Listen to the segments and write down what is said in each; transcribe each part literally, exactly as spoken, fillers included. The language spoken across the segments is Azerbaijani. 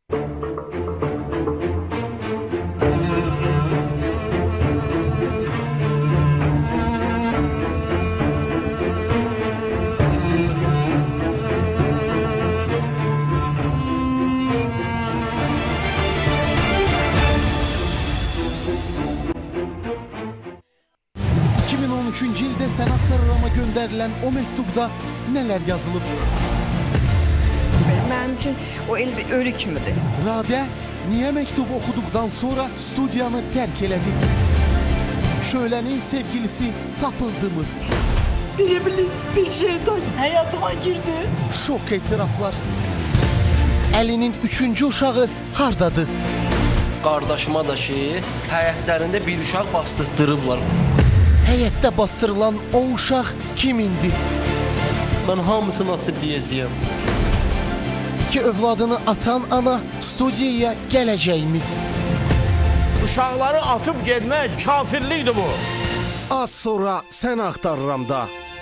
iki min on üçüncü ildə Sən axtarıram'a göndərilən o məktubda nələr yazılıb? Mənim üçün o el bir ölü kimidir. Radə niyə məktub oxuduqdan sonra studiyanı tərk elədi? Şölənin sevgilisi tapıldı mı? Bir iblis, bir şeytan hayatıma girdi. Şok etiraflar. Əlinin üçüncü uşağı hardadır? Qardaşıma da ki, həyətlərində bir uşaq bastırtdırıblar. Həyətdə bastırılan o uşaq kimindir? Mən hamısını asibləyəcəyəm. Ki övladını atan ana studiyaya gələcəkmi? Uşaqları atıb getmək kafirlikdir bu. Az sonra Sən axtarıramda.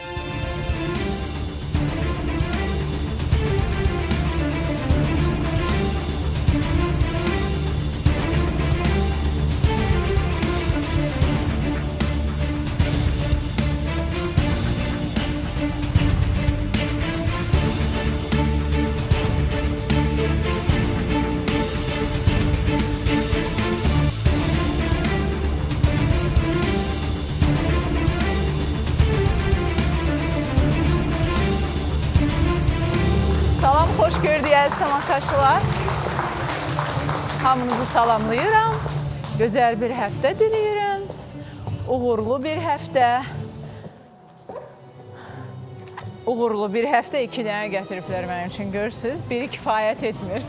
Salam, xoş gördük əziz tamaşaçılar. Hamınızı salamlayıram. Gözəl bir həftə diləyirəm. Uğurlu bir həftə. Uğurlu bir həftə iki dənə gətiriblər mənim üçün, görürsünüz. Biri kifayət etmir.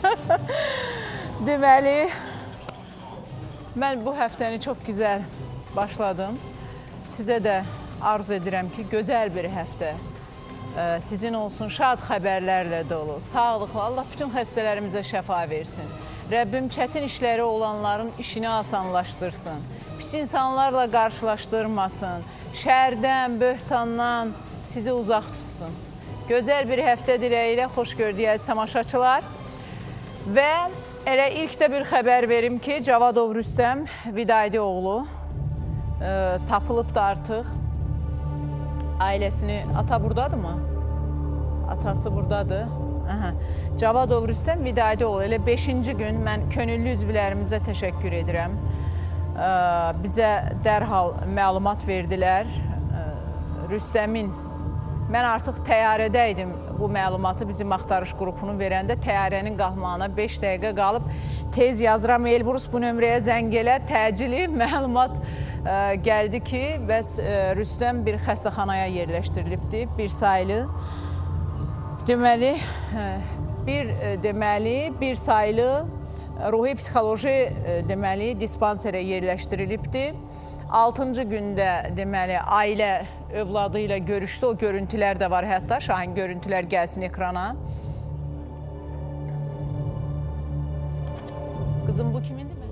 Deməli, mən bu həftəni çox gözəl başladım. Sizə də arzu edirəm ki, gözəl bir həftə sizin olsun, şad xəbərlərlə dolu, sağlıqlı, Allah bütün xəstələrimizə şəfa versin. Rəbbim çətin işləri olanların işini asanlaşdırsın, pis insanlarla qarşılaşdırmasın, şərdən, böhtandan sizi uzaq tutsun. Gözəl bir həftə diləyi ilə xoş gördük əziz tamaşaçılar. Və elə ilk də bir xəbər verim ki, Cavadov Rüstəm Vidaydi oğlu e, tapılıb da artıq. Ailəsini, ata buradadır mı? Atası buradadır. Aha. Cavadov Rüstəm Vidaydi oğlu. Elə beşinci gün mən könüllü üzvlərimizə təşəkkür edirəm. Ee, bizə dərhal məlumat verdilər. Ee, Rüstəmin, mən artıq təyyarədə idim bu məlumatı bizim axtarış qrupunu verəndə. Təyyarənin qalmağına beş dəqiqə qalıb. Tez yazıram, Elbrus bu nömrəyə zəng elə, təcili məlumat gəldi ki, bəs Rüstəm bir xəstəxanaya yerləşdirilibdir, bir sayılı. Deməli, bir deməli, bir sayılı ruhi psixoloji deməli dispanserə yerləşdirilibdir. altıncı gündə deməli ailə övladı ilə görüşdü. O görüntülər də var hətta. Şahin görüntülər gəlsin ekrana. Qızım bu kimindir mi?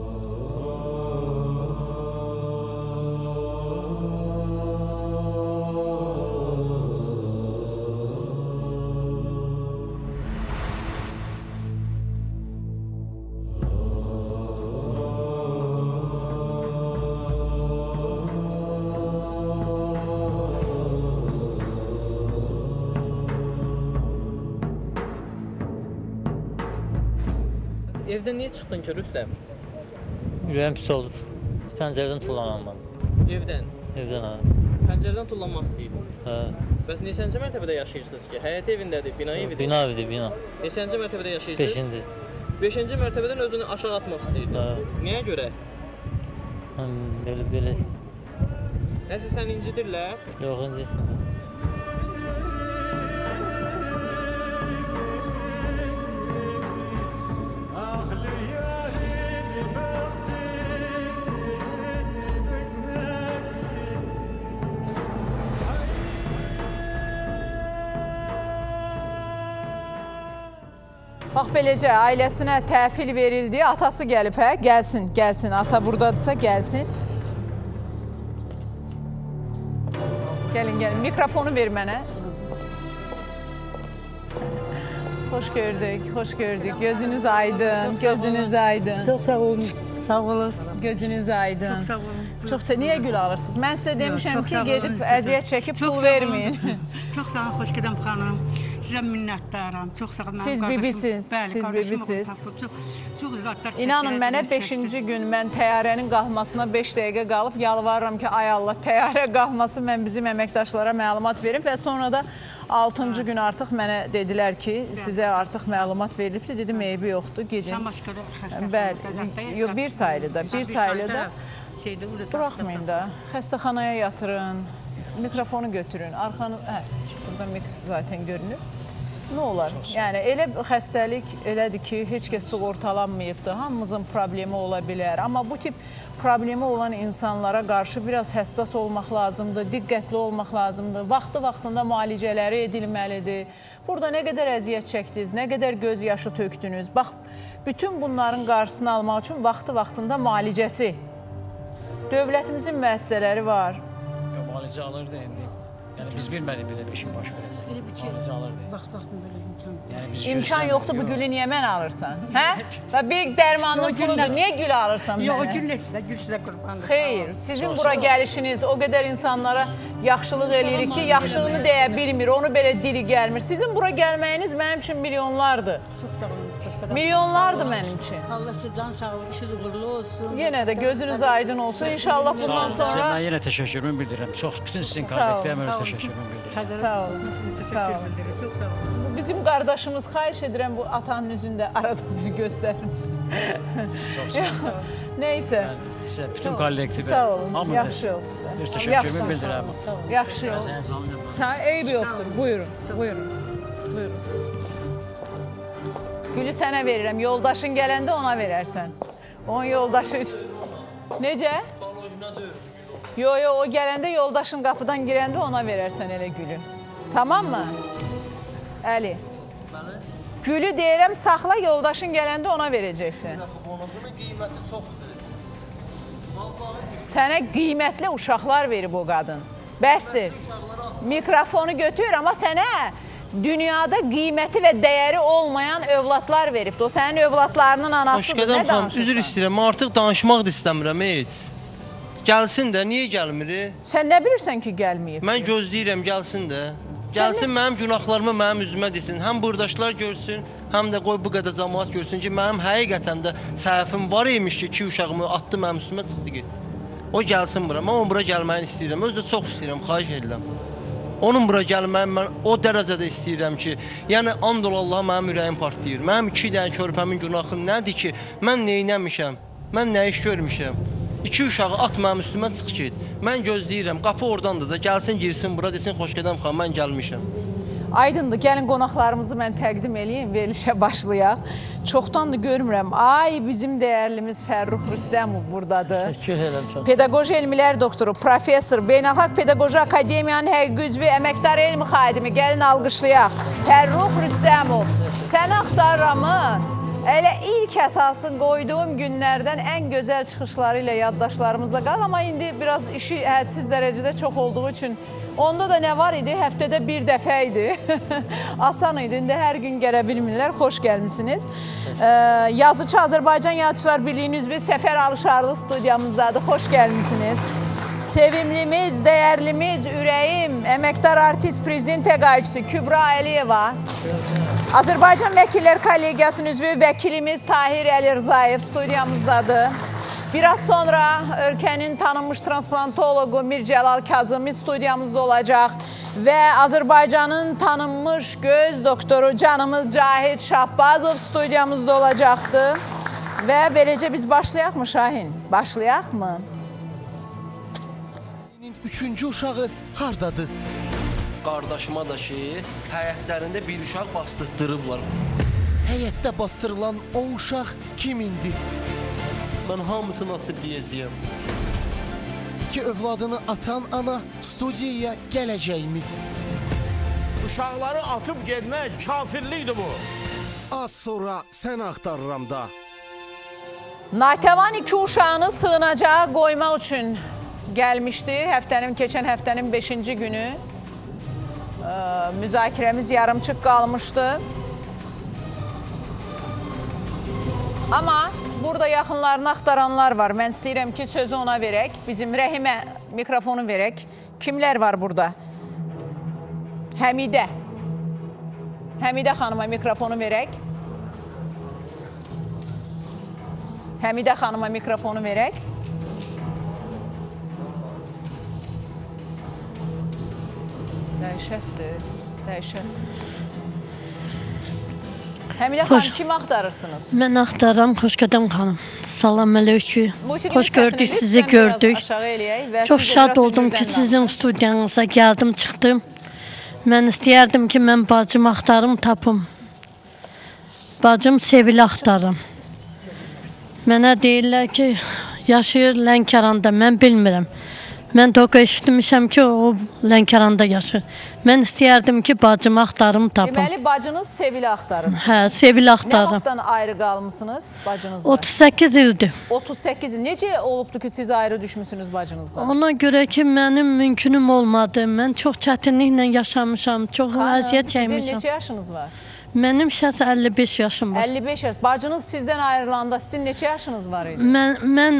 Evdən niyə çıxdın ki, Rüstəm? Ürəyim pis oldu. Pəncərədən tullanam mən. Evdən? Evdən, hə. Pəncərədən tullanmaq istəyib? Hə. Bəs neçənci mərtəbədə yaşayırsınız ki? Həyət evindədir, bina evidir? Bina evidir, bina. Neçənci mərtəbədə yaşayırsınız? Beşinci. Beşinci mərtəbədən özünü aşağı atmaq istəyir. Hə. Niyə görə? Həm, belə, belə. Nəsə sən incidirlər? Yox, incitmə. Bax, beləcə ailəsinə təhvil verildi, atası gəlib, hə? Gəlsin, gəlsin, ata buradadırsa gəlsin. Gəlin, gəlin, mikrofonu ver mənə, qızım. hoş gördük, hoş gördük. Gözünüz aydın, gözünüz aydın. Çox sağ olun. Sağ olasın. Gözünüz aydın. Çox sağ olun. Çox sağ, niyə gül alırsınız? Mən sizə demişəm Çox ki, sağ olun gedib sizə. əziyyət çəkib Çox pul sağ olun. verməyin. Çox sağ olun, xoş gedəm xanım. Sizə minnətdaram. Çox sağ olun. Mənim Siz qardaşım- bibisiniz, Bəli, siz qardaşım bibisiniz. oğlum tapılıb. Çox, çox zətlər çəkdi. İnanın mənə əziyyət beşinci çəkdi. gün mən təyyarənin qalxmasına beş dəqiqə qalıb yalvarıram ki, ay Allah, təyyarə qalxması mən bizim əməkdaşlara məlumat verim və sonra da altıncı gün artıq mənə dedilər ki, sizə artıq məlumat verilibdir. Dedim, eybi yoxdur, gedin. Sən başqa da xəstəxanada Bəli, zətdə- yox, bir saylıda, bir saylıda. Şeydə, o da Buraxmayın da, xəstəxanaya yatırın, mikrofonu götürün, arxanı, hə, burada mikrofon zaten görünür. Nə olar? Yəni, elə xəstəlik elədir ki, heç kəs sığortalanmayıbdır, hamımızın problemi ola bilər. Amma bu tip problemi olan insanlara qarşı biraz həssas olmaq lazımdır, diqqətli olmaq lazımdır, vaxtı-vaxtında müalicələri edilməlidir. Burada nə qədər əziyyət çəkdiniz, nə qədər göz yaşı tökdünüz. Bax, bütün bunların qarşısını almaq üçün vaxtı-vaxtında müalicəsi. Dövlətimizin müəssisələri var. Müalicə alırdı indi. Yəni biz bilmədik belə bir şey baş verəcək. Elə bir şey. Müalicə alırdı. Vaxt-vaxtında belə imkan. Yəni biz İmkan gözləmirik. yoxdur, bu gülü niyə mən alırsan? Hə? Və bir dərmanın Yox, gül puludur, nə- niyə gül alırsan Yox, o mənə? gül neçədə, gül sizə qurbandır. Xeyr, sizin bura gəlişiniz o qədər insanlara yaxşılıq eləyirik ki, yaxşılığını deyə bilmir, onu belə dili gəlmir. Sizin bura gəlməyiniz mənim üçün milyonlardır. Çox sağ olun. Xoş Milyonlardır mənim üçün. Allah sizə can sağlığı, işiniz uğurlu olsun. Yenə də gözünüz aydın olsun. İnşallah bundan Sizə sonra... mən yenə təşəkkürümü bildirirəm. Çox bütün sizin Sağ olun, kollektivə mən sağ öz olun. təşəkkürümü bildirirəm. Sağ olun, sağ olun. Çox sağ olun. Bu bizim qardaşımız, xahiş edirəm bu atanın üzündə arada bizi göstərin. Çox sağ olun. Neysə, Mən sizə bütün kollektivə sağ olun, hamınıza yaxşı olsun. öz Yaxşı təşəkkürümü olsun. bildirirəm. Yaxşı olsun. Sağ, eybi yoxdur. Buyurun, buyurun. Buyurun. Gülü sənə verirəm. Yoldaşın gələndə ona verərsən. Onun yoldaşı... Necə? Yo, yo, o gələndə yoldaşın qapıdan girəndə ona verərsən elə gülü. Tamam mı? Əli. Gülü deyirəm, saxla, yoldaşın gələndə ona verəcəksin. Bunun qiyməti çoxdur. Sənə qiymətli uşaqlar verib o qadın. Bəsdir. Mikrofonu götür, amma sənə dünyada qiyməti və dəyəri olmayan övladlar veribdir. O sənin övladlarının anasıdır. Hoşqədəm Nə xanım, danışırsan? üzr istəyirəm, artıq danışmaq da istəmirəm heç. Gəlsin də, niyə gəlmir? Sən nə bilirsən ki, gəlməyib? Mən gözləyirəm, gəlsin də. Gəlsin, mənim günahlarımı mənim üzümə desin. Həm burdaşlar görsün, həm də qoy bu qədər cəmaat görsün ki, mənim həqiqətən də səhvim var imiş ki, iki uşağımı atdı mənim üstümə, çıxdı getdi. O gəlsin bura, mən onun bura gəlməyini istəyirəm. Özü də çox istəyirəm, xahiş edirəm. Onun bura gəlməyini mən o dərəcədə istəyirəm ki, yəni and ol Allah mənim ürəyim partlayır. Mənim iki dənə körpəmin günahı nədir ki, mən neynəmişəm, mən nə iş görmüşəm. İki uşağı at mənim üstümə çıx get. Mən gözləyirəm, qapı oradandır da, gəlsin, girsin bura, desin, xoş gedəm xanım, mən gəlmişəm. Aydındır, gəlin qonaqlarımızı mən təqdim eləyim, verilişə başlayaq. Çoxdandır görmürəm. Ay, bizim dəyərlimiz Fərrux Rüstəmov buradadır. Təşəkkür edirəm çox. Pedaqoji elmlər doktoru, professor, Beynəlxalq Pedaqoji Akademiyanın həqiqi üzvü, əməkdar elm xadimi. Gəlin alqışlayaq. Fərrux Rüstəmov. Sən axtarıramı? Elə ilk əsasın qoyduğum günlərdən ən gözəl çıxışları ilə yaddaşlarımızda qal. Amma indi biraz işi hədsiz dərəcədə çox olduğu üçün onda da nə var idi? Həftədə bir dəfə idi. Asan idi. İndi hər gün gələ bilmirlər. Xoş gəlmişsiniz. Ee, yazıcı Azərbaycan Yazıçılar Birliyinin üzvü Səfər Alışarlı studiyamızdadır. Xoş gəlmişsiniz. Sevimlimiz, dəyərlimiz, ürəyim, əməkdar artist, prezident təqaüdçüsü Kübra Əliyeva. Azərbaycan Vəkillər Kollegiyasının üzvü vəkilimiz Tahir Əlirzayev studiyamızdadır. Biraz sonra ölkənin tanınmış transplantologu Mir Cəlal Kazımi studiyamızda olacaq və Azərbaycanın tanınmış göz doktoru canımız Cahid Şahbazov studiyamızda olacaqdır. Və beləcə biz başlayaqmı Şahin? Başlayaqmı? Üçüncü uşağı hardadır? Qardaşıma da ki, həyətlərində bir uşaq bastırtdırıblar. Həyətdə bastırılan o uşaq kimindir? Mən hamısını açıb deyəcəyəm. İki övladını atan ana studiyaya gələcəkmi? Uşaqları atıb getmək kafirlikdir bu. Az sonra sən axtarıram da. Natəvan iki uşağını sığınacağa qoymaq üçün gəlmişdi. Həftənin, keçən həftənin beşinci günü müzakirəmiz yarımçıq qalmışdı. Amma burada yaxınlarını axtaranlar var. Mən istəyirəm ki, sözü ona verək. Bizim Rəhimə mikrofonu verək. Kimlər var burada? Həmidə. Həmidə xanıma mikrofonu verək. Həmidə xanıma mikrofonu verək. Dəhşətdir, dəhşət. Həmidə xanım, kimi axtarırsınız? Mən axtaram, Xoşqədəm xanım. Salam əleykum. Xoş gördük, sizi gördük. Çox şad oldum ki, sizin studiyanıza gəldim, çıxdım. Mən istəyərdim ki, mən bacımı axtarım, tapım. Bacım Sevili axtarım. Mənə deyirlər ki, yaşayır Lənkəranda, mən bilmirəm. Mən toqa eşitmişəm ki, o Lənkəranda yaşır. Mən istəyərdim ki, bacımı axtarım, tapım. Deməli, bacınız Sevili axtarırsınız. Hə, Sevili axtarım. Nə vaxtdan ayrı qalmışsınız bacınızla? otuz səkkiz ildir. otuz səkkiz il. Necə olubdur ki, siz ayrı düşmüsünüz bacınızla? Ona görə ki, mənim mümkünüm olmadı. Mən çox çətinliklə yaşamışam, çox əziyyət çəkmişəm. Sizin neçə yaşınız var? Mənim şəxs əlli beş yaşım var. əlli beş yaş. Bacınız sizdən ayrılanda sizin neçə yaşınız var idi? Mən, mən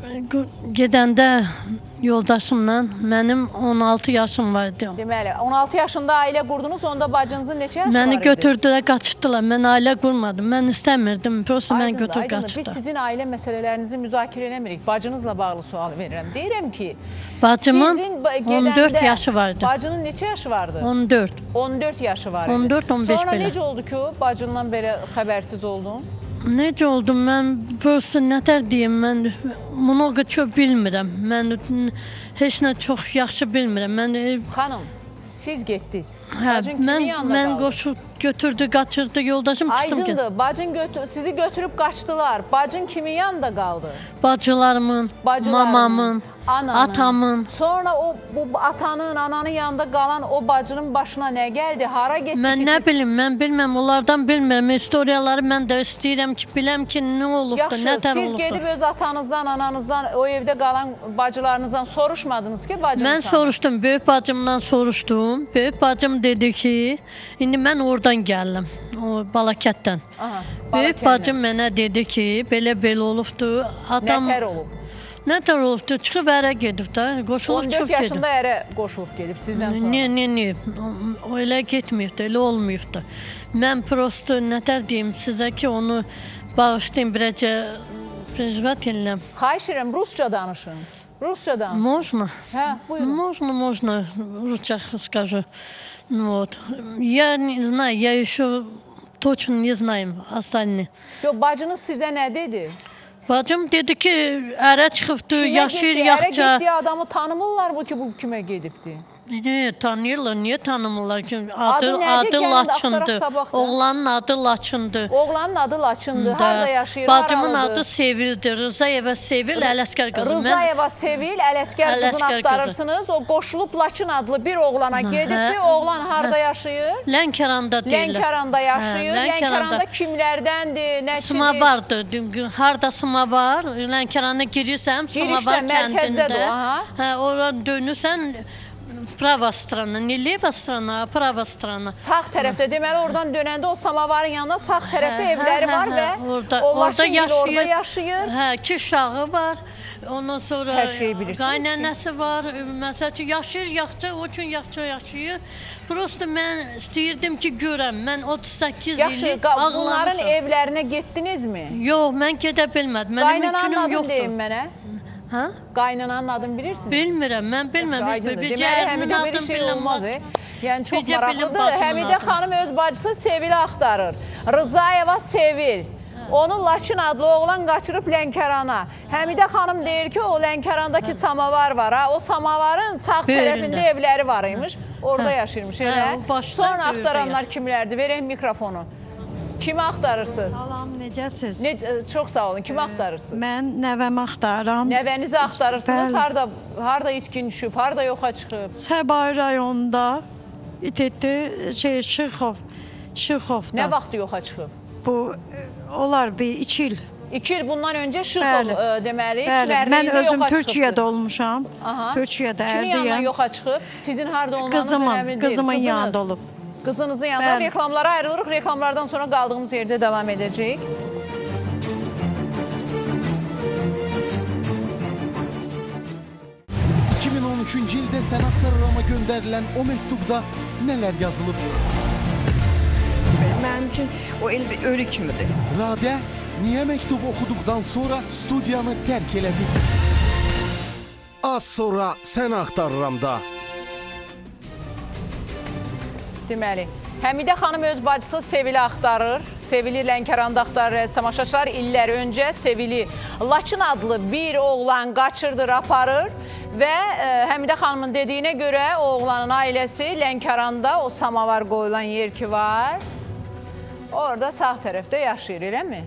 gedəndə yoldaşımla mənim on altı yaşım var idi. Deməli, on altı yaşında ailə qurdunuz, onda bacınızın neçə yaşı Məni var idi? Məni götürdülər, qaçırdılar. Mən ailə qurmadım. Mən istəmirdim. Prosto mən götürüb qaçırdım. Biz sizin ailə məsələlərinizi müzakirə eləmirik. Bacınızla bağlı sual verirəm. Deyirəm ki, bacımın gedəndə, on dörd yaşı vardı. Bacının neçə yaşı vardı? on dörd. on dörd yaşı var idi. on dörd on beş Sonra belə. necə oldu ki, bacından belə xəbərsiz oldun? Necə oldum? Mən prosto nətər deyim, mən bunu çox bilmirəm. Mən heç nə çox yaxşı bilmirəm. Mən Xanım, siz getdiniz. Hə, mən mən qoşub götürdü, qaçırdı, yoldaşım çıxdım. Aydındır. Bacın götür, sizi götürüb qaçdılar. Bacın kimin yanında qaldı? Bacılarımın, mamamın, ananın, atamın. Sonra o bu atanın, ananın yanında qalan o bacının başına nə gəldi? Hara getdi? Mən ki, nə siz... bilim, mən bilməm, onlardan bilmirəm. Historiyaları mən də istəyirəm ki, biləm ki, nə olubdu, Yaxşı, nətər siz olubdu. gedib öz atanızdan, ananızdan, o evdə qalan bacılarınızdan soruşmadınız ki, bacınız Mən soruşdum, böyük bacımdan soruşdum. Böyük bacım dedi ki, indi mən oradan gəldim, o Balakətdən. Aha, Böyük bacım mənə dedi ki, belə-belə olubdu. Adam... Nətər olub? Nətər olubdu? Çıxıb ərə gedib də, qoşulub on çox dörd gedib. yaşında ərə qoşulub gedib sizdən sonra. Niyə, niyə, niyə? O elə getməyibdi, elə olmayıbdı. Mən prosto nətər deyim sizə ki, onu bağışlayın, birəcə prizvat eləm. Xahiş edirəm, rusca danışın. Rusca danışın. Можно? Hə, buyurun. Можно, можно, rusça скажу. Вот. Я не знаю, я еще точно не знаю остальные. Yo, bacınız sizə nə dedi? Bacım dedi ki, ərə çıxıbdı, yaşayır yaxca. Ərə getdiyi adamı tanımırlar mı ki, bu kimə gedibdi? Niyə tanıyırlar, niyə tanımırlar ki? Adı, adı Laçındır. Oğlanın adı Laçındır. Oğlanın adı Laçındır. Harada yaşayır, Bacımın adı Sevildir. Rızayeva Sevil, Ələskər qızı. Rızayeva Sevil, Ələskər qızını axtarırsınız. O qoşulub Laçın adlı bir oğlana gedibdi. Oğlan harada yaşayır? Lənkəranda deyirlər. Lənkəranda yaşayır. Lənkəranda kimlərdəndir, nəçidir? Sıma vardır. Harada sıma var. Lənkəranda girirsən, sıma var kəndində. Hə, oradan dönürsən. Prava strana, ne leva strana, prava strana. Sağ tərəfdə, deməli oradan dönəndə o samavarın yanında sağ tərəfdə evləri var və o Laçın gil orada yaşayır. Hə, iki uşağı var. Ondan sonra hər şeyi bilirsiniz qaynanəsi var. Məsəl üçün yaşayır, yaxça, o üçün yaxça yaşayır. Prosto mən istəyirdim ki, görəm. Mən otuz səkkiz illik ağlamışam. Bunların evlərinə getdinizmi? Yox, mən gedə bilmədim. Mənim mümkünüm yoxdur. Qaynananın adını deyin mənə. Hə? Qaynananın adını bilirsiniz? Bilmirəm, mən bilməm. Deməli, Həmidə belə şey olmaz. Yəni, çox maraqlıdır. Həmidə xanım öz bacısı Sevili axtarır. Rızayeva Sevil. Onu Laçın adlı oğlan qaçırıb Lənkərana. Həmidə xanım deyir ki, o Lənkərandakı samavar var. O samavarın sağ tərəfində evləri var imiş. Orada yaşayırmış, elə. Sonra axtaranlar kimlərdir? Verək mikrofonu. Kimi axtarırsınız? Salam, necəsiz? Ne, çox sağ olun. Kimi axtarırsınız? Mən nəvəmi axtarıram. Nəvənizi axtarırsınız? Harada, harada itkin düşüb? Harada yoxa çıxıb? Səbahi rayonunda İTT şey, Şıxov, Şıxovda. Nə vaxt yoxa çıxıb? Bu, olar bir iki il. İki il bundan öncə Şıxov deməli, Mən özüm Türkiyədə olmuşam. Türkiyədə ərdiyəm. Kimin yanından yoxa çıxıb? Sizin harada olmanız önemli deyil. Qızımın yanında olub. Qızınızın yanında. Reklamlara ayrılırıq. Reklamlardan sonra qaldığımız yerdə davam edəcəyik. üçüncü ildə sən axtarırama göndərilən o məktubda nələr yazılıb? Mənim üçün o el bir ölü kimidir. Radə niyə məktub oxuduqdan sonra studiyanı tərk elədi? Az sonra sən axtarıramda. Deməli, Həmidə xanım öz bacısı Sevili axtarır. Sevili Lənkəranda axtarır. Tamaşaçılar illər öncə Sevili Laçın adlı bir oğlan qaçırdır, aparır və e, Həmidə xanımın dediyinə görə o oğlanın ailəsi Lənkəranda o samavar qoyulan yer ki var, orada sağ tərəfdə yaşayır, eləmi?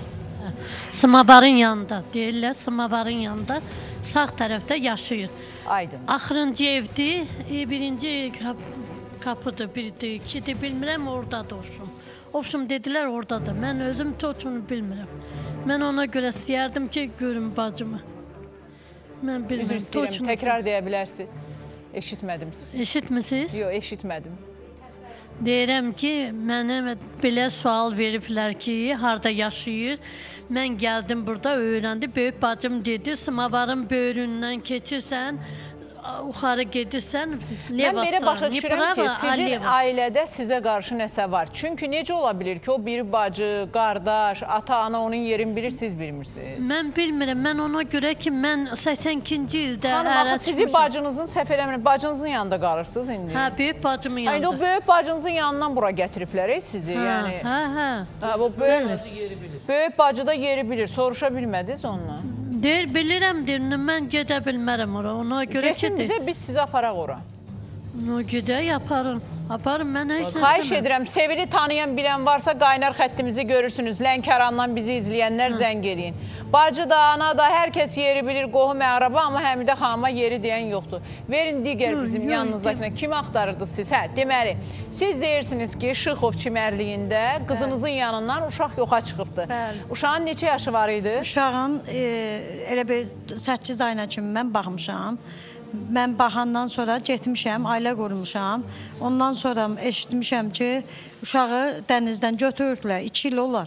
Samavarın yanında, deyirlər, samavarın yanında sağ tərəfdə yaşayır. Aydın. Axırıncı evdir, e, birinci kapıdır, biridir, ikidir, bilmirəm, oradadır olsun. Olsun, dedilər, oradadır. Mən özüm toçunu bilmirəm. Mən ona görə istəyərdim ki, görüm bacımı. Mən bilmirəm. Üzr istəyirəm, təkrar deyə bilərsiniz. Eşitmədim sizi. Eşitmisiniz? Yox, eşitmədim. Deyirəm ki, mənə belə sual veriblər ki, harada yaşayır. Mən gəldim burada, öyrəndi. Böyük bacım dedi, samavarın böyründən keçirsən, yuxarı gedirsən, Mən belə başa düşürəm ki, sizin ailədə sizə qarşı nəsə var. Çünki necə ola bilir ki, o bir bacı, qardaş, ata, ana onun yerini bilir, siz bilmirsiniz. Mən bilmirəm, mən ona görə ki, mən səksən ikinci ildə ərə çıxmışam. Xanım, sizi bacınızın, səhv eləmirəm, bacınızın yanında qalırsınız indi. Hə, böyük bacımın yanında. O böyük bacınızın yanından bura gətiriblər, sizi. Hə, hə, hə. Böyük bacı da yeri bilir, soruşa bilmədiniz onunla. Deyir, bilirəm, deyir, mən gedə bilmərəm ora, ona görə ki... Desin bizə, biz sizi aparaq ora. O gedək, aparın, aparın, mən heç nəsə... Xahiş edirəm, Sevili tanıyan bilən varsa qaynar xəttimizi görürsünüz. Lənkərandan bizi izləyənlər zəng eləyin. Bacı da, ana da, hər kəs yeri bilir, qohum əqraba, amma Həmidə xanıma yeri deyən yoxdur. Verin digər bizim yanınızdakına. Kimi axtarırdınız siz? Hə, deməli, siz deyirsiniz ki, Şıxov çimərliyində qızınızın yanından uşaq yoxa çıxıbdır. Uşağın neçə yaşı var idi? Uşağın elə bir səkkiz ayına kimi mən baxmışam. Mən baxandan sonra getmişəm, ailə qurmuşam. Ondan sonra eşitmişəm ki, uşağı dənizdən götürürlər, iki il olar.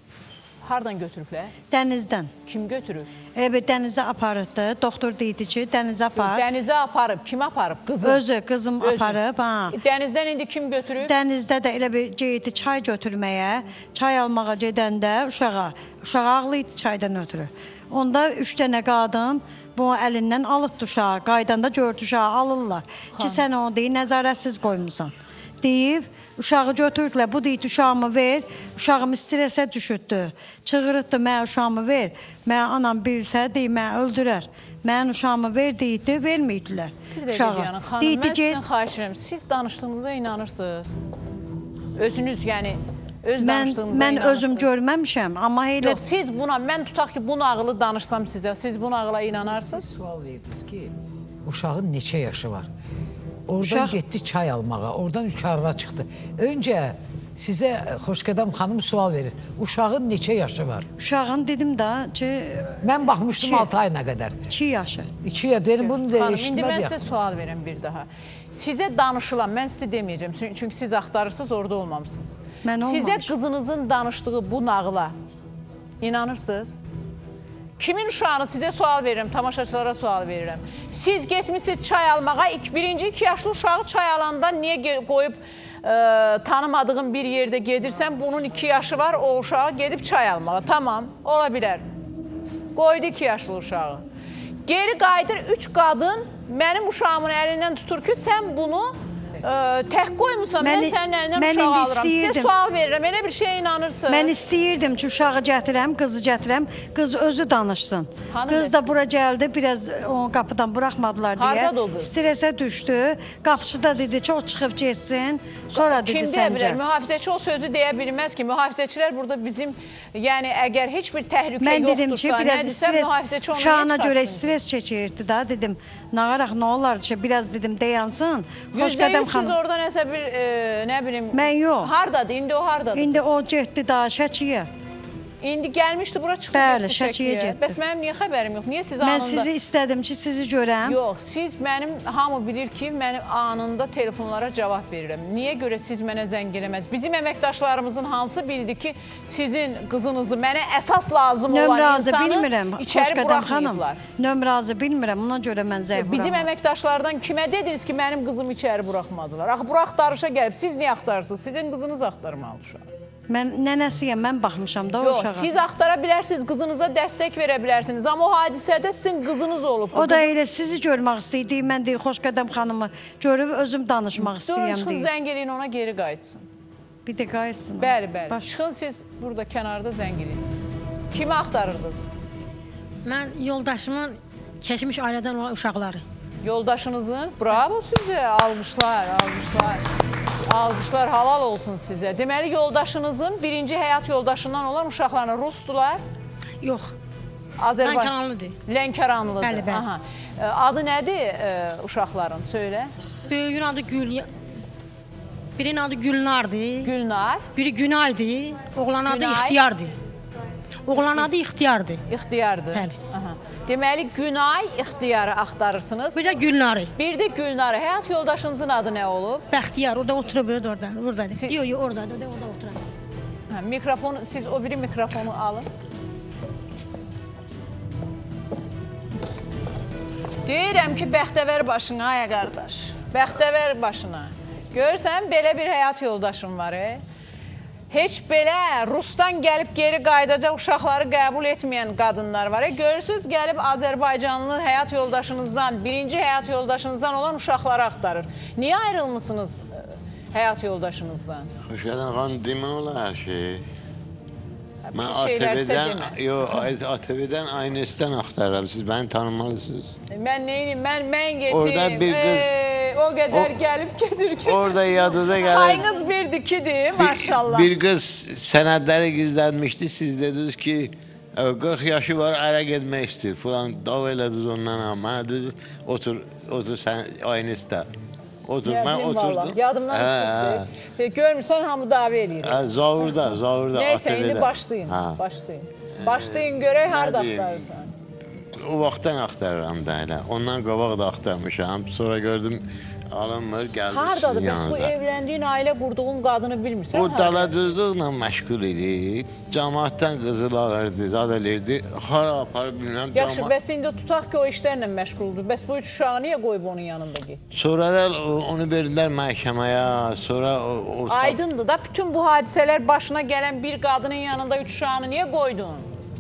Hardan götürüblər? Dənizdən. Kim götürür? Elə bir dənizə aparırdı, doktor deyildi ki, dənizə apar. Dənizə aparıb, kim aparıb? Qızım? Özü, qızım aparıb. Dənizdən indi kim götürür? Dənizdə də elə bir geydi çay götürməyə, çay almağa gedəndə uşağa, uşaq ağlı idi çaydan ötürü. Onda üç dənə qadın bu əlindən alıb uşağı, qaydanda gördü uşağı alırlar. Ki sən onu deyir, nəzarətsiz qoymusan. Deyib, uşağı götürdülər, bu deyir, uşağımı ver, uşağımı stresə düşürdü. Çığırıbdı, mən uşağımı ver, mən anam bilsə, deyir, mən öldürər. Mən uşağımı ver, deyirdi, verməyidilər uşağı. Bir dəqiqə, xanım, mən sizdən xahiş edirəm, siz danışdığınıza inanırsınız. Özünüz, yəni... Mən, mən özüm görməmişəm, amma elə... Yox, siz buna, mən tutaq ki, bu nağılı danışsam sizə, siz bu nağıla inanarsınız? Siz sual verdiniz ki, uşağın neçə yaşı var? Oradan getdi çay almağa, oradan yukarıya çıxdı. Öncə sizə Xoşqədəm xanım sual verir, uşağın neçə yaşı var? Uşağın dedim da ki... Mən baxmışdım altı ayına qədər. iki yaşı. iki yaşı, dedim, bunu da eşitmədi. İndi mən sizə sual verim bir daha. Sizə danışılan, mən sizi deməyəcəm, çünki siz axtarırsınız, orada olmamışsınız. Mən olmamışım. Sizə qızınızın danışdığı bu nağıla inanırsınız? Kimin uşağını sizə sual verirəm, tamaşaçılara sual verirəm. Siz getmişsiniz çay almağa, birinci iki yaşlı uşağı çay alanda niyə qoyub tanımadığın bir yerdə gedirsən, bunun iki yaşı var, o uşağı gedib çay almağa. Tamam, ola bilər. Qoydu iki yaşlı uşağı. Geri qayıdır, üç qadın mənim uşağımın əlindən tutur ki, sən bunu tək qoymusan, mən sənin əlindən uşağı alıram. Sizə sual verirəm, elə bir şeyə inanırsınız. Mən istəyirdim ki, uşağı gətirəm, qızı gətirəm, qız özü danışsın. Qız da bura gəldi, biraz onu qapıdan buraxmadılar deyə. Stresə düşdü, qapıcı da dedi ki, o çıxıb geçsin, sonra dedi səncə. Kim deyə bilər? Mühafizəçi o sözü deyə bilməz ki, mühafizəçilər burada bizim, yəni əgər heç bir təhlükə yoxdursa, nədirsə, mühafizəçi onu uşağına görə stres çəkirdi da, dedim, nağaraq nə olardı ki, biraz dedim, dayansın. Xoşqədəm siz orada nəsə bir, nə bilim... Mən yox. Hardadır, indi o hardadır? İndi o getdi daha Şəkiyə. İndi gəlmişdi, bura çıxdı. Bəli, Şəkiyə getdi. Bəs mənim niyə xəbərim yox? Niyə siz Mən anında... sizi istədim ki, sizi görəm. Yox, siz mənim, hamı bilir ki, mənim anında telefonlara cavab verirəm. Niyə görə siz mənə zəng eləmədiniz? Bizim əməkdaşlarımızın hansı bildi ki, sizin qızınızı, mənə əsas lazım olan insanı içəri buraxmayıblar? Nömrəzi bilmirəm, ona görə mən zəng buraxmadım. Bizim əməkdaşlardan kimə dediniz ki, mənim qızımı içəri buraxmadılar? Axı, bura axtarışa gəlib, siz niyə axtarsınız? Sizin qızınız axtarmalı uşaq. Mən nənəsiyəm, mən baxmışam da o uşağa. Yox, siz axtara bilərsiniz, qızınıza dəstək verə bilərsiniz. Amma o hadisədə sizin qızınız olub. O da elə sizi görmək istəyirdi. Mən deyil, Xoşqədəm xanımı görüb özüm danışmaq istəyirəm deyil. Durun, çıxın zəng eləyin, ona geri qayıtsın. Bir də qayıtsın. Bəli, bəli. Çıxın siz burada kənarda zəng eləyin. Kimi axtarırdınız? Mən yoldaşımın keçmiş ailədən olan uşaqları. Yoldaşınızın? Bravo sizə, almışlar, almışlar. Alqışlar halal olsun sizə. Deməli, yoldaşınızın birinci həyat yoldaşından olan uşaqlarına Rusdular? Yox. Azərbaycan... Lənkəranlıdır. Lənkəranlıdır. Bəli, bəli. Aha. Adı nədir e, uşaqların? Söylə. Böyüyün adı Gül... Birinin adı Gülnardır. Gülnar. Biri Günaydır. Oğlan adı Günay. İxtiyardır. Oğlan adı İxtiyardır. İxtiyardır. Bəli. Aha. Deməli, Günay İxtiyarı axtarırsınız. Bir də Gülnarı. Bir də Gülnarı. Həyat yoldaşınızın adı nə olub? Bəxtiyar, orada oturub orada. Oradadır. Yox, yox, oradadır, orada oturur. Ha, mikrofonu, siz o biri mikrofonu alın. Deyirəm ki, bəxtəvər başına, ay qardaş. Bəxtəvər başına. Görürsən, belə bir həyat yoldaşım var, e? Heç belə Rusdan gəlib geri qayıdacaq uşaqları qəbul etməyən qadınlar var. E, görürsünüz, gəlib Azərbaycanlı həyat yoldaşınızdan, birinci həyat yoldaşınızdan olan uşaqları axtarır. Niyə ayrılmışsınız həyat yoldaşınızdan? Xoşqədəm xanım, demək olar hər şey. Mən A T V-dən Aynesdən axtarıram. Siz məni tanımalısınız. Mən neyini? Mən mən getim. Orada bir qız... O qədər gəlib gedir ki. Orada yadınıza gəlir. Sayınız birdir, kidir, maşallah. Bir qız sənədləri gizlənmişdi. Siz dediniz ki, qırx yaşı var, ərə getmək istəyir. Falan, dav elədiniz ondan. Mənə dediniz, otur, otur sən Aynesdə. Otur, mən oturdum. Yadımdan çıxdı. Görmürsən, hamı davi eləyir. Zavurda, zavurda. Neysə, indi başlayın, başlayın. Başlayın, görək, harada axtarırsan. O vaxtdan axtarıram da elə. Ondan qabaq da axtarmışam. Sonra gördüm, alınmır, gəldi haradadır? Bəs bu evləndiyin, ailə qurduğun qadını bilmirsən? O daladızlıqla məşğul idi. Cəmaatdan qızıl alırdı, zad elirdi. Hara aparıb bilmirəm. Yaxşı, bəs indi tutaq ki, o işlərlə məşğuldur. Bəs bu üç uşağı niyə qoyub onun yanında getdi? Sonra da onu verdilər məhkəməyə. Sonra o... Aydındır da, bütün bu hadisələr başına gələn bir qadının yanında üç uşağını niyə qoydun?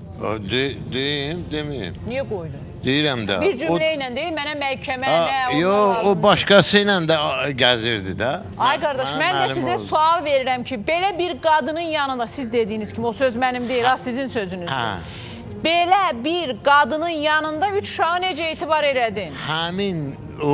Deyim, deməyim. Niyə qoydun? Deyirəm də. Bir cümlə ilə deyil, mənə məhkəmə nə? Yox, o başqası ilə də gəzirdi də. Ay qardaş, mən də sizə sual verirəm ki, belə bir qadının yanında, siz dediyiniz kimi, o söz mənim deyil, ha, sizin sözünüzdür. Belə bir qadının yanında üç uşağı necə etibar elədin? Həmin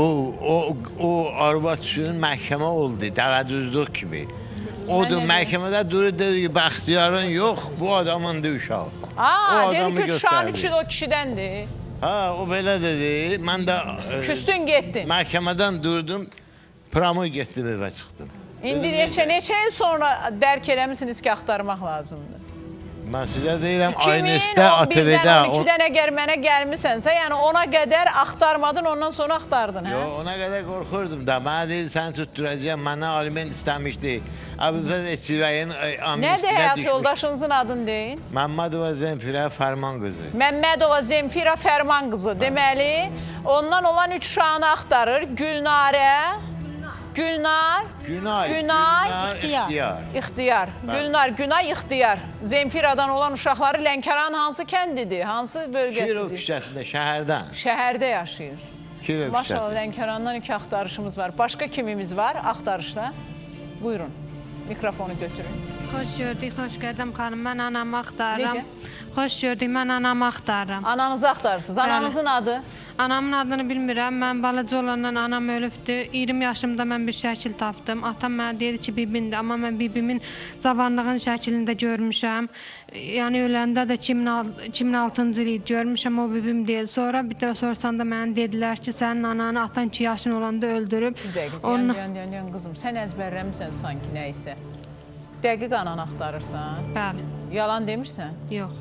o arvad üçün məhkəmə oldu, dəvədüzlük kimi. Odur, məhkəmədə durur, dedi ki, Bəxtiyarın yox, bu adamın da uşağı. Aa, dedi ki, uşağın üçü də o kişidəndir. Ha, o belə dedi, mən də... Küstün getdin. Məhkəmədən durdum, pramı getdim, evə çıxdım. İndi neçə, neçə il sonra dərk eləmişsiniz ki, axtarmaq lazımdır? Mən sizə deyirəm, Aynesdə, A T V-də... iki min on birdən əgər mənə gəlmisənsə, yəni ona qədər axtarmadın, ondan sonra axtardın, hə? Yox, ona qədər qorxurdum da. Mənə deyil, səni tutturacaq, mənə aliment istəmişdi. Əbülfəz Eçivəyin amnistinə düşmüş. Nədir həyat yoldaşınızın adını deyin? Məmmədova Zemfirə Fərman qızı. Məmmədova Zemfirə Fərman qızı. Deməli, ondan olan üç uşağını axtarır. Gülnarə... Gülnar, Günay, Günay, İxtiyar. İxtiyar. Gülnar, Günay, İxtiyar. Zemfiradan olan uşaqları Lənkəranın hansı kəndidir, hansı bölgəsidir? Kirov küçəsində, şəhərdən. Şəhərdə yaşayır. Kirov küçəsində. Maşallah, Lənkərandan iki axtarışımız var. Başqa kimimiz var axtarışda? Buyurun, mikrofonu götürün. Xoş gördük, xoş gəldim xanım. Mən anamı axtarıram. Necə? Xoş gördük, mən anamı axtarıram. Ananızı axtarırsınız. Ananızın adı? Anamın adını bilmirəm. Mən balaca olandan anam ölübdür. iyirmi yaşımda mən bir şəkil tapdım. Atam mənə deyir ki, bibimdir. Amma mən bibimin cavanlığın şəklində görmüşəm. Yəni öləndə də iki min altıncı il görmüşəm, o bibim deyil. Sonra bir də sorsanda mənə dedilər ki, sənin ananı atan iki yaşın olanda öldürüb. Bir dəqiq, yan, yan, yan, qızım. Sən əzbərləmirsən sanki nə isə. Dəqiq ananı axtarırsan? Bəli. Yalan demirsən? Yox.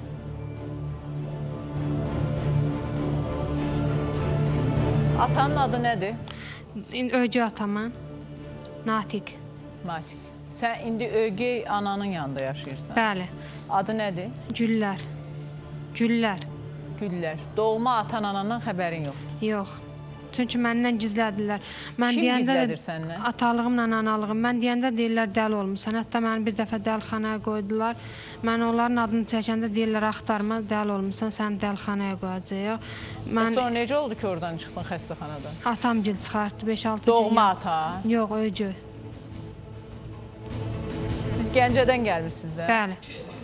Atanın adı nədir? Ögey atamın. Natiq. Natiq. Sən indi ögey ananın yanında yaşayırsan? Bəli. Adı nədir? Güllər. Güllər. Güllər. Doğma atan-anandan xəbərin yoxdur? Yox. Çünki məndən gizlədilər. Mən Kim deyəndə gizlədir səndən? Atalığımla analığım. Mən deyəndə deyirlər dəli olmuşsan. Hətta məni bir dəfə dəlixanaya qoydular. Mən onların adını çəkəndə deyirlər axtarma, dəli olmuşsan, səni dəlixanaya qoyacaq. Mən... Sonra necə oldu ki, oradan çıxdın xəstəxanadan? Atam gil çıxartdı beş altı gün. Doğma ata? Yox, ögey. Siz Gəncədən gəlmişsiniz də? Bəli.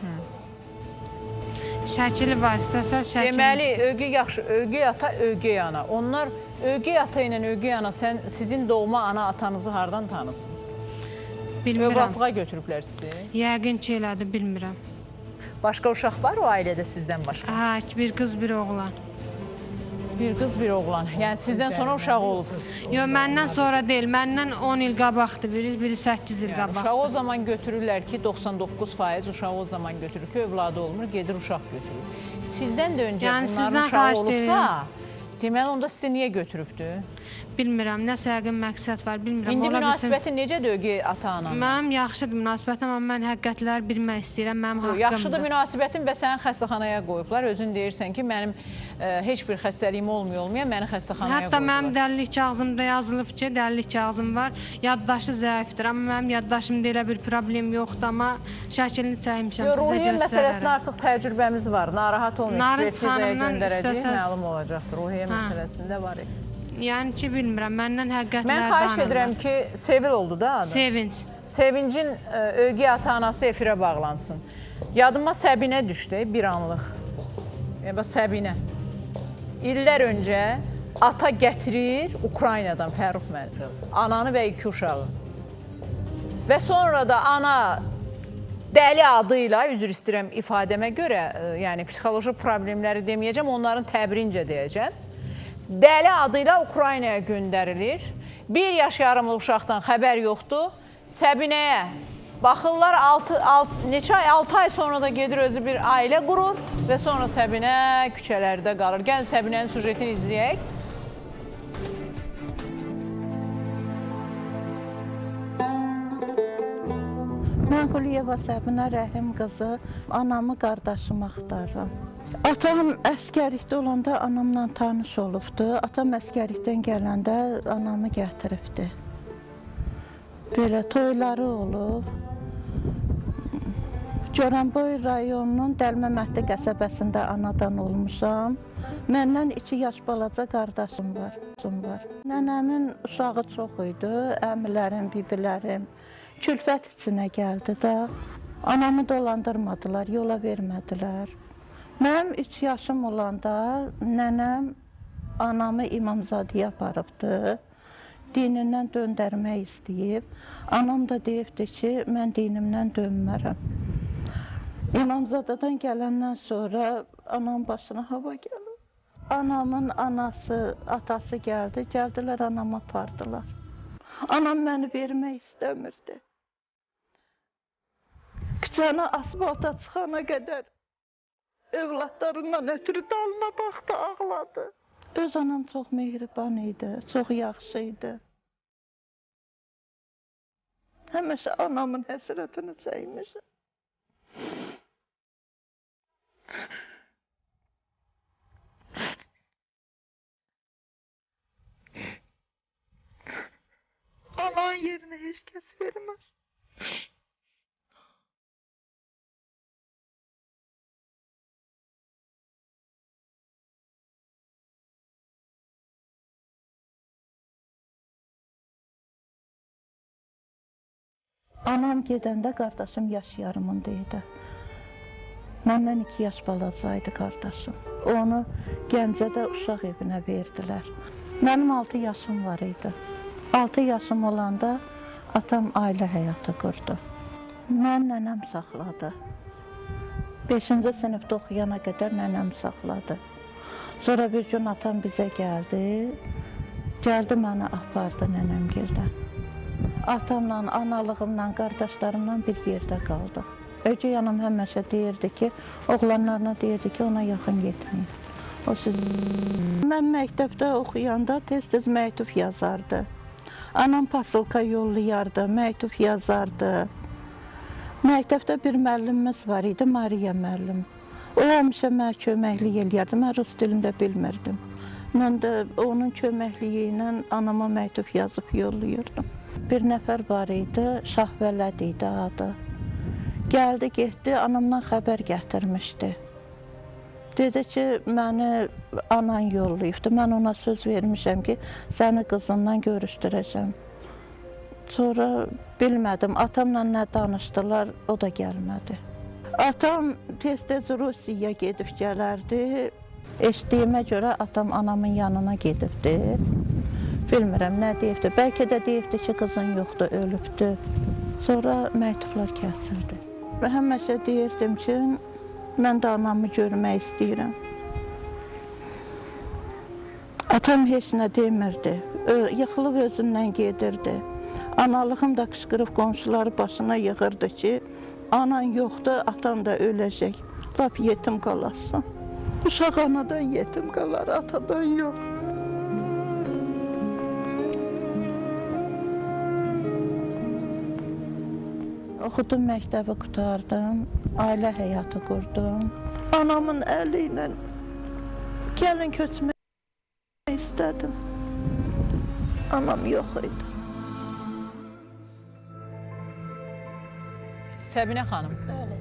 Şəkili var, istəsəz şəkili. Deməli, ögey yaxşı, ögey ata, ögey ana. Onlar ögey ata ilə ögey ana, sən sizin doğma ana atanızı hardan tanısın? Bilmirəm. Övladlığa götürüblər sizi? Yəqin ki, elədi, bilmirəm. Başqa uşaq var o ailədə sizdən başqa? Hə, bir qız, bir oğlan. Bir qız, bir oğlan. Yəni sizdən sonra uşaq olub? Yox, məndən sonra deyil. Məndən on il qabaqdır, biri, biri səkkiz il qabaqdır. Uşağı o zaman götürürlər ki, doxsan doqquz faiz uşağı o zaman götürür ki, övladı olmur, gedir uşaq götürür. Sizdən də öncə bunların uşağı olubsa, deməli, onda sizi niyə götürübdür? Bilmirəm, nəsə yəqin məqsəd var, bilmirəm. İndi münasibətin necədir ögey ata-ana? Mənim yaxşıdır münasibətim, amma mən həqiqətləri bilmək istəyirəm, mənim haqqımdır. Yaxşıdır münasibətin və səni xəstəxanaya qoyublar. Özün deyirsən ki, mənim heç bir xəstəliyim olmuyor-olmuyor, məni xəstəxanaya qoyublar. Hətta mənim dəlilik kağızımda yazılıb ki, dəlilik kağızım var, yaddaşı zəifdir, amma mənim yaddaşımda elə bir problem yoxdur, amma şəkilini çəkmişəm sizə göstərərəm. Ruhiyyə məsələsində artıq təcrübəmiz var, narahat olun, ekspertizaya göndərəcək, məlum olacaqdır. Ruhiyyə məsələsində var. Yəni ki, bilmirəm, məndən həqiqətləri danırlar. Mən xahiş edirəm ki, Sevil oldu da adı? Sevinç. Sevincin ögey ata-anası efirə bağlansın. Yadıma Səbinə düşdü, bir anlıq. Səbinə. İllər öncə ata gətirir Ukraynadan, Fərrux müəllim, ananı və iki uşağı. Və sonra da ana dəli adıyla, üzr istəyirəm ifadəmə görə, yəni psixoloji problemləri deməyəcəm, onların təbirincə deyəcəm. Dəli adıyla Ukraynaya göndərilir. Bir yaş yarımlı uşaqdan xəbər yoxdur. Səbinəyə baxırlar, neçə ay, altı ay sonra da gedir özü bir ailə qurur və sonra Səbinə küçələrdə qalır. Gəlin Səbinənin sujetini izləyək. Mən Quliyeva Səbinə Rəhim qızı, anamı, qardaşımı axtarıram. Atam əskərlikdə olanda anamla tanış olubdu. Atam əskərlikdən gələndə anamı gətiribdi. Belə toyları olub. Goranboy rayonunun Dəlməməhdi qəsəbəsində anadan olmuşam. Məndən iki yaş balaca qardaşım var. Nənəmin uşağı çox idi, əmilərim, bibilərim. Külfət içinə gəldi də. Anamı dolandırmadılar, yola vermədilər. Mənim üç yaşım olanda nənəm anamı İmamzadəyə aparıbdı. Dinindən döndərmək istəyib. Anam da deyibdi ki, mən dinimdən dönmərəm. İmamzadədən gələndən sonra anam başına hava gəlir. Anamın anası, atası gəldi, gəldilər anamı apardılar. Anam məni vermək istəmirdi. Küçəni asfalta çıxana qədər övladlarından ötürü dalına baxdı, ağladı. Öz anam çox mehriban idi, çox yaxşı idi. Həmişə anamın həsrətini çəkmişəm. Ananın yerinə heç kəs verməz. Anam gedəndə qardaşım yaş yarımındaydı. Məndən iki yaş balacaydı qardaşım. Onu Gəncədə uşaq evinə verdilər. Mənim altı yaşım var idi. altı yaşım olanda atam ailə həyatı qurdu. Mən nənəm saxladı. beşinci sinifdə oxuyana qədər nənəm saxladı. Sonra bir gün atam bizə gəldi. Gəldi məni apardı nənəmgildən. Atamla, analığımla, qardaşlarımla bir yerdə qaldıq. Ögey anam həmişə deyirdi ki, oğlanlarına deyirdi ki, ona yaxın getməyin. O siz... Mən məktəbdə oxuyanda tez-tez məktub yazardı. Anam pasolka yollayardı, məktub yazardı. Məktəbdə bir müəllimimiz var idi, Mariya müəllim. O həmişə mənə köməklik eləyərdi, mən rus dilində bilmirdim. Mən də onun köməkliyi ilə anama məktub yazıb yollayırdım. Bir nəfər var idi, Şahvələd idi adı. Gəldi, getdi, anamdan xəbər gətirmişdi. Dedi ki, məni anan yollayıbdı. Mən ona söz vermişəm ki, səni qızından görüşdürəcəm. Sonra bilmədim, atamla nə danışdılar, o da gəlmədi. Atam tez-tez Rusiyaya gedib gələrdi. Eşitdiyimə görə atam anamın yanına gedibdi. Bilmirəm, nə deyibdi. Bəlkə də deyibdi ki, qızın yoxdur, ölübdü. Sonra məktublar kəsildi. Həmişə deyirdim ki, mən də anamı görmək istəyirəm. Atam heç nə demirdi. Yıxılıb özündən gedirdi. Analığım da qışqırıb qonşuları başına yığırdı ki, anan yoxdur, atan da öləcək. Lap yetim qalasın. Uşaq anadan yetim qalar, atadan yox. Oxudum, məktəbi qutardım, ailə həyatı qurdum. Anamın əli ilə gəlin köçmək istədim. Anam yox idi. Səbinə xanım. Bəli.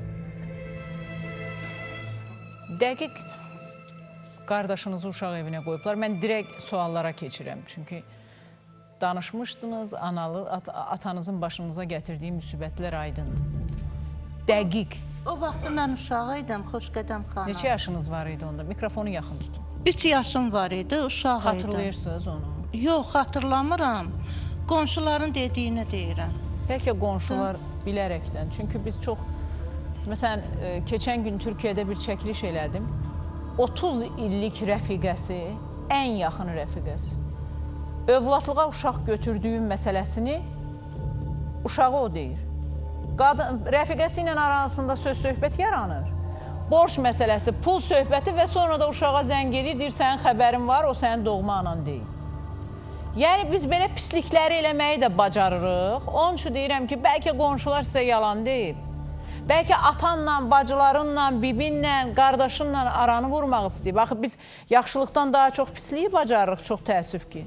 Dəqiq qardaşınızı uşaq evinə qoyublar. Mən direkt suallara keçirəm. Çünki danışmışdınız, analı, at, atanızın başınıza gətirdiyi müsibətlər aydındır. Dəqiq. O vaxtda mən uşağı idim, Xoşqədəm xanım. Neçə yaşınız var idi onda? Mikrofonu yaxın tutun. Üç yaşım var idi, uşaq idim. Xatırlayırsınız onu? Yox, xatırlamıram. Qonşuların dediyini deyirəm. Bəlkə qonşular bilərəkdən. Çünki biz çox... Məsələn, keçən gün Türkiyədə bir çəkiliş elədim. otuz illik rəfiqəsi, ən yaxın rəfiqəsi. Övladlığa uşaq götürdüyüm məsələsini uşağı o deyir. Qadın, rəfiqəsi ilə arasında söz-söhbət yaranır. Borç məsələsi, pul söhbəti və sonra da uşağa zəng edir, deyir, sənin xəbərin var, o sənin doğma anan deyil. Yəni, biz belə pislikləri eləməyi də bacarırıq. Onun üçün deyirəm ki, bəlkə qonşular sizə yalan deyib. Bəlkə atanla, bacılarınla, bibinlə, qardaşınla aranı vurmaq istəyib. Baxı, biz yaxşılıqdan daha çox pisliyi bacarırıq, çox təəssüf ki.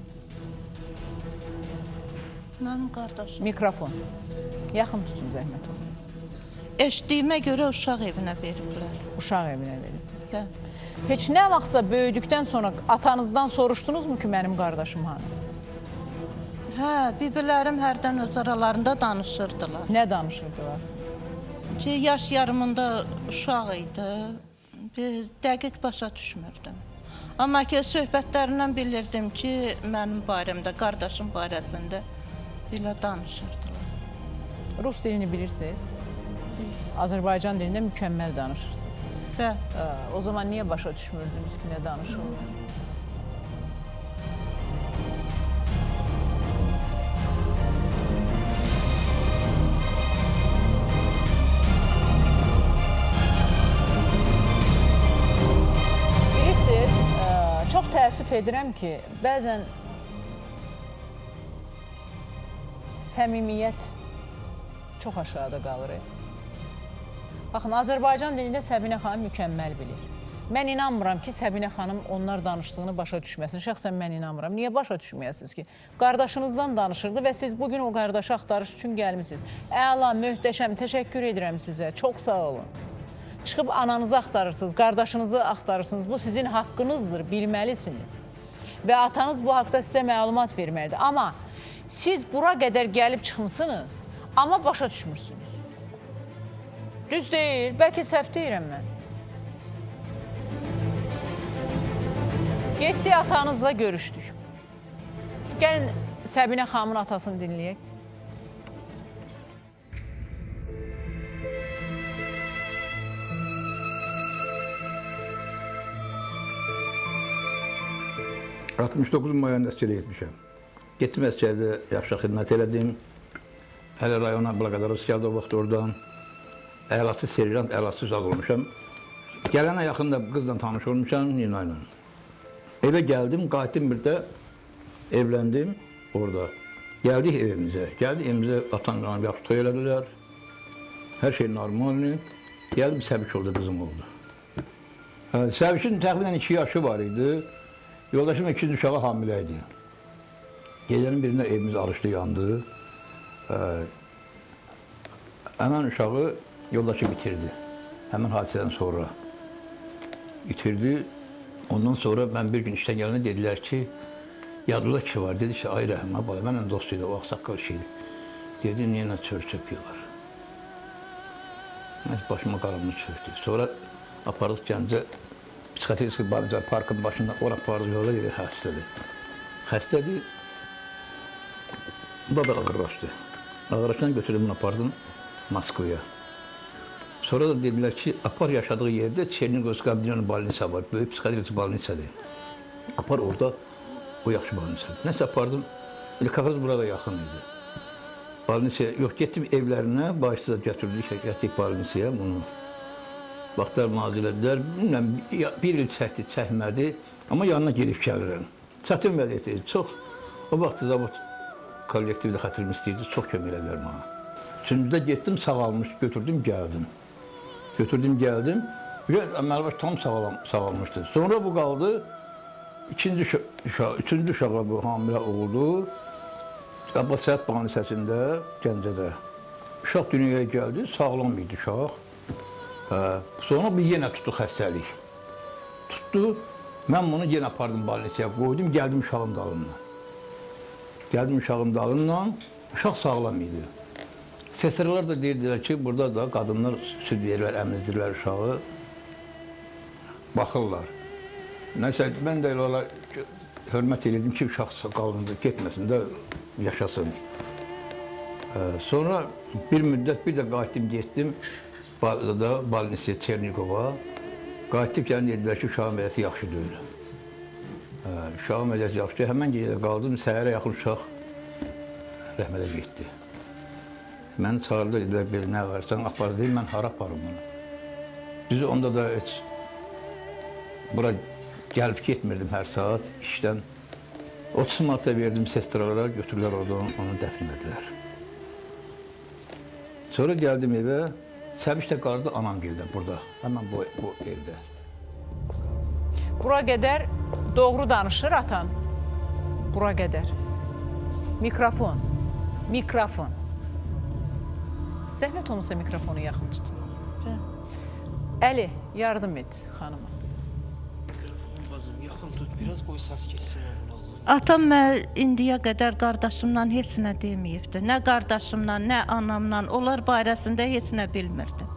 Mənim qardaşım. Mikrofon. Yaxın tutun, zəhmət olmaz. Eşitdiyimə görə uşaq evinə veriblər. Uşaq evinə veriblər. Hə. Heç nə vaxtsa böyüdükdən sonra atanızdan soruşdunuzmu ki, mənim qardaşım hanı? Hə, bibilərim hərdən öz aralarında danışırdılar. Nə danışırdılar? Ki, yaş yarımında uşaq idi, bir dəqiq başa düşmürdüm. Amma ki, söhbətlərindən bilirdim ki, mənim barəmdə, qardaşım barəsində belə danışırdılar. Rus dilini bilirsiniz? Azərbaycan dilində mükəmməl danışırsınız. Hə. O zaman niyə başa düşmürdünüz ki, nə danışırlar? Çox təəssüf edirəm ki, bəzən səmimiyyət çox aşağıda qalır. Baxın, Azərbaycan dilində Səbinə xanım mükəmməl bilir. Mən inanmıram ki, Səbinə xanım onlar danışdığını başa düşməsin. Şəxsən mən inanmıram. Niyə başa düşməyəsiniz ki? Qardaşınızdan danışırdı və siz bugün o qardaşı axtarış üçün gəlmişsiniz. Əla, möhtəşəm, təşəkkür edirəm sizə. Çox sağ olun. Çıxıb ananızı axtarırsınız, qardaşınızı axtarırsınız. Bu sizin haqqınızdır, bilməlisiniz. Və atanız bu haqda sizə məlumat verməlidir. Amma siz bura qədər gəlib çıxmışsınız, amma başa düşmürsünüz. Düz deyil, bəlkə səhv deyirəm mən. Getdi, atanızla görüşdük. Gəlin, Səbinə xanımın atasını dinləyək. altmış doqquz mayında əsgərə getmişəm. Getdim əsgərdə yaxşı xidmət elədim. Hələ rayona Blaqadarov gəldi o vaxt oradan. əlası serjant, əlası zad olmuşam. Gələnə yaxında qızla tanış olmuşam, Nina ilə. Evə gəldim, qayıtdım bir də, evləndim orada. Gəldik evimizə, gəldik evimizə, atan qanı yaxşı toy elədilər. Hər şey normaldir. Gəldim, Səbiş oldu, qızım oldu. Səbişin təxminən iki yaşı var idi. Yoldaşım ikinci uşağı hamilə idi. Gecənin birində evimiz arışdı, yandı. Həmən uşağı yoldaşı bitirdi. Həmən hadisədən sonra bitirdi. Ondan sonra mən bir gün işdən gələnə dedilər ki, yadlıda kişi var. Dedi ki, ay Rəhmə, mənlə dost idi, o ağsaqqal şeydi. Dedi, niyə nə çör-çöp yolar? Nəsə başıma qaranlıq çöktü. Sonra apardıq Gəncə, psixoterapist barınca parkın başında ora apardıq yola dedi, xəstədir. Xəstədir, bu da ağırlaşdı. Ağırlaşdan götürdüm, bunu apardım Moskvaya. Sonra da dedilər ki, apar yaşadığı yerdə Çerniqovska balnisa var, böyük psixoterapist balnisadır. Apar orada, o yaxşı balnisadır. Nəsə apardım, Kakrız burada yaxın idi. Balnisaya, yox, getdim evlərinə, başsıza götürdük, getdik balnisaya bunu. Vaxtlar müalicə elədilər, bilmirəm, bir il çəkdi, çəkmədi, amma yanına gedib gəlirəm. Çətin vəziyyət idi, çox. O vaxt Zavod kollektivdə xətirim istəyirdi, çox kömək elədilər mənə. Üçüncüdə getdim, sağalmış, götürdüm, gəldim. Götürdüm, gəldim, əməli tam sağalmışdı. Sonra bu qaldı, ikinci uşağı, üçüncü uşağa bu hamilə oldu. Abbasiyyət banisəsində, Gəncədə. Uşaq dünyaya gəldi, sağlam idi uşaq. Sonra bir yenə tutdu xəstəlik. Tutdu, mən bunu yenə apardım balnisaya qoydum, gəldim uşağın dalından. Gəldim uşağın dalından, uşaq sağlam idi. Sesrələr də deyirdilər ki, burada da qadınlar süd verirlər, əmizdirlər uşağı, baxırlar. Nəsə, mən də elə hörmət edirdim ki, uşaq qalında getməsin də, yaşasın. Sonra bir müddət, bir də qayıtdım, getdim, da balnisaya, Çerniqova. Qayıtdıb gəlin dedilər ki, uşağın vəziyyəti yaxşı deyil. Uşağın vəziyyəti yaxşı deyil. Həmən gecədə qaldım, səhərə yaxın uşaq rəhmədə getdi. Məni çağırdı, dedilər, bir nə varsan, apar deyil, mən hara aparım bunu. Düzü onda da heç bura gəlib getmirdim hər saat işdən. otuz manata verdim sestralara, götürürlər oradan, onu dəfn edilər. Sonra gəldim evə, Səbiş də qalırdı anam gildə burada, həmən bu, bu evdə. Bura qədər doğru danışır atan. Bura qədər. Mikrofon. Mikrofon. Zəhmət olmasa mikrofonu yaxın tutun. Əli, yardım et xanıma. Mikrofonu bazım, yaxın tut, biraz qoy səs keçsin. Atam mən indiyə qədər qardaşımdan heç nə deməyibdi. Nə qardaşımdan, nə anamdan, onlar barəsində heç nə bilmirdim.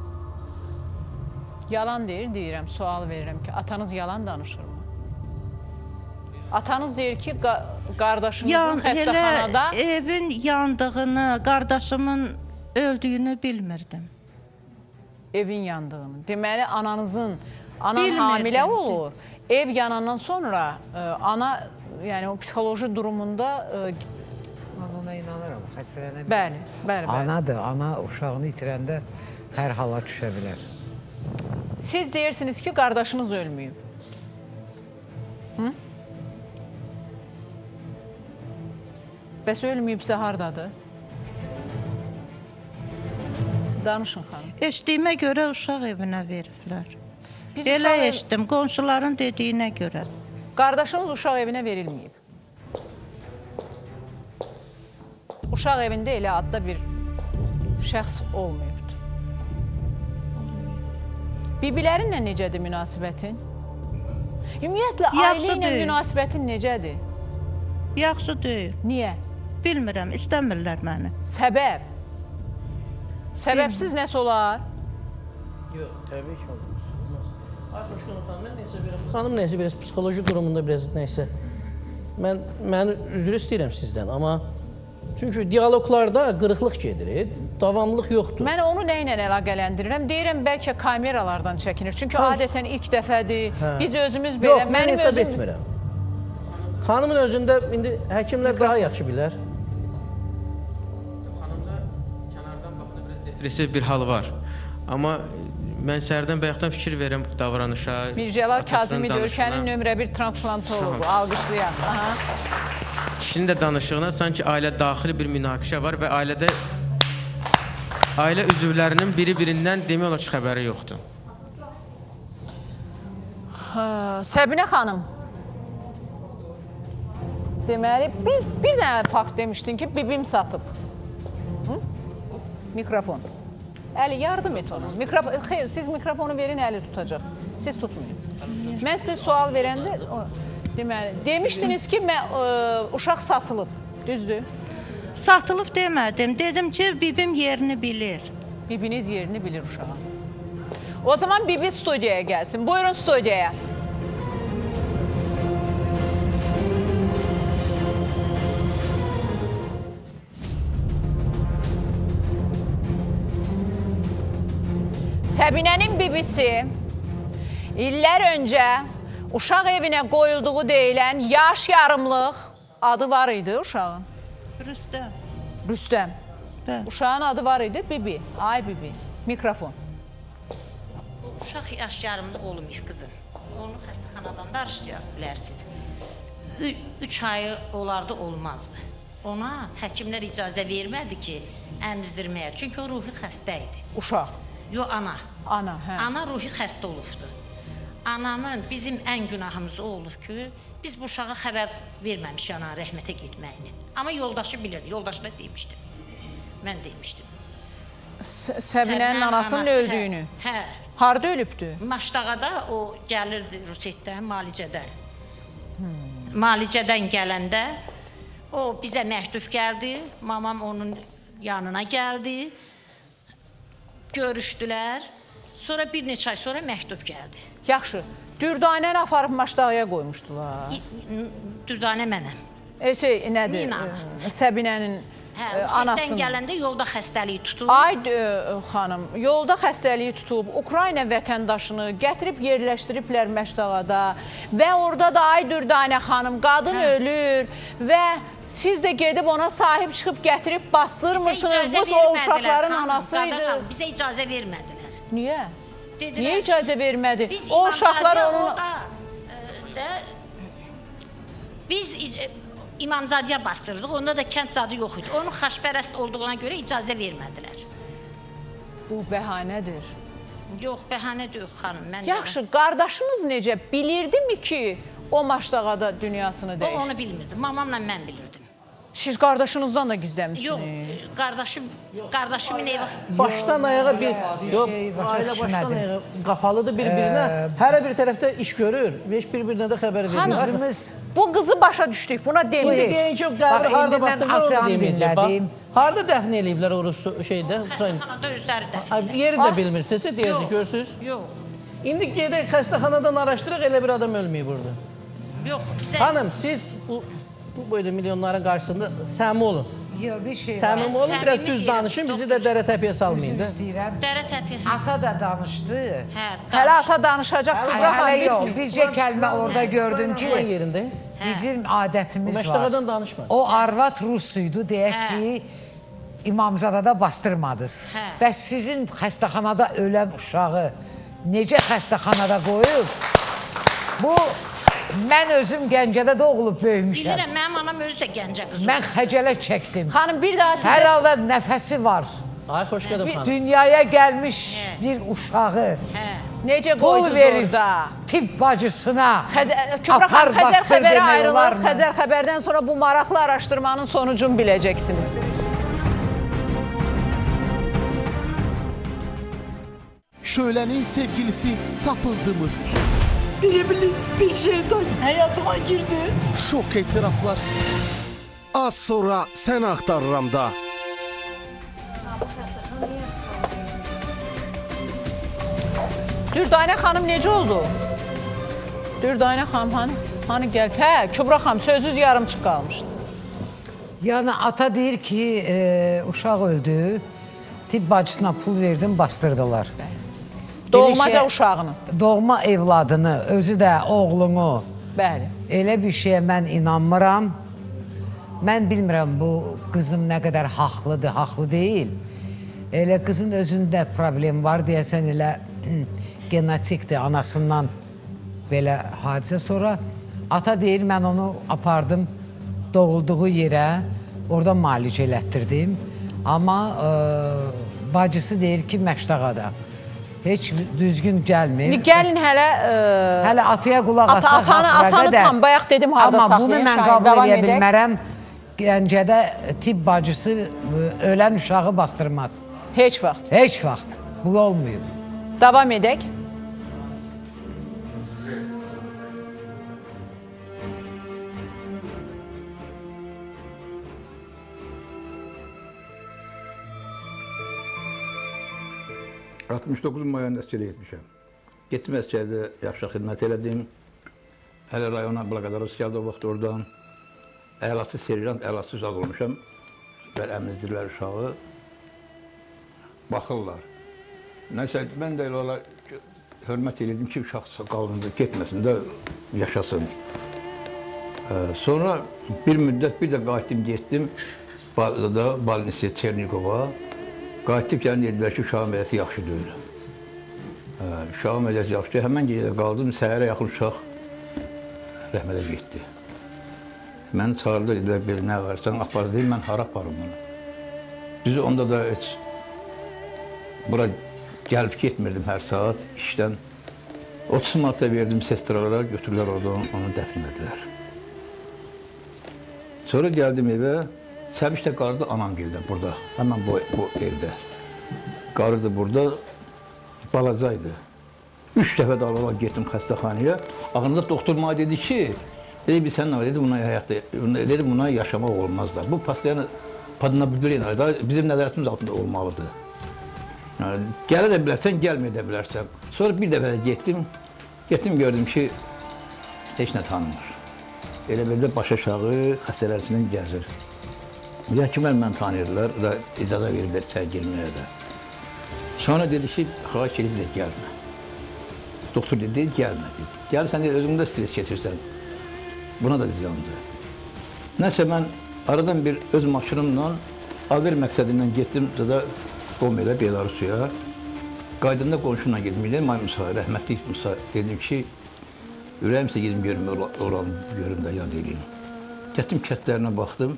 Yalan deyir, deyirəm, sual verirəm ki, atanız yalan danışır mı? Atanız deyir ki, qardaşınızın xəstəxanada... Elə evin yandığını, qardaşımın öldüyünü bilmirdim. Evin yandığını. Deməli, ananızın, anan hamilə olur. Ev yanandan sonra ana... Yəni o psixoloji durumunda... Mən ona inanıram, xəstələnə bilər. Bəli, bəli, bəli. Anadır, ana uşağını itirəndə hər hala düşə bilər. Siz deyirsiniz ki, qardaşınız ölməyib. Hı? Bəs ölməyibsə hardadır? Danışın xanım. Eşdiyimə görə uşaq evinə veriblər. Elə eşdim, qonşuların dediyinə görə. Qardaşınız uşaq evinə verilməyib. Uşaq evində elə adda bir şəxs olmayıbdır. Bibilərinlə necədir münasibətin? Ümumiyyətlə, ailə ilə münasibətin necədir? Yaxşı deyil. Niyə? Bilmirəm, istəmirlər məni. Səbəb? Səbəbsiz nəsə olar? Yox, təbii ki, olmaz. Xanım neysə, biraz psixoloji durumunda biraz neysə. Mən, mən üzr istəyirəm sizdən, amma çünki diyaloglarda qırıqlıq gedir, davamlılıq yoxdur. Mən onu nə ilə əlaqələndirirəm? Deyirəm, bəlkə kameralardan çəkinir. Çünki adətən ilk dəfədir, biz özümüz belə... Yox, mən hesab etmirəm. Xanımın özündə indi həkimlər daha yaxşı bilər. Xanımda kənardan baxında biraz depressiv bir hal var. Amma mən səhərdən bayaqdan fikir verirəm davranışa. Mircəlal Kazımid ölkənin nömrə bir transplantologu, alqışlayaq. Kişinin də danışığına sanki ailə daxili bir münaqişə var və ailədə ailə üzvlərinin biri-birindən demək olar ki, xəbəri yoxdur. Səbinə xanım, deməli, bir, bir dənə fakt demişdin ki, bibim satıb. Hı? Mikrofon. Əli, yardım et onu. Mikrofon, xeyr, siz mikrofonu verin, Əli tutacaq. Siz tutmayın. Mən sizə sual verəndə, deməli, demişdiniz ki, mən, ə, uşaq satılıb, düzdür? Satılıb demədim. Dedim ki, bibim yerini bilir. Bibiniz yerini bilir uşağa. O zaman bibi studiyaya gəlsin. Buyurun studiyaya. Səbinənin bibisi illər öncə uşaq evinə qoyulduğu deyilən yaş yarımlıq adı var idi uşağın. Rüstəm. Rüstəm. Hə. Uşağın adı var idi bibi. Ay bibi. Mikrofon. Uşaq yaş yarımlıq olmayıb qızım. Onu xəstəxanadan da arışdıraq bilərsiniz. Üç ayı olardı, olmazdı. Ona həkimlər icazə vermədi ki, əmizdirməyə. Çünki o ruhi xəstə idi. Uşaq? Yox, ana. Ana, hə. Ana ruhi xəstə olubdu. Ananın bizim ən günahımız o olub ki, biz bu uşağa xəbər verməmişik ana rəhmətə getməyini. Amma yoldaşı bilirdi, yoldaşı da demişdi. Mən demişdim. Səbinənin anasının öldüyünü? Hə. Harada ölübdü? Maşdağada o gəlirdi Rusetdən, Malicədən. Malicədən gələndə o bizə məktub gəldi, mamam onun yanına gəldi, görüşdülər, sonra bir neçə ay sonra məktub gəldi. Yaxşı, Dürdanəni aparıb Maşdağaya qoymuşdular. Dürdanə mənəm. E, şey, nədir? Səbinənin Hə, Rusetdən gələndə yolda xəstəliyi tutub. Ay xanım, yolda xəstəliyi tutub, Ukrayna vətəndaşını gətirib yerləşdiriblər Məşdağada və orada da ay Dürdanə xanım, qadın hə. ölür və siz də gedib ona sahib çıxıb gətirib bastırmırsınız. Bu o uşaqların anasıydı. Bizə icazə vermədilər. Niyə? Dedilər, Niyə icazə vermədi? Biz o uşaqlar onun... Orada, e, biz... İmamzadiyə bastırdıq, onda da kənd zadı yox idi. Onun xaşpərəst olduğuna görə icazə vermədilər. Bu bəhanədir. Yox, bəhanə yox xanım. Mən Yaxşı, də... qardaşınız necə? Bilirdimi ki, o Maşdağada dünyasını dəyişdi? O onu bilmirdi, mamamla mən bilirdim. Siz qardaşınızdan da gizləmişsiniz? Yox, qardaşım, qardaşımın evi... Başdan ayağa bir... Yox, ailə başdan ayağa qapalıdır bir-birinə. Hər bir tərəfdə iş görür və heç bir-birinə də xəbər verir. Bu qızı başa düşdük, buna demir. Deyin ki, qəbri harada bastırır, onu deməyəcək. Harada dəfn eləyiblər o şeydə? Xəstəxanada özləri dəfn. Yeri də bilmirsiniz, deyəcək, görürsünüz? Yox. İndi gedək xəstəxanadan araşdırıq, elə bir adam ölməyib burada. Yox, bizə... Xanım, siz bu böyle milyonların qarşısında səmi olun. Yox, bir şey var. Səmimi olun, biraz düz danışın, bizi də dərə təpiyə salmayın. Dərə təpiyə. Ata da danışdı. Hələ ata danışacaq. Hələ yox, bircə kəlmə orada gördüm ki, yerində bizim adətimiz var. Məşdağadan danışma. O arvad Rusuydu, deyək ki, İmamzadada bastırmadınız. Bəs sizin xəstəxanada ölən uşağı necə xəstəxanada qoyub? Bu... Mən özüm Gəncədə doğulub böyümüşəm. Bilirəm, mənim anam özü də Gəncə qızı. Mən xəcələ çəkdim. Xanım, bir daha sizə... Hər halda nəfəsi var. Ay, xoş gəldim xanım. Dünyaya gəlmiş bir uşağı necə qoydunuz orada? Tibb bacısına apar bastır demək olar mı? Xəzər xəbərdən sonra bu maraqlı araşdırmanın sonucunu biləcəksiniz. Şölenin sevgilisi tapıldı mı? Bilebiliriz bir şeytan hayatıma girdi. Şok etraflar. Az sonra sen aktarıram da. Dürdanə xanım necə oldu? Dürdanə xanım hani, hani gəl. Hə, Kübra xanım sözsüz yarımçıq qalmışdı. Yəni ata deyir ki, e, uşaq öldü. Tibb bacısına pul verdim, bastırdılar. Doğmaca uşağını. Doğma evladını, özü də oğlunu. Bəli. Elə bir şeyə mən inanmıram. Mən bilmirəm bu qızım nə qədər haqlıdır, haqlı deyil. Elə qızın özündə problem var deyəsən, elə genetikdir, anasından belə hadisə. Sonra ata deyir, mən onu apardım doğulduğu yerə, orada müalicə elətdirdim. Amma e, bacısı deyir ki, Məşdağada. Heç düzgün gəlmir. Gəlin hələ... E, hələ ataya qulaq ata, asaq atanı, atanı tam, bayaq dedim, harada saxlayın. Amma bunu mən qəbul edə bilmərəm. Gəncədə tibb bacısı ölən uşağı bastırmaz. Heç vaxt. Heç vaxt. Bu olmuyor. Davam edək. altmış doqquz mayında əskərə getmişəm. Getdim əskərdə yaxşı xidmət elədim. Hələ rayona Blaqadaros gəldi o vaxt oradan. Əlası serjant, əlası uşaq olmuşam. Bəl əmizdirlər uşağı. Baxırlar. Nəsə, mən də elə hörmət edirdim ki, uşaq qalında getməsin də yaşasın. Sonra bir müddət bir də qayıtdım, getdim. Balnisiya Çernikova. Qayıtıb gəlin dedilər ki, uşağın mədəsi yaxşı deyil. Uşağın mədəsi yaxşı deyil. Həmən gecədə qaldım, səhərə yaxın uşaq rəhmədə getdi. Məni çağırdı, dedilər, bir nə varsan, apar deyil, mən hara aparım bunu. Bizi onda da heç bura gəlib getmirdim hər saat işdən. otuz manata verdim sestralara, götürürlər oradan, onu dəfn edilər. Sonra gəldim evə, Səbişdə qarıdı anam gəldi burada, həmən bu, bu evdə. Qarıdı burada, balacaydı. Üç dəfə də alalar getdim xəstəxanaya. Ağırında doktor mənə dedi ki, dedi, biz sənin dedi, buna həyatda, dedi, buna yaşamaq olmaz da. Bu pastayanı padnabilin, bizim nəzarətimiz altında olmalıdır. Yəni, gələ də bilərsən, gəlməyə də bilərsən. Sonra bir dəfə də getdim, getdim gördüm ki, heç nə tanımır. Elə belə baş aşağı xəstələr içindən gəzir. Həkimlər mən tanıyırlar da icazə verirlər içəri girməyə də. Sonra dedi ki, xahiş edib də gəlmə. Doktor dedi, gəlmə dedi. Gəlirsən deyir, özümdə stres keçirsən. Buna da ziyandır. Nəsə mən aradan bir öz maşınımla Aver məqsədindən getdim da Qomelə, Belarusiya. Qaydında qonşumla getdim, May Musa, rəhmətli Musa. Dedim ki, ürəyimsə gedim görüm, oranı görüm də yad edeyim. Getdim kətlərinə baxdım.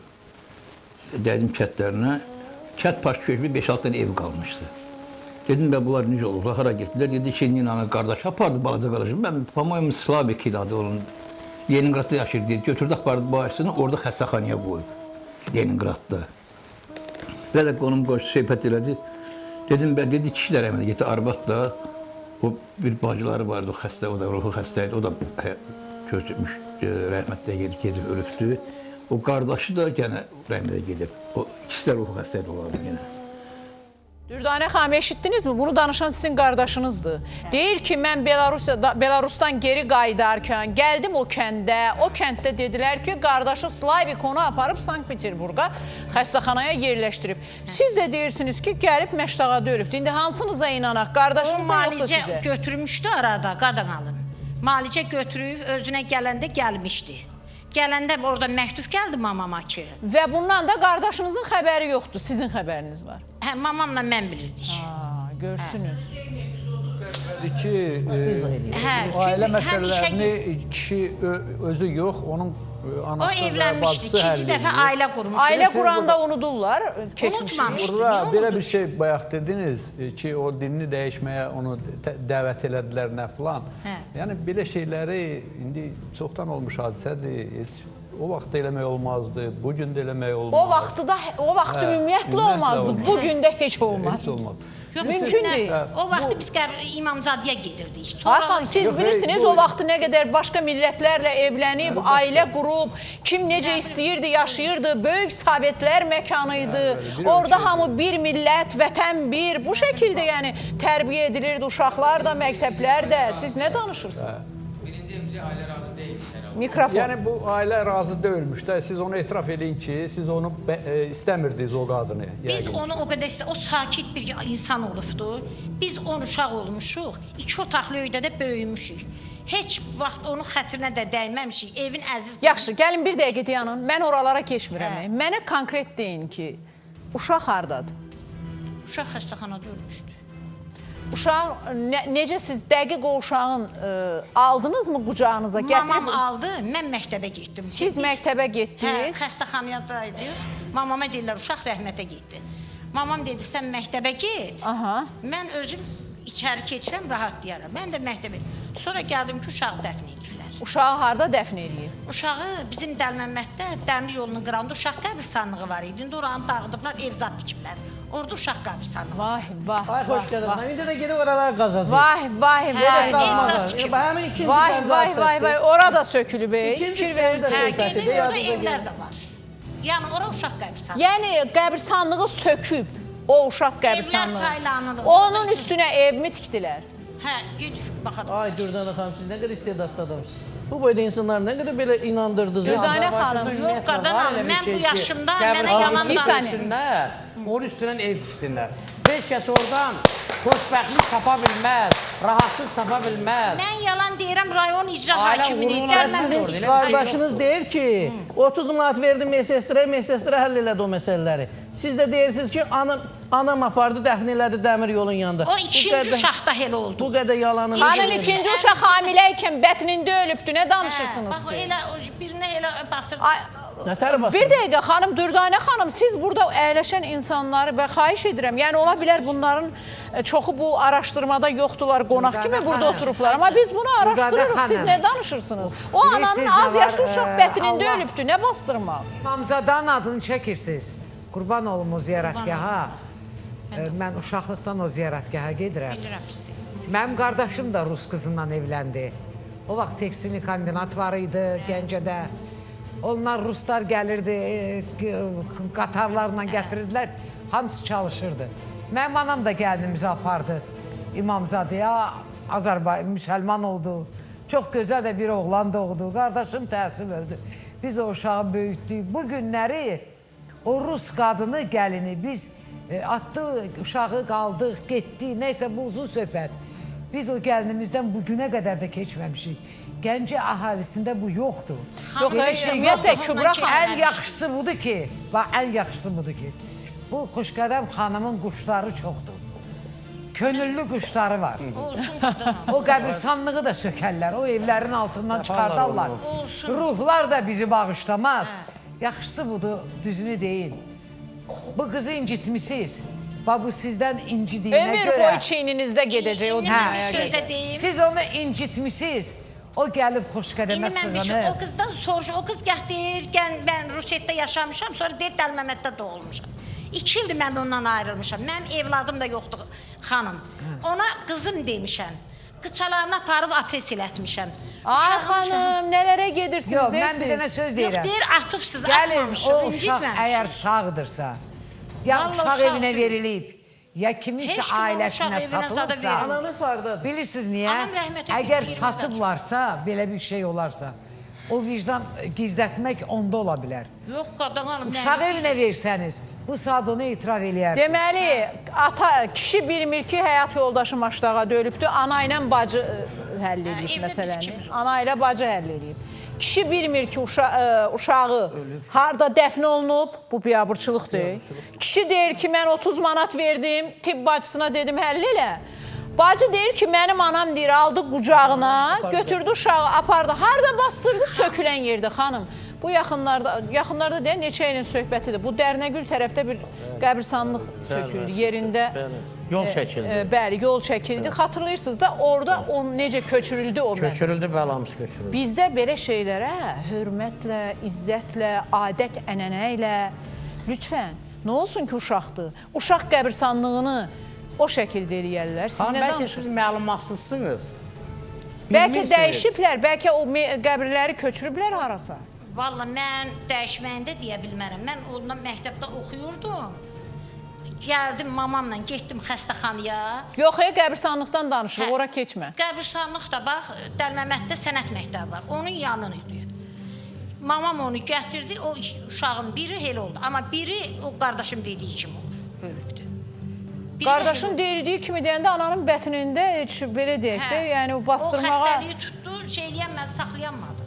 Dədim kətlərinə, kət baş köşmü beş altı dənə ev qalmışdı. Dedim, bə, bunlar necə olur, hara getdilər, dedi ki, Ninanın qardaşı apardı, balaca qardaşı. Mən, Pamayım Slavik idadı onun, Leningradda yaşayır, deyir, götürdü, apardı başını, orada xəstəxanaya qoyub, Leningradda. Və də qonum qoşu söhbət elədi. Dedim, bə, dedi, kişilər əmədə getdi, arvad da, o bir bacıları vardı, o xəstə, o da ruhu xəstəydi, o da közmüş, rəhmətlə gedib, gedib, ölübdü. O qardaşı da gənə rəhmədə gedib. O ikisi də ruhu xəstəydi olardı yenə. Dürdanə xanım, eşitdinizmi? Bunu danışan sizin qardaşınızdır. Deyir ki, mən Belarusdan geri qayıdarkən gəldim o kəndə. O kənddə dedilər ki, qardaşı Slavik onu aparıb Sankt-Peterburqa xəstəxanaya yerləşdirib. Siz də deyirsiniz ki, gəlib Məşdağada ölübdür. İndi hansınıza inanaq? Qardaşınıza yoxsa sizə? O malicə götürmüşdü arada, qadan alın. Malicə götürüb, özünə gələndə gəlmişdi. Gələndə orada məktub gəldi mamama ki. Və bundan da qardaşınızın xəbəri yoxdur, sizin xəbəriniz var. Hə, mamamla mən bilirdik. Aa, görsünüz. Ki, ailə məsələlərini kişi özü yox, onun anası və bacısı həll edir. O evlənmişdi, iki dəfə ailə qurmuşdu. Ailə quranda unudurlar, keçmişdir. Burada belə bir şey bayaq dediniz ki, o dinini dəyişməyə onu dəvət elədilər nə filan. Yəni, belə şeyləri indi çoxdan olmuş hadisədir, heç o vaxt eləmək olmazdı, bugün də eləmək olmazdı. O vaxtda, o vaxtda ümumiyyətlə olmazdı, bugün də heç olmaz. Heç olmaz. Mümkün deyil. O vaxtı biz İmamzadəyə gedirdik. Arxam, siz bilirsiniz, o vaxtı nə qədər başqa millətlərlə evlənib, ailə qurub, kim necə istəyirdi, yaşayırdı, böyük sovetlər məkanı idi. Orada hamı bir millət, vətən bir, bu şəkildə yəni tərbiyə edilirdi, uşaqlar da, məktəblər də. Siz nə danışırsınız? Birinci evli ailə razı deyil. Mikrofon. Yəni, bu ailə razı deyilmiş də, siz onu etiraf edin ki, siz onu istəmirdiniz o qadını. Biz onu o qədər istə, o sakit bir insan olubdu. Biz on uşaq olmuşuq, iki otaqlı öydə də böyümüşük. Heç vaxt onun xətrinə də dəyməmişik, evin əziz... Yaxşı, gəlin bir dəqiqə dayanın, mən oralara keçmirəm. Mənə konkret deyin ki, uşaq hardadır? Uşaq xəstəxanada ölmüşdü. Uşaq, ne, necə siz dəqiq o uşağın ə, aldınız mı qucağınıza? Mamam aldı, mən məktəbə getdim. Siz məktəbə getdiniz? Hə, xəstəxanaya daydık. Mamama deyirlər, uşaq rəhmətə getdi. Mamam dedi, sən məktəbə get. Aha. Mən özüm içəri keçirəm, rahatlayaram. Mən də məktəbə. Sonra gəldim ki, uşağı dəfn edirlər. Uşağı harada dəfn edir? Uşağı bizim Dəlməmməddə dəmir yolunun qırağında uşaq qəbirstanlığı var idi. İndi oranı dağıdıblar, evzat tikiblər. Orada uşaq qəbirstanlığı. Vay, vah, Ay, xoş gəlin. İndi də gedib oralar qazacaq. Vay, vay, vay. Həmin ikinci vay, vay, vay, vay. Orada sökülüb, ey. İkinci pəncə söhbəti. Hə, orada evlər də var. Yəni, ora uşaq qəbirstanlığı. Yəni, qəbirstanlığı söküb, o uşaq qəbirstanlığı. Onun üstünə ev mi tikdilər? Hə, gidib, baxalım. Ay, Dürdana xanım, siz nə qədər istedadlı adamsınız. Bu boyda insanlar nə qədər belə inandırdınız. Dürdana xanım, yox, qadan alım, mən bu yaşımda mənə yalan danışsınlar, onun üstündən ev tiksinlər. Heç kəs oradan xoşbəxtlik tapa bilməz, rahatlıq tapa bilməz. Mən yalan deyirəm, rayon icra hakimini. Qardaşınız deyir ki, otuz manat verdi mesestirə, mesestirə həll elədi o məsələləri. Siz də deyirsiniz ki, anam apardı, dəfn elədi dəmir yolun yanında. O ikinci uşaqda elə oldu. Bu qədər yalanın. Xanım, ikinci uşaq hamiləykən bətnində ölübdür, nə danışırsınız siz? Bax, elə birinə elə basırdı. Bir dəqiqə xanım, Dürdanə xanım, siz burada əyləşən insanları və xahiş edirəm, yəni ola bilər bunların çoxu bu araşdırmada yoxdular, qonaq kimi burada oturublar, amma biz bunu araşdırırıq, siz nə danışırsınız? O ananın az yaşlı uşaq bətnində ölübdür, nə bastırmaq? İmamzadanın adını çəkirsiniz, qurban olum o ziyarətgaha, mən uşaqlıqdan o ziyarətgaha gedirəm. Mənim qardaşım da Rus qızından evləndi, o vaxt tekstilli kombinat var idi Gəncədə. Onlar Ruslar gəlirdi, qatarlarla gətirdilər, hamısı çalışırdı. Mənim anam da gəlinimizi apardı İmamzadəyə, Azərbaycan müsəlman oldu. Çox gözəl də bir oğlan doğdu, qardaşım təhsil öldü. Biz o uşağı böyütdük. Bu günləri o Rus qadını gəlini biz atdıq, uşağı qaldıq, getdik, neysə bu uzun söhbət. Biz o gəlinimizdən bu günə qədər də keçməmişik. Gəncə əhalisində bu yoxdur. Yox, ümumiyyətlə, Kübra xanım. Ən yaxşısı budur ki, bax, ən yaxşısı budur ki, bu Xoşqədəm xanımın quşları çoxdur. Könüllü quşları var. O qəbirstanlığı da sökərlər, o evlərin altından çıxardarlar. Ruhlar da bizi bağışlamaz. Yaxşısı budur, düzünü deyin. Bu qızı incitmişsiniz. Bax, bu sizdən incidiyinə görə... Ömür boyu çiyninizdə gedəcək, o dünyaya gedəcək. Siz onu incitmişsiniz. O gəlib Xoşqədəmə sığınır. O qızdan soruşur, o qız gəh deyir, mən Rusiyyətdə yaşamışam, sonra deyir Dəlməmməddə doğulmuşam. İki ildir mən ondan ayrılmışam. Mənim evladım da yoxdur, xanım. Ona qızım demişəm. Qıçalarını aparıb apres elətmişəm. Ay xanım, nələrə gedirsiniz? Yox, mən bir dənə söz deyirəm. Yox, deyir, atıbsız, atmamışsınız. Gəlin, o uşaq əgər sağdırsa, ya uşaq evinə verilib, ya kiminsə ailəsinə satılıbsa, bilirsiniz niyə? Əgər satıblarsa, belə bir şey olarsa, o vicdan gizlətmək onda ola bilər. Yox, qadan alım. Uşaq evinə versəniz, bu saat onu etiraf eləyərsiniz. Deməli, ata, kişi bilmir ki, həyat yoldaşı maçdağa dölübdür, ana ilə bacı həll edib məsələni. Ana ilə bacı həll edib. Kişi bilmir ki, uşağı harada dəfn olunub, bu biabırçılıqdır. Kişi deyir ki, mən otuz manat verdim, tibb bacısına dedim, həll elə. Bacı deyir ki, mənim anam deyir, aldı qucağına, götürdü uşağı, apardı. Harada bastırdı, sökülən yerdə, xanım. Bu yaxınlarda, yaxınlarda deyil, neçə ilin söhbətidir. Bu Dərnəgül tərəfdə bir qəbirstanlıq söküldü, yerində. Yol çəkildi. Bəli, yol çəkildi. Xatırlayırsınız da, orada necə köçürüldü o mən. Köçürüldü, bəlamız köçürüldü. Bizdə belə şeylərə hörmətlə, izzətlə, adət, ənənə ilə, lütfən, nə olsun ki, uşaqdır? Uşaq qəbirstanlığını o şəkildə eləyərlər. Xanım, bəlkə siz məlumatsızsınız. Bəlkə dəyişiblər, bəlkə o qəbirləri köçürüblər harasa. Valla, mən dəyişməyində deyə bilmərəm. Mən ondan məktəbdə oxuyurdum. Gəldim mamamla, getdim xəstəxanaya. Yox, ya qəbirstanlıqdan danışırıq, ora keçmə. Qəbirstanlıq da, bax, Dəlməmməddə sənət məktəbi var, onun yanını idi. Mamam onu gətirdi, o uşağın biri elə oldu. Amma biri o qardaşım dediyi kimi oldu, ölübdü. Qardaşım deyildiyi kimi deyəndə ananın bətnində heç belə deyək də, yəni o bastırmağa... O xəstəliyi tutdu, şey deyənmədi, saxlayanmadıq.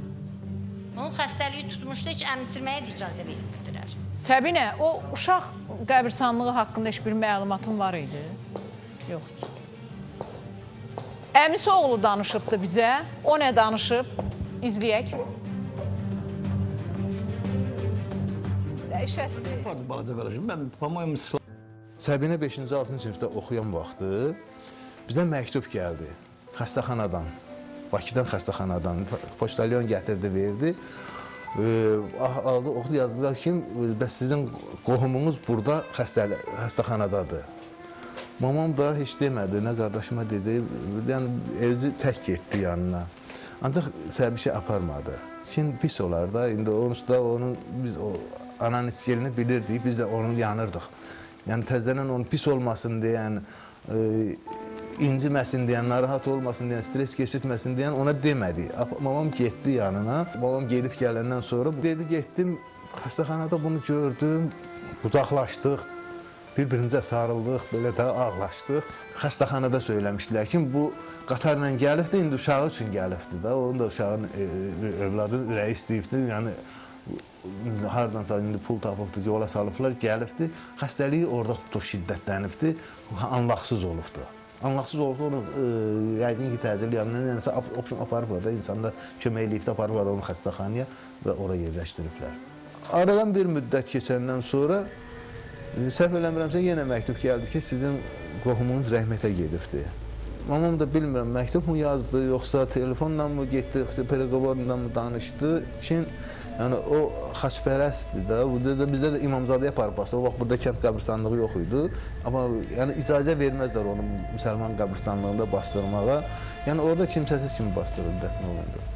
Onun xəstəliyi tutmuşdu, heç əmizdirməyə də icazə verilmədilər. Səbinə, o uşaq qəbirstanlığı haqqında heç bir məlumatın var idi? Yoxdur. Əmisi oğlu danışıbdı bizə. O nə danışıb? İzləyək. Dəyişətdir. Balaca qarajım, mən pamayım Səbinə beşinci altıncı sinifdə oxuyan vaxtı bizdən məktub gəldi. Xəstəxanadan, Bakıdan xəstəxanadan. Poçtalyon gətirdi, verdi. Aldı, oxudu, yazdılar ki, bəs sizin qohumunuz burada xəstəxanadadır. Mamam da heç demədi, nə qardaşıma dedi. Yəni, evci tək getdi yanına. Ancaq bir şey aparmadı. Çin pis olar da, indi onsuz da onun, biz o ananın iskelini bilirdik, biz də onun yanırdıq. Yəni, təzələn onun pis olmasın deyən, inciməsin deyən, narahat olmasın deyən, stres keçirtməsin deyən ona demədi. Mamam getdi yanına, mamam gedib gələndən sonra dedi, getdim, xəstəxanada bunu gördüm, budaqlaşdıq, bir-birimizə sarıldıq, belə də ağlaşdıq. Xəstəxanada söyləmişdilər ki, bu qatarla gəlibdi, indi uşağı üçün gəlibdi da, onun da uşağın övladın ürəyi istəyibdi, yəni hardan da indi pul tapıbdı, yola salıblar, gəlibdi, xəstəliyi orada tutub, şiddətlənibdi, anlaqsız olubdu. Anlaqsız olubdu, onu yəqin ki, təcil yanından, yəni opsiyon aparıblar da, insanlar kömək eləyibdə aparıblar onu xəstəxanaya və ora yerləşdiriblər. Aradan bir müddət keçəndən sonra, səhv eləmirəmsə, yenə məktub gəldi ki, sizin qohumunuz rəhmətə gedibdi. Mamam da bilmirəm, məktub mu yazdı, yoxsa telefonla mı getdi, preqaborla mı danışdı ki, yəni o xaçpərəstdir də, bizdə də İmamzadəyə aparıb bastı, o vaxt burada kənd qəbirstanlığı yox idi, amma yəni icazə verməzlər onu müsəlman qəbirstanlığında bastırmağa, yəni orada kimsəsiz kimi bastırıldı, dəfn olundu.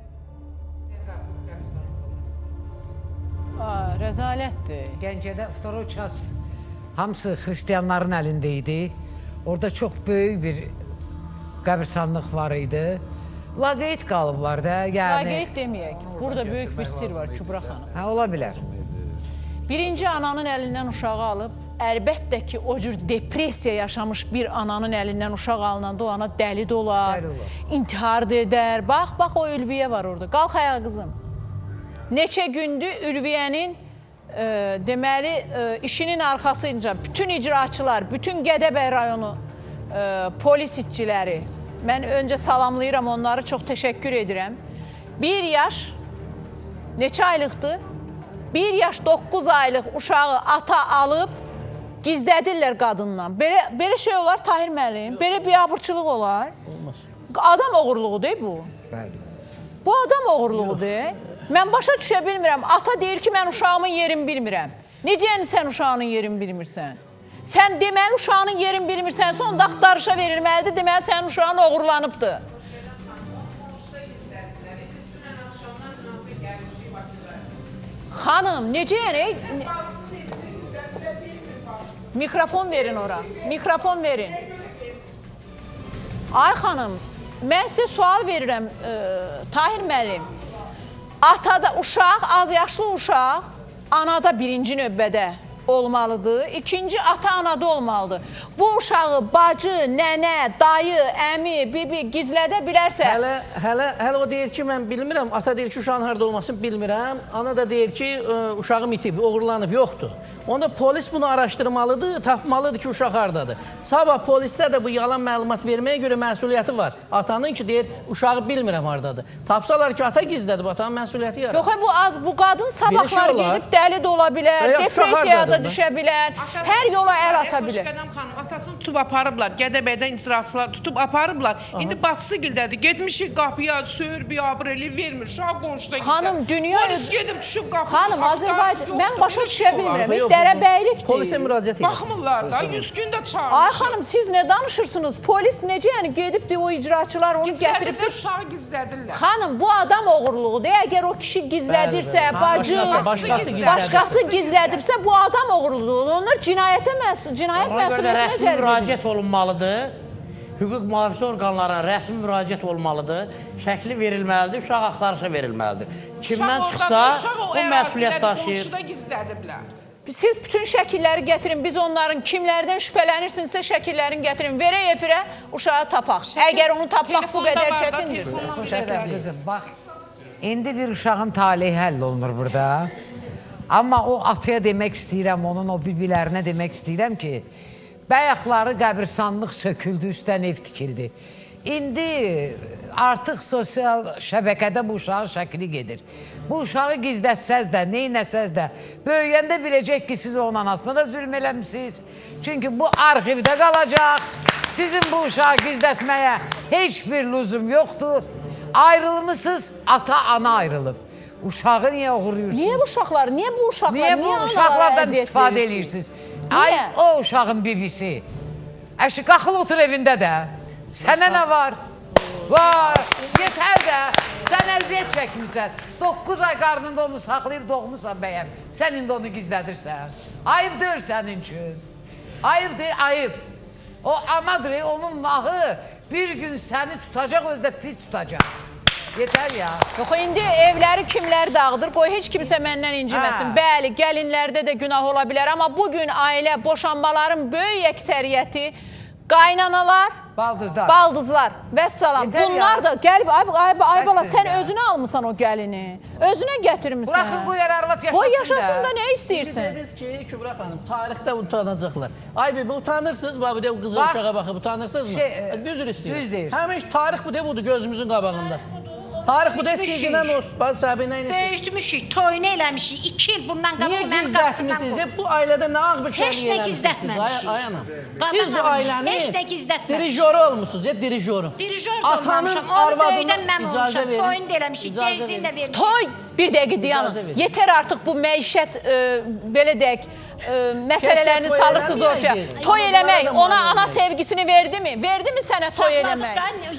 Rəzalətdir. Gəncədə Ftaroças hamısı xristiyanların əlində idi. Orada çox böyük bir qəbirstanlıq var idi. Laqeyd qalıblar da. Laqeyd deməyək. Burada böyük bir sir var Kübra xanım. Hə, ola bilər. Birinci ananın əlindən uşağı alıb, əlbəttə ki, o cür depressiya yaşamış bir ananın əlindən uşaq alınanda o ana dəli də olar, intihar da edər. Bax, bax o Ülviyə var orada. Qalx ayağa qızım. Neçə gündür Ülviyənin e, deməli e, işinin arxasınca bütün icraçılar, bütün Gədəbəy rayonu e, polis işçiləri, mən öncə salamlayıram onları, çox təşəkkür edirəm. Bir yaş, neçə aylıqdır? Bir yaş doqquz aylıq uşağı ata alıb gizlədirlər qadından. Belə, belə şey olar Tahir müəllim, belə biabırçılıq olar. Olmaz. Adam oğurluğu deyil bu. Bəli. Bu adam oğurluğu deyil. Mən başa düşə bilmirəm. Ata deyir ki, mən uşağımın yerini bilmirəm. Necə yəni sən uşağının yerini bilmirsən? Sən deməli uşağının yerini bilmirsən, sonunda axtarışa verilməlidir, deməli sənin uşağın oğurlanıbdır. Xanım, necə yəni? Mikrofon verin ora. Mikrofon verin. Ay xanım, mən sizə sual verirəm, e, Tahir müəllim. Atada uşaq, az yaşlı uşaq, anada birinci növbədə olmalıdır. İkinci, ata-anada olmalıdır. Bu uşağı bacı, nənə, dayı, əmi, bibi gizlədə bilərsə... Hələ, hələ, hələ o deyir ki, mən bilmirəm. Ata deyir ki, uşağın harada olmasını bilmirəm. Ana da deyir ki, uşağım itib, oğurlanıb, yoxdur. Onda polis bunu araşdırmalıdır, tapmalıdır ki, uşaq haradadır. Sabah polislər də bu yalan məlumat verməyə görə məsuliyyəti var. Atanın ki, deyir, uşağı bilmirəm haradadır. Tapsalar ki, ata gizlədir, atanın məsuliyyəti yarar. Yox, bu az, bu qadın sabahlar gedib dəli də ola bilər, depressiyaya da düşə bilər, hər yola əl ata bilər. Xoşqədəm xanım, atasını tutub aparıblar, Gədəbəydən icraçılar tutub aparıblar. İndi bacısı gildədir, getmişik qapıya, söyür, biabır eləyib, vermir, uşaq qonşuda gizlər. Xanım, dünya... Polis gedib düşüb qapıya. Xanım, Azərbaycan, mən başa düşə bilmirəm, dərəbəylikdir. Polisə müraciət edir. Baxmırlar da, yüz gündə çağırmışlar. Ay xanım, siz nə danışırsınız? Polis necə, yəni gedibdir o icraçılar onu gətirib... Gizlədirlər, uşağı gizlədirlər. Xanım, bu adam oğurluğudur. Əgər o kişi gizlədirsə, bacı, başqası gizlədirsə, bu adam oğurluğudur. Onlar cinayətə məsul, cinayət məsuliyyətinə cəlb edilir. Rəsmi müraciət olunmalıdır. Hüquq mühafizə orqanlarına rəsmi müraciət olmalıdır. Şəkli verilməlidir, uşaq axtarışa verilməlidir. Kimdən çıxsa, o məsuliyyət daşıyır. Siz bütün şəkilləri gətirin, biz onların kimlərdən şübhələnirsinizsə şəkillərini gətirin, verək efirə, uşağı tapaq. Əgər onu tapmaq bu qədər çətindirsə. Qızım, bax, indi bir uşağın taleyi həll olunur burada. Amma o ataya demək istəyirəm, onun o bibilərinə demək istəyirəm ki, bəyəxları qəbirstanlıq söküldü, üstdən ev tikildi. İndi artıq sosial şəbəkədə bu uşağın şəkli gedir. Bu uşağı gizlətsəz də, neynəsəz də, böyüyəndə biləcək ki, siz onun anasına da zülm eləmişsiniz. Çünki bu arxivdə qalacaq. Sizin bu uşağı gizlətməyə heç bir lüzum yoxdur. Ayrılmışsınız, ata-ana ayrılıb. Uşağı niyə uğurluyorsunuz? Niyə bu uşaqlar, niyə bu uşaqlar, niyə bu uşaqlardan istifadə edirsiniz? Ay, o uşağın bibisi. Əşi, qaxıl otur evində də. Sənə nə var? Var, yetər də. Sən əziyyət çəkmirsən. doqquz ay qarnında onu saxlayıb doğmusan bəyəm. Sən indi onu gizlədirsən. Ayıb deyir sənin üçün. Ayıb deyir, ayıb. O anadır, onun nahı bir gün səni tutacaq, özdə pis tutacaq. Yetər ya. Yox, indi evləri kimlər dağıdır, qoy heç kimsə məndən inciməsin. Bəli, gəlinlərdə də günah ola bilər, amma bugün ailə boşanmaların böyük əksəriyyəti qaynanalar, baldızlar, baldızlar və salam. Bunlar da gəlib, ay bala, sən özünə almısan o gəlini, özünə gətirmişsən. Bıraxın qoyar arvat yaşasın da. Qoy yaşasın da, nə istəyirsən? Siz dediniz ki, Kübra xanım, tarixdə utanacaqlar. Ay bir, utanırsınız, bu dev qızı uşağa baxıb, utanırsınız mı? Düzdür istəyir. Düz deyir. Həmin tarix bu dev budur gözümüzün qabağında. Tarix bu da istəyicindən olsun. Bak sahibi nə etsin? Böyütmüşük, toyunu eləmişik. İki il bundan qabaq mənim qapısından qoyub. Bu ailədə nə ağ bir Heç nə gizlətməmişik. Ay ana. Siz bu ailənin heç nə gizlətməmişik. Dirijoru olmuşsunuz, ya dirijoru. Dirijoru da olmamışam. Onu böyüdən mən olmuşam. Toyunu da eləmişik, ceyzini də vermişik. Toy, bir dəqiqə dayanın. Yetər artıq bu məişət, belə deyək, məsələlərini salırsınız ortaya. Toy eləmək, ona ana sevgisini verdi mi? Verdi mi sənə toy eləmək?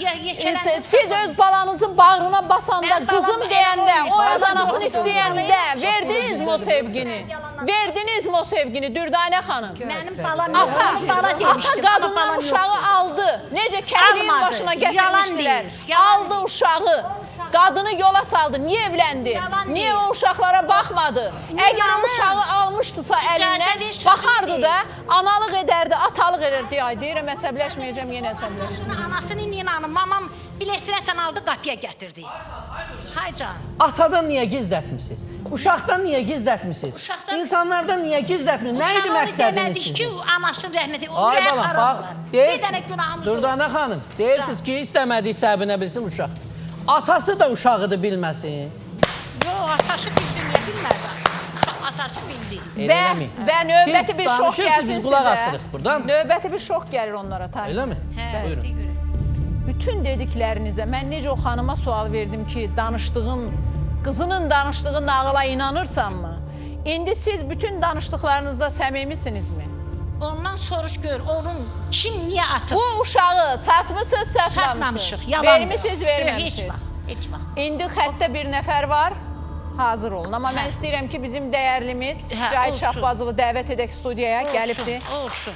Siz öz balanızın bağrına basanda, qızım deyəndə, o öz anasını istəyəndə verdinizmi o sevgini? Verdinizmi o sevgini, Dürdanə xanım? Mənim balam yox, bala demişdim. Ata qadından uşağı aldı. Necə kərliyin başına gətirmişdilər. Aldı uşağı, qadını yola saldı. Niyə evləndi? Niyə o uşaqlara baxmadı? Əgər o uşağı almışdısa əlindən, baxardı da, analıq edərdi, atalıq edərdi. Ay, deyirəm, əsəbləşməyəcəm, yenə əsəbləşməyəcəm. Anasının inanın, mamam biletinətən aldı, qapıya gətirdi. Hay can. Atadan niyə gizlətmişsiniz? Uşaqdan niyə gizlətmişsiniz? İnsanlardan niyə gizlətmişsiniz? Nə idi məqsədiniz sizin? Ki, anasının rəhməti, ay balam, bax, bir dənə günahımız oldu. Dürdanə xanım, deyirsiniz ki, istəmədiyi səbəbinə bilsin uşaq. Atası da uşağıdır bilməsin. Yox, atası bildim, ya bilmədi. Atası bildi. Və, və növbəti bir şok gəlsin sizə. Növbəti bir şok gəlir onlara. Elə mi? Hə, buyurun. Bütün dediklərinizə mən necə o xanıma sual verdim ki, danışdığın, qızının danışdığı nağıla inanırsanmı? İndi siz bütün danışdıqlarınızda səmimisinizmi? Ondan soruş gör, onun kim niyə atır? Bu uşağı satmışsınız, satmamışsınız. Satmamışıq, yalandır. Vermişsiniz, verməmişsiniz. Heç vaxt. İndi xəttə bir nəfər var, hazır olun. Amma mən istəyirəm ki, bizim dəyərlimiz Cahit Şahbazlı dəvət edək studiyaya, gəlibdir. Olsun,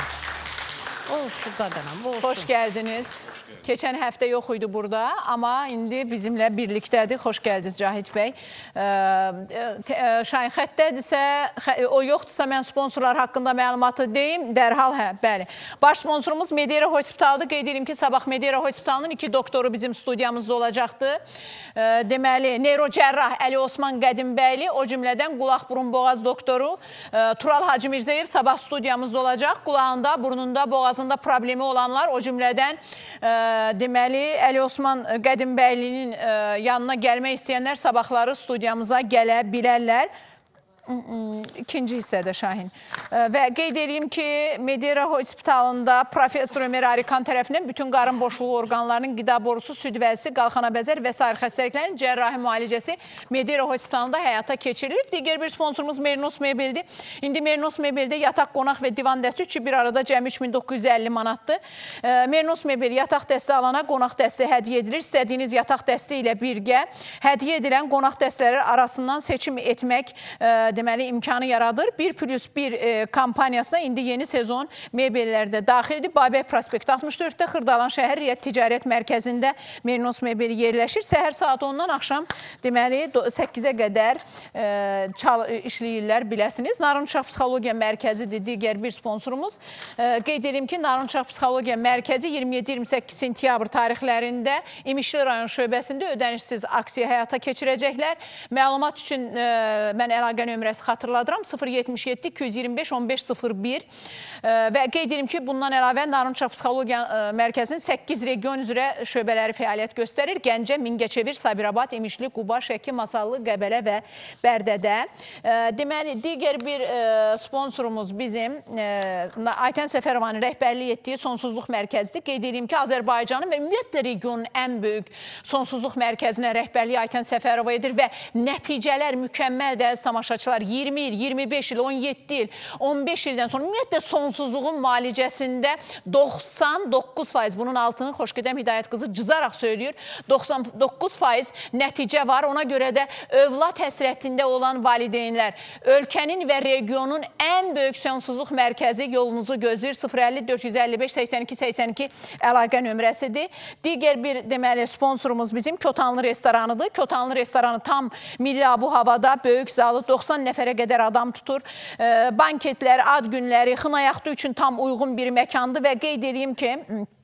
olsun qadınım, olsun. Xoş gəldiniz. Keçən həftə yox idi burada, amma indi bizimlə birlikdədir. Xoş gəldiniz Cahit bəy. Şahin xəttədirsə, o yoxdursa mən sponsorlar haqqında məlumatı deyim. Dərhal, hə, bəli. Baş sponsorumuz Medera Hospitaldır. Qeyd edim ki, sabah Medera Hospitalının iki doktoru bizim studiyamızda olacaqdır. Deməli, neyrocərrah Əli Osman Qədimбəyli, o cümlədən qulaq, burun, boğaz doktoru Tural Hacı Mirzəyev sabah studiyamızda olacaq. Qulağında, burnunda, boğazında problemi olanlar, o cümlədən deməli, Əli Osman Qədimbəylinin yanına gəlmək istəyənlər sabahları studiyamıza gələ bilərlər. İkinci hissədə Şahin. Və qeyd edeyim ki, Medera Hospitalında Profesor Ömer Arikan tərəfindən bütün qarın boşluğu orqanlarının qida borusu, süd vəzisi, qalxana bəzər və sair xəstəliklərin cərrahi müalicəsi Medera Hospitalında həyata keçirilir. Digər bir sponsorumuz Merinos Mebeldir. İndi Merinos Mebeldə yataq, qonaq və divan dəsti üçü bir arada cəmi üç min doqquz yüz əlli manatdır. Merinos Mebel yataq dəsti alana qonaq dəsti hədiyyə edilir. İstədiyiniz yataq dəsti ilə birgə hədiyyə edilən qonaq dəstləri arasından seçim etmək deməli, imkanı yaradır. bir plus bir e, kampaniyasına indi yeni sezon mebellərdə daxildir. Babək Prospekt altmış dörddə Xırdalan şəhər Riyyət Ticarət Mərkəzində Merinos mebeli yerləşir. Səhər saat ondan axşam deməli səkkizə qədər e, çal, işləyirlər, biləsiniz. Narınçaq Psixologiya Mərkəzidir digər bir sponsorumuz. E, qeyd edim ki, Narınçaq Psixologiya Mərkəzi iyirmi yeddi iyirmi səkkiz sentyabr tarixlərində İmişli rayon şöbəsində ödənişsiz aksiya həyata keçirəcəklər. Məlumat üçün e, mən əlaqə nömrə nömrəsi xatırladıram, sıfır yetmiş yeddi iki yüz iyirmi beş on beş sıfır bir və qeyd edim ki, bundan əlavə Narınçaq Psixologiya Mərkəzinin səkkiz region üzrə şöbələri fəaliyyət göstərir. Gəncə, Mingəçevir, Sabirabad, İmişli, Quba, Şəki, Masallı, Qəbələ və Bərdədə. Deməli, digər bir sponsorumuz bizim Aytən Səfərovanın rəhbərlik etdiyi Sonsuzluq Mərkəzidir. Qeyd edeyim ki, Azərbaycanın və ümumiyyətlə regionun ən böyük Sonsuzluq Mərkəzinə rəhbərliyi Aytən Səfərova edir və nəticələr mükəmməldir, əziz tamaşaçılar. iyirmi il, iyirmi beş il, on yeddi il, on beş ildən sonra ümumiyyətlə sonsuzluğun müalicəsində doxsan doqquz faiz, bunun altını Xoşgədəm Hidayət qızı cızaraq söylüyor, doxsan doqquz faiz nəticə var. Ona görə də övlad həsrətində olan valideynlər, ölkənin və regionun ən böyük sonsuzluq mərkəzi yolunuzu gözləyir. sıfır əlli dörd yüz əlli beş səksən iki səksən iki əlaqə nömrəsidir. Digər bir deməli sponsorumuz bizim Kötanlı restoranıdır. Kötanlı restoranı tam milli abu havada, böyük zalı, doxsan nəfərə qədər adam tutur. E, banketlər, ad günləri, xınayaxtı üçün tam uyğun bir məkandır və qeyd edeyim ki,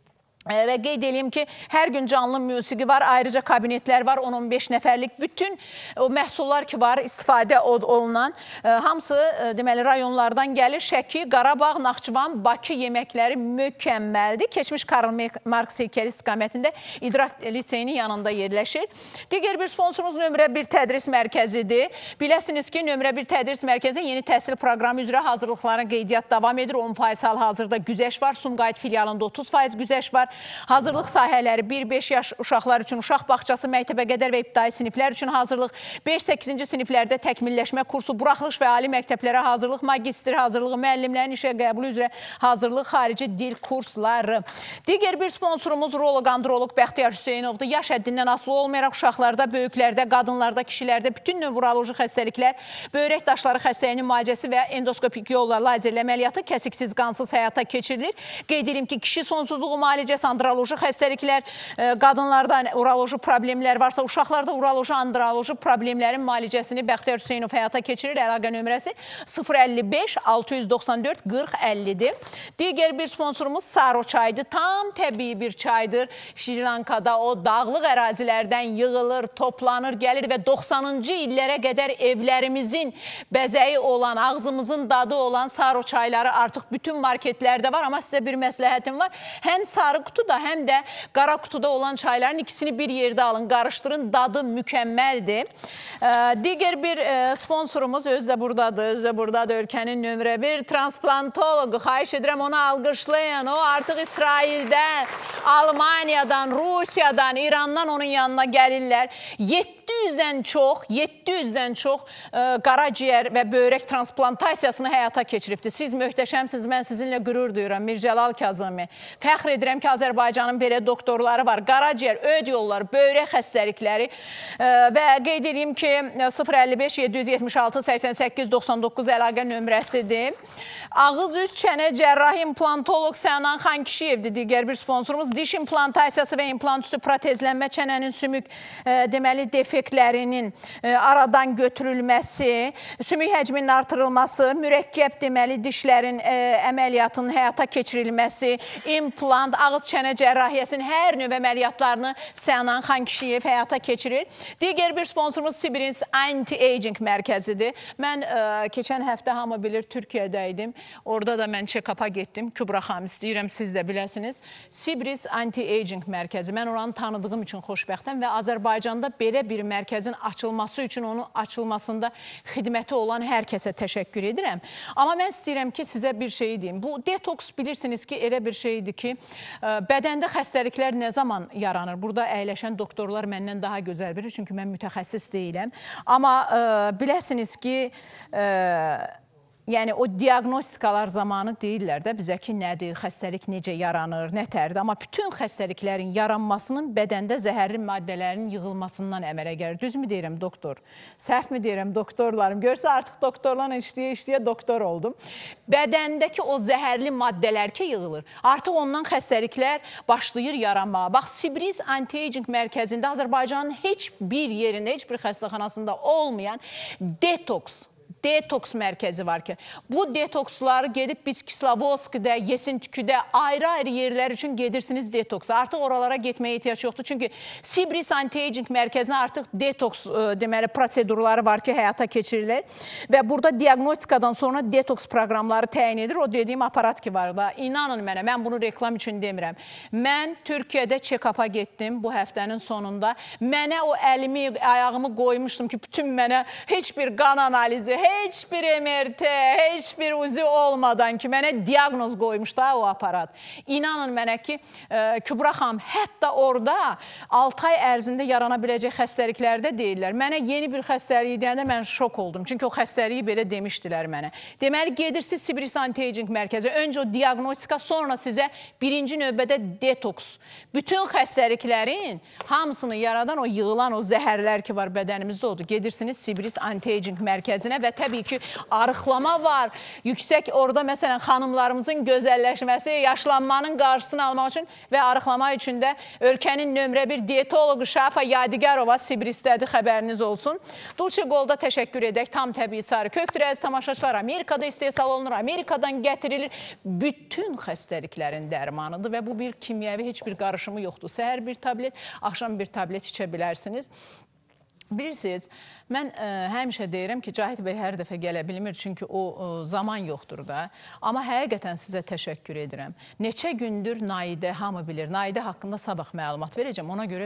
və qeyd edeyim ki, hər gün canlı musiqi var, ayrıca kabinetlər var, on on beş nəfərlik. Bütün o məhsullar ki var, istifadə olunan, hamısı deməli rayonlardan gəlir. Şəki, Qarabağ, Naxçıvan, Bakı yeməkləri mükəmməldir. Keçmiş Karl Marx heykəli istiqamətində İdrak liseyinin yanında yerləşir. Digər bir sponsorumuz nömrə bir tədris mərkəzidir. Biləsiniz ki, nömrə bir tədris mərkəzi yeni təhsil proqramı üzrə hazırlıqların qeydiyyat davam edir. on faiz hal-hazırda güzəş var. Sumqayıt filialında otuz faiz güzəş var. Hazırlıq sahələri bir beş yaş uşaqlar üçün uşaq bağçası, məktəbə qədər və ibtidai siniflər üçün hazırlıq, beş səkkizinci siniflərdə təkmilləşmə kursu, buraxılış və ali məktəblərə hazırlıq, magistr hazırlığı, müəllimlərin işə qəbulu üzrə hazırlıq, xarici dil kursları. Digər bir sponsorumuz uroloq-androloq Bəxtiyar Hüseynovdur. Yaş həddindən asılı olmayaraq uşaqlarda, böyüklərdə, qadınlarda, kişilərdə bütün nevroloji xəstəliklər, böyrək daşları xəstəliyinin müalicəsi və endoskopik yolla lazerlə əməliyyatı kəsiksiz, qansız həyata keçirilir. Qeyd edim ki, kişi sonsuzluğu müalicəsi, androloji xəstəliklər, qadınlarda uroloji problemlər varsa, uşaqlarda uroloji, androloji problemlərin müalicəsini Bəxtiyar Hüseynov həyata keçirir. Əlaqə nömrəsi sıfır əlli beş altı yüz doxsan dörd qırx əllidir. Digər bir sponsorumuz Saro çaydır. Tam təbii bir çaydır. Şri Lankada o dağlıq ərazilərdən yığılır, toplanır, gəlir və doxsanıncı illərə qədər evlərimizin bəzəyi olan, ağzımızın dadı olan Saro çayları artıq bütün marketlərdə var. Amma sizə bir məsləhətim var. Həm sarı kutu da, həm də qara kutuda olan çayların ikisini bir yerdə alın, qarışdırın, dadı mükəmməldir. Digər bir sponsorumuz özü də buradadır, özü də buradadır, ölkənin nömrə bir transplantologu. Xahiş edirəm, onu alqışlayın. O artıq İsraildən, Almaniyadan, Rusiyadan, İrandan onun yanına gəlirlər. yeddi yüzdən çox, yeddi yüzdən çox qaraciyər və böyrək transplantasiyasını həyata keçiribdir. Siz möhtəşəmsiniz, mən sizinlə qürur duyuram, Mircəlal Kazımi. Fəxr edirəm ki, Azərbaycanın belə doktorları var. Qaraciyər, öd yolları, böyrək xəstəlikləri və qeyd edeyim ki, sıfır əlli beş yeddi yüz yetmiş altı səksən səkkiz doxsan doqquz əlaqə nömrəsidir. Ağız, üç, çənə cərrahi implantoloq Sənan Xankişiyevdir digər bir sponsorumuz. Diş implantasiyası və implant üstü protezlənmə, çənənin sümük deməli defektlərinin aradan götürülməsi, sümük həcminin artırılması, mürəkkəb deməli dişlərin əməliyyatının həyata keçirilməsi, implant, ağız çənə cərrahiyyəsinin hər növ əməliyyatlarını Sənan Xankişiyev həyata keçirir. Digər bir sponsorumuz Sibirins Anti-Aging mərkəzidir. Mən keçən həftə hamı bilir Türkiyədə idim. Orada da mən check-up'a getdim. Kübra xanım, istəyirəm siz də biləsiniz. Sibirins Anti-Aging mərkəzi. Mən oranı tanıdığım üçün xoşbəxtəm və Azərbaycanda belə bir mərkəzin açılması üçün onun açılmasında xidməti olan hər kəsə təşəkkür edirəm. Amma mən istəyirəm ki, sizə bir şey deyim. Bu detoks bilirsiniz ki, elə bir şeydir ki, bədəndə xəstəliklər nə zaman yaranır? Burada əyləşən doktorlar məndən daha gözəl bilir, çünki mən mütəxəssis deyiləm. Amma biləsiniz ki, yəni o diaqnostikalar zamanı deyirlər də bizə ki, nədir, xəstəlik necə yaranır, nə tərdir. Amma bütün xəstəliklərin yaranmasının bədəndə zəhərli maddələrin yığılmasından əmələ gəlir. Düzmü deyirəm, doktor? Səhv mi deyirəm, doktorlarım? Görsə artıq doktorlarla işləyə-işləyə doktor oldum. Bədəndəki o zəhərli maddələr ki, yığılır. Artıq ondan xəstəliklər başlayır yaranmağa. Bax, Sibirins Anti-Aging mərkəzində Azərbaycanın heç bir yerində, heç bir xəstəxanasında olmayan detoks, detoks mərkəzi var ki, bu detoksları gedib biz Kislovodsk'da, Yesintüküdə ayrı-ayrı yerlər üçün gedirsiniz detoksa. Artıq oralara getməyə ehtiyac yoxdur. Çünki Sibris Anti-Aging mərkəzinə artıq detoks deməli prosedurları var ki, həyata keçirilir və burada diaqnostikadan sonra detoks proqramları təyin edir. O dediyim aparat ki var da, inanın mənə, mən bunu reklam üçün demirəm. Mən Türkiyədə check-up'a getdim bu həftənin sonunda. Mənə o əlimi, ayağımı qoymuşdum ki, bütün mənə heç bir qan analizi, heç bir M R T, heç bir uzi olmadan ki, mənə diaqnoz qoymuş da o aparat. İnanın mənə ki, e, Kübra xanım, hətta orada altı ay ərzində yarana biləcək xəstəliklərdə deyirlər. Mənə yeni bir xəstəliyi deyəndə mən şok oldum. Çünki o xəstəliyi belə demişdilər mənə. Deməli, gedirsiniz Sibris Anti-Aging mərkəzi. Öncə o diaqnostika, sonra sizə birinci növbədə detoks. Bütün xəstəliklərin hamısını yaradan o yığılan o zəhərlər ki var bədənimizdə odur. Gedirsiniz Sibris Anti-Aging mərkəzinə və təbii ki, arıqlama var. Yüksək orada məsələn xanımlarımızın gözəlləşməsi, yaşlanmanın qarşısını almaq üçün və arıqlama üçün də ölkənin nömrə bir diyetoloqu Şafa Yadigarova Sibrisdədir, xəbəriniz olsun. Dulce Gold'a təşəkkür edək. Tam təbii sarı kökdür, əziz tamaşaçılar. Amerikada istehsal olunur, Amerikadan gətirilir. Bütün xəstəliklərin dərmanıdır və bu bir kimyəvi heç bir qarışımı yoxdur. Səhər bir tablet, axşam bir tablet içə bilərsiniz. Bilirsiniz, mən ə, həmişə deyirəm ki, Cahit bəy hər dəfə gələ bilmir, çünki o ə, zaman yoxdur da. Amma həqiqətən sizə təşəkkür edirəm. Neçə gündür Naidə, hamı bilir, Naidə haqqında sabah məlumat verəcəm, ona görə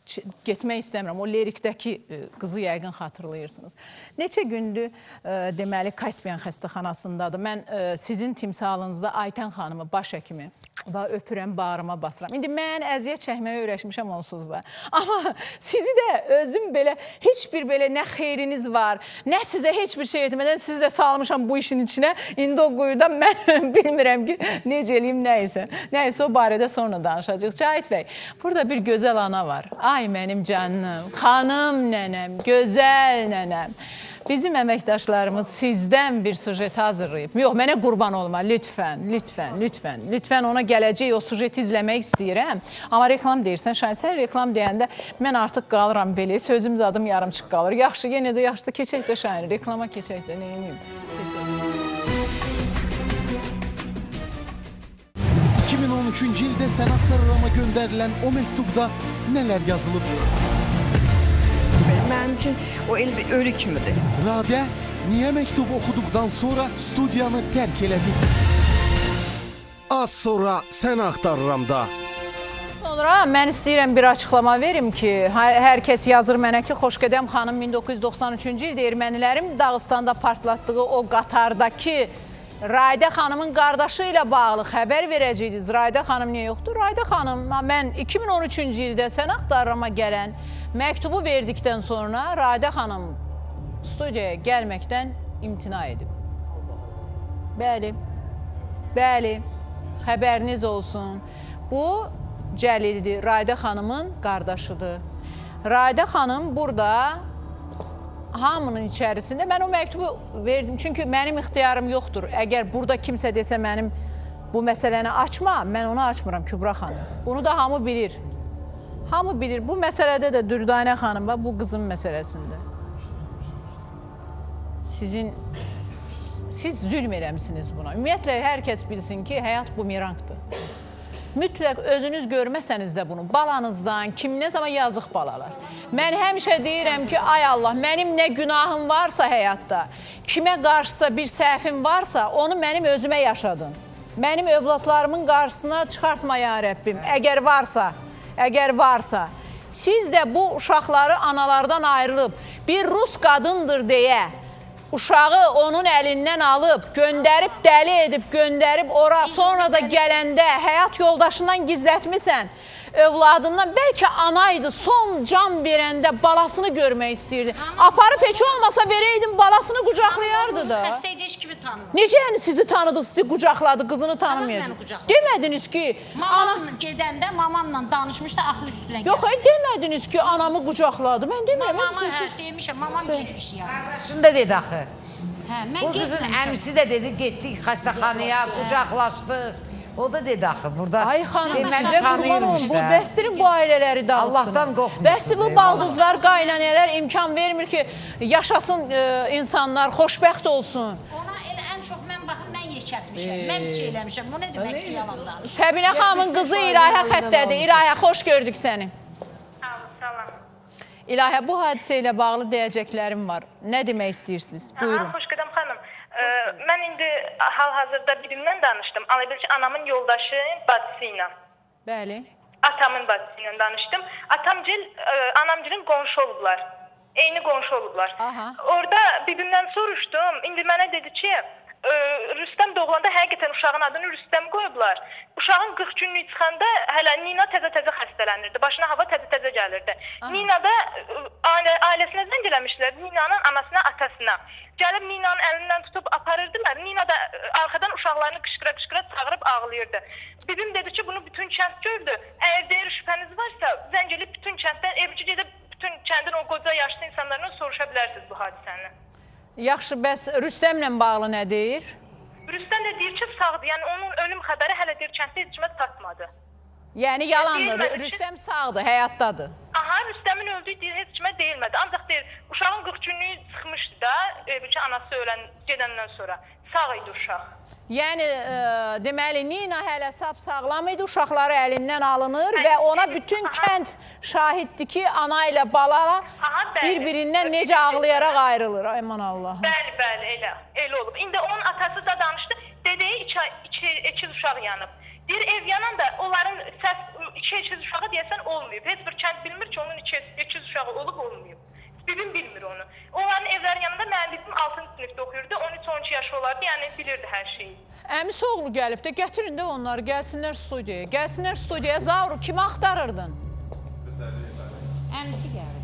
getmək istəmirəm. O lirikdəki qızı yəqin xatırlayırsınız. Neçə gündür ə, deməli Kaspiyan xəstəxanasındadır. Mən ə, sizin timsalınızda Aytən xanımı, baş həkimi öpürəm, bağrıma basıram. İndi mən əziyyət çəkməyə öyrəşmişəm onsuz da. Amma sizi də özüm belə, heç bir belə nə xeyriniz var, nə sizə heç bir şey etmədən sizi də salmışam bu işin içinə. İndi o quyudan mən bilmirəm ki, necə eləyim, nəysə. Nəysə, o barədə sonra danışacaq. Cahit bəy, burada bir gözəl ana var. Ay mənim canım, xanım nənəm, gözəl nənəm. Bizim əməkdaşlarımız sizdən bir sujet hazırlayıb. Yox, mənə qurban olma, lütfən, lütfən, lütfən, lütfən ona gələcək o sujeti izləmək istəyirəm. Amma reklam deyirsən, Şahin, sən reklam deyəndə mən artıq qalıram belə, sözüm zadım yarımçıq qalır. Yaxşı, yenə də yaxşı da keçək də Şahin, reklama keçək də, neyiniyim? iki min on üçüncü ildə sən axtarırama göndərilən o məktubda nələr yazılıb? Mənim üçün o el bir ölü kimidir. Radə niyə məktub oxuduqdan sonra studiyanı tərk elədi? Az sonra sən axtarıramda. Sonra mən istəyirəm bir açıqlama verim ki, hər kəs yazır mənə ki, Xoşqədəm xanım min doqquz yüz doxsan üçüncü ildə ermənilərin Dağıstanda partlatdığı o qatardakı Raydə xanımın qardaşı ilə bağlı xəbər verəcəydiniz. Raydə xanım niyə yoxdur? Raydə xanım, mən iki min on üçüncü ildə sən axtarırama gələn məktubu verdikdən sonra Raydə xanım studiyaya gəlməkdən imtina edib. Bəli, bəli, xəbəriniz olsun. Bu Cəlildir, Raydə xanımın qardaşıdır. Raydə xanım burada hamının içərisində mən o məktubu verdim. Çünki mənim ixtiyarım yoxdur. Əgər burada kimsə desə mənim bu məsələni açma, mən onu açmıram Kübra xanım. Bunu da hamı bilir. Hamı bilir. Bu məsələdə də Dürdanə xanım var, bu qızın məsələsində. Sizin, siz zülm eləmişsiniz buna. Ümumiyyətlə, hər kəs bilsin ki, həyat bumerangdır. Mütləq özünüz görməsəniz də bunu, balanızdan, kim nə zaman yazıq balalar. Mən həmişə deyirəm ki, ay Allah, mənim nə günahım varsa həyatda, kimə qarşısa bir səhvim varsa, onu mənim özümə yaşadın. Mənim övladlarımın qarşısına çıxartma ya Rəbbim, əgər varsa, əgər varsa. Siz də bu uşaqları analardan ayrılıb, bir Rus qadındır deyə, uşağı onun əlindən alıb, göndərib, dəli edib, göndərib ora, sonra da gələndə həyat yoldaşından gizlətmisən, övladından, bəlkə anaydı, son can verəndə balasını görmək istəyirdi. Aparıb heç olmasa verəydin, balasını qucaqlayardı da. Xəstəydi, heç kimi tanıdı. Necə yəni sizi tanıdı, sizi qucaqladı, qızını tanımayacaq? Demədiniz ki... Mamam gedəndə mamamla danışmışdı, axıl üstünə gəldi. Yox, demədiniz ki, anamı qucaqladı. Mən demirəm. Mamamı, hə, demişəm, mamam getmiş ya. Qardaşını da dedi axı. Hə, mən Bu qızın əmisi də dedi, getdik xəstəxanaya, qucaqlaşdıq. O da dedi axı burada. Ay xanım, e, sizə qurban olun, bu bəstirin bu ailələri dağıtdın. Allahdan qorxmusunuz. Bəsti bu baldızlar, qaynanələr imkan vermir ki, yaşasın e, insanlar, xoşbəxt olsun. Ona elə ən çox mən baxın, mən yekətmişəm, mən bir şey eləmişəm. Bu nə deməkdir yalandan? Səbinə xanımın qızı İlahə xəttədir. İlahə, xoş gördük səni. İlahə, bu hadisə ilə bağlı deyəcəklərim var. Nə demək istəyirsiniz? Buyurun. Xoş qədəm xanım. Ə, mən indi hal-hazırda birimdən danışdım. Alıbıl ki, anamın yoldaşı bacısı ilə. Bəli. Atamın bacısı ilə danışdım. Atamgil, ə, anamgilin qonşu olublar. Eyni qonşu olublar. Aha. Orada bibimdən soruşdum. İndi mənə dedi ki, ə, Rüstəm doğulanda həqiqətən uşağın adını Rüstəm qoyublar. Uşağın qırx günlük çıxanda hələ Nina təzə-təzə xəstələnirdi. Başına hava təzə-təzə gəlirdi. Aha. Nina da ailə, ailəsinə zəng eləmişlər. Ninanın anasına, atasına. Gəlib Ninanın əlindən tutub aparırdılar. Nina da arxadan uşaqlarını qışqıra-qışqıra çağırıb ağlayırdı. Bibim dedi ki, bunu bütün kənd gördü. Əgər deyir şübhəniz varsa, zəng elib bütün kənddən, evci gedib bütün kəndin o qoca yaşlı insanlarından soruşa bilərsiniz bu hadisəni. Yaxşı, bəs Rüstəmlə bağlı nə deyir? Rüstəm də deyir ki, sağdır. Yəni onun ölüm xəbəri hələ deyir kənddə heç kimə çatmadı. Yəni yalandır. Rüstəm sağdır, həyatdadır. Aha, Rüstəmin öldüyü deyir, heç kimə deyilmədi. Ancaq deyir, uşağın qırx günlüyü çıxmışdı da, e, ki, anası ölən, gedəndən sonra. Sağ idi uşaq. Yəni, e, deməli, Nina hələ sap sağlam idi, uşaqları əlindən alınır və ona bütün kənd şahiddir ki, ana ilə bala bir-birindən necə ağlayaraq ayrılır. Ayman Allah. Bəli, bəli, elə, elə olub. İndi onun atası da danışdı, dedeyi iki, iki, iki uşaq yanıb. Deyir, ev yanan da onların səs, iki ekiz uşağı deyəsən olmayıb. Heç bir kənd bilmir ki, onun iki ekiz uşağı olub olmayıb. Bibim bilmir onu. Onların evlərin yanında mənim bibim altıncı sinifdə oxuyurdu, on üç on iki yaşı olardı, yəni bilirdi hər şeyi. Əmisi oğlu gəlib də, gətirin də onları, gəlsinlər studiyaya. Gəlsinlər studiyaya. Zavru, kimi axtarırdın? Əmisi gəlib.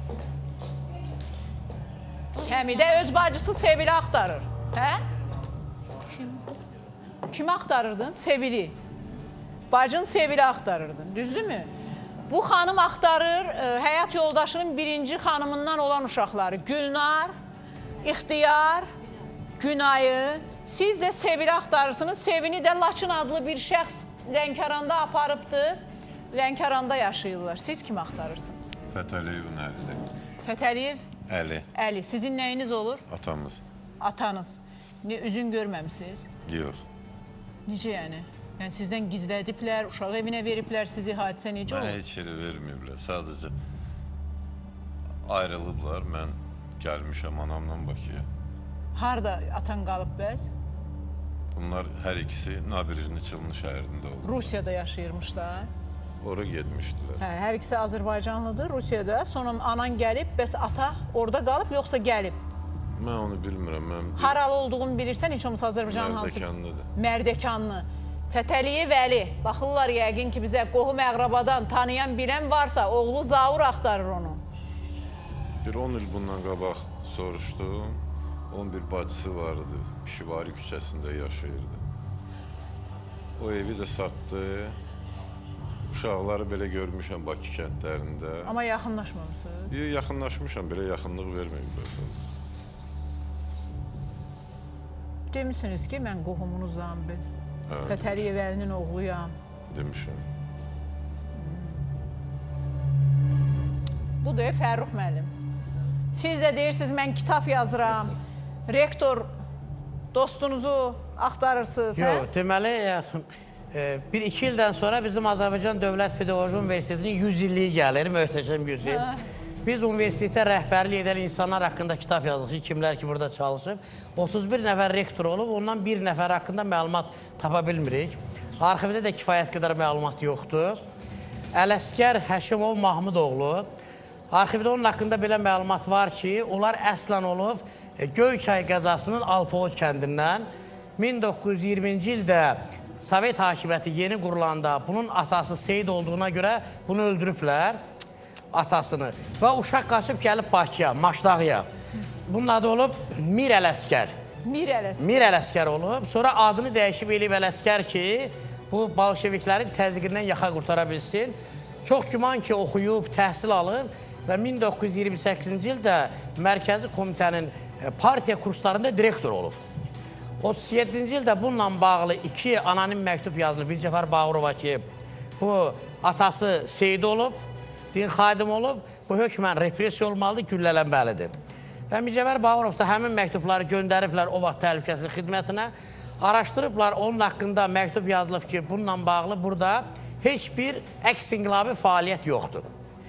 Həmidə öz bacısı Sevili axtarır. Hə? Kim? Kimi axtarırdın? Sevili. Bacın Sevili axtarırdın, düzdürmü? Bu xanım axtarır ə, həyat yoldaşının birinci xanımından olan uşaqları. Gülnar, İxtiyar, Günayı. Siz də Sevili axtarırsınız. Sevini də Laçın adlı bir şəxs Lənkəranda aparıbdır. Lənkəranda yaşayırlar. Siz kimi axtarırsınız? Fətəliyevin əli. Fətəliyev? Əli. Əli. Sizin nəyiniz olur? Atamız. Atanız. Ne, üzün görməmisiniz? Yox. Necə yəni? Yəni sizdən gizlədiblər, uşaq evinə veriblər sizi, hadisə necə olur? Mən heç yeri verməyiblər, sadəcə ayrılıblar, mən gəlmişəm anamla Bakıya. Harada atan qalıb bəz? Bunlar hər ikisi Nabirni Çılını şəhərində oldu. Rusiyada yaşayırmışlar? Ora getmişdilər. Hə, hər ikisi Azərbaycanlıdır, Rusiyada. Sonra anan gəlib, bəs ata orada qalıb, yoxsa gəlib? Mən onu bilmirəm. Mən bil... Haralı olduğunu bilirsən, heç olmasa Azərbaycanın hansı? Mərdəkanlıdır. Mərdəkanlı. Fətəliyev Əli, baxırlar yəqin ki, bizə qohum əqrabadan tanıyan bilən varsa, oğlu Zavur axtarır onu. Bir on il bundan qabaq soruşdum, onun bir bacısı vardı, Pişivari küçəsində yaşayırdı. O evi də satdı, uşaqları belə görmüşəm Bakı kəndlərində. Amma yaxınlaşmamışsınız? Yox, yaxınlaşmışam, belə yaxınlıq verməyiblər. Demişsiniz ki, mən qohumunuzam bil. Fətəliyev Əlinin oğluyam. Demişəm. Budur, Fərrux müəllim. Siz də deyirsiniz, mən kitab yazıram. Rektor dostunuzu axtarırsınız, hə? Yox, deməli, bir iki ildən sonra bizim Azərbaycan Dövlət Pedaqoji Universitetinin yüz illiyi gəlir, möhtəşəm yüz il. Biz universitetə rəhbərlik edən insanlar haqqında kitab yazmışıq, kimlər ki burada çalışıb. otuz bir nəfər rektor olub, ondan bir nəfər haqqında məlumat tapa bilmirik. Arxivdə də kifayət qədər məlumat yoxdur. Ələsgər Həşimov Mahmudoğlu. Arxivdə onun haqqında belə məlumat var ki, onlar əslən olub Göyçay qəzasının Alpovod kəndindən min doqquz yüz iyirminci ildə Sovet hakimiyyəti yeni qurulanda bunun atası Seyid olduğuna görə bunu öldürüblər. Atasını və uşaq qaçıb gəlib Bakıya, Maşdağıya. Bunun adı olub Mir Ələsgər. Mir Ələsgər. Mir Ələsgər olub. Sonra adını dəyişib eləyib Ələsgər ki, bu bolşeviklərin təzyiqindən yaxa qurtara bilsin. Çox güman ki, oxuyub, təhsil alıb və min doqquz yüz iyirmi səkkizinci ildə Mərkəzi Komitənin partiya kurslarında direktor olub. otuz yeddinci ildə bununla bağlı iki anonim məktub yazılır. Bir Cəfər Bağırova ki, bu atası Seyid olub, din xadim olub, bu hökmən repressiya olmalıdır, güllələnməlidir. Və Mircəfər Bağırov da həmin məktubları göndəriblər o vaxt təhlükəsizlik xidmətinə. Araşdırıblar, onun haqqında məktub yazılıb ki, bununla bağlı burada heç bir əks-inqilabi fəaliyyət yoxdur.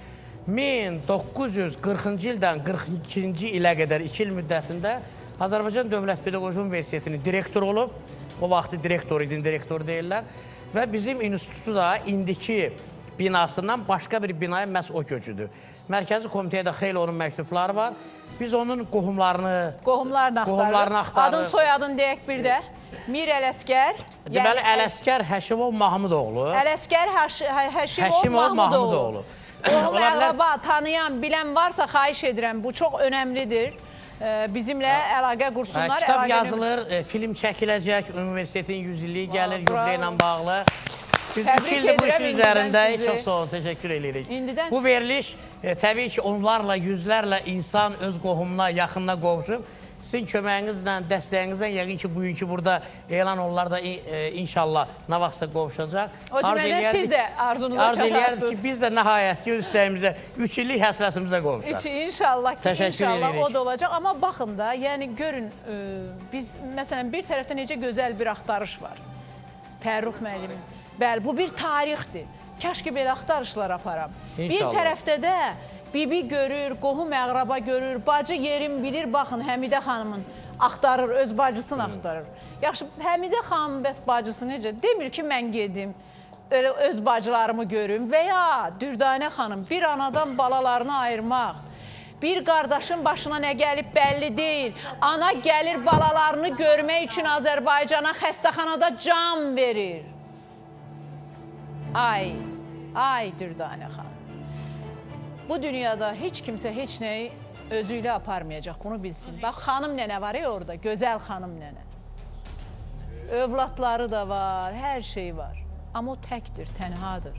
min doqquz yüz qırxıncı ildən qırx ikinci ilə qədər iki il müddətində Azərbaycan Dövlət Pedaqoji Universitetinin direktoru olub. O vaxtı direktor idin, direktor deyirlər. Və bizim institutu da indiki binasından başqa bir binaya məhz o köçüdür. Mərkəzi komitəyə də xeyli onun məktubları var. Biz onun qohumlarını, qohumlarını qohumlarını axtarırıq. Adın soyadın deyək bir də. Mir Ələsgər. Deməli, Ələsgər Həşimov Mahmudoğlu. Ələsgər Həşimov Mahmudoğlu. Qohum əqraba, tanıyan, bilən varsa xahiş edirəm. Bu çox önəmlidir. Bizimlə əlaqə qursunlar. Kitab yazılır, film çəkiləcək, universitetin yüz illiyi gəlir, yüzlə ilə bağlı. Biz üç ildir bu işin üzərindəyik. Çox sağ olun, təşəkkür edirik. Bu veriliş, təbii ki, onlarla, yüzlərlə insan öz qohumuna, yaxınına qovuşub. Sizin köməyinizlə, dəstəyinizlə yəqin ki, bugünkü burada elan onlar da inşallah nə vaxtsa qovuşacaq. O demədən siz də arzunuza çatarsınız. Arzu eləyərdik ki, biz də nəhayət ki, üstəyimizə, üç illik həsrətimizə qovuşaq. İnşallah ki, inşallah o da olacaq. Amma baxın da, yəni görün, biz, məsələn, bir tərəfdə necə gözəl bir axtarış var. Fərrux müəllimin. Bəli, bu bir tarixdir. Kaş ki, belə axtarışlar aparam. Bir tərəfdə də bibi görür, qohum əqraba görür, bacı yerim bilir, baxın, Həmidə xanımın axtarır, öz bacısını axtarır. Yaxşı, Həmidə xanım bəs bacısı necə? Demir ki, mən gedim, öz bacılarımı görüm və ya Dürdanə xanım, bir anadan balalarını ayırmaq, bir qardaşın başına nə gəlib bəlli deyil. Ana gəlir balalarını görmək üçün Azərbaycana xəstəxanada can verir. Ay, ay Dürdanə xanım. Bu dünyada heç kimsə heç nəyi özü ilə aparmayacaq, bunu bilsin. Bax, xanım nənə var ya orada, gözəl xanım nənə. Övladları da var, hər şey var. Amma o təkdir, tənhadır.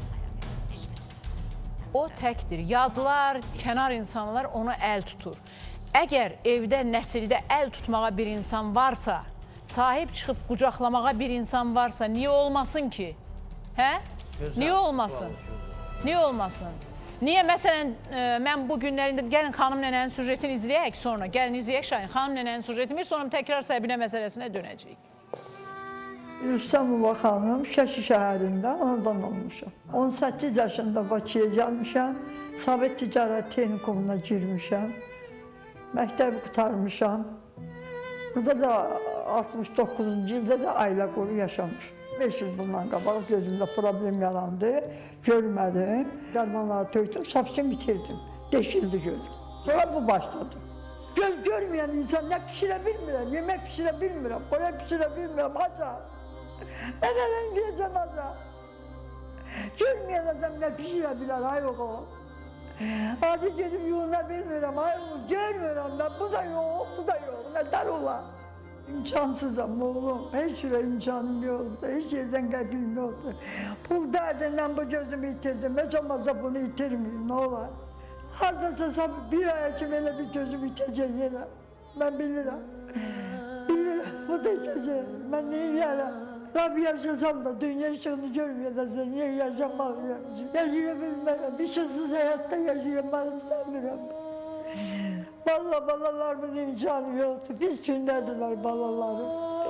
O təkdir. Yadlar, kənar insanlar ona əl tutur. Əgər evdə, nəsildə əl tutmağa bir insan varsa, sahib çıxıb qucaqlamağa bir insan varsa, niyə olmasın ki? Hə? Niyə olmasın? Niyə olmasın? Niyə, məsələn, mən bu günlərində, gəlin xanım nənənin süjetini izləyək sonra, gəlin izləyək Şahin, xanım nənənin süjetini, sonra təkrar Səbinə məsələsinə dönəcəyik. Rüstəmova xanım Şəki şəhərində anadan olmuşam. on səkkiz yaşında Bakıya gəlmişəm, Sovet Ticarət Texnikumuna girmişəm, məktəbi qutarmışam. Burada da altmış doqquzuncu ildə də ailə quru yaşamışam. beş il bundan qabaq gözümdə problem yarandı, görmədim. Dərmanları töydüm, sapsın bitirdim. Deşildi gözüm. Sonra bu başladı. Göz görməyən insan nə pişirə bilmirəm, yemək pişirə bilmirəm, qoya pişirə bilmirəm, aca. Mən ələn deyəcəm aca. Görməyən adam nə pişirə bilər, ay oğul. Adi gedim yuyuna bilmirəm, ay oğul, görmürəm mən, bu da yox, bu da yox, nə dar olar. İmkansızam oğlum, heç yerə imkanım yoxdur, heç yerdən qəbim yoxdur. Pul dərdindən bu gözümü itirdim, heç olmazsa bunu itirməyim, nə olar? Haradasa bir aya kimi elə bir gözümü itəcək yenə, mən bilirəm. Bilirəm, bu da itəcək, mən neyərəm? Rab yaşasam da dünya işığını görməyəcəksə, niyə yaşamaq yaşayım? Yaşaya bilmərəm, işıqsız həyatda yaşayamaq istəmirəm. Valla balalarımın imkanı yoxdur, biz gündədirlər balalarım.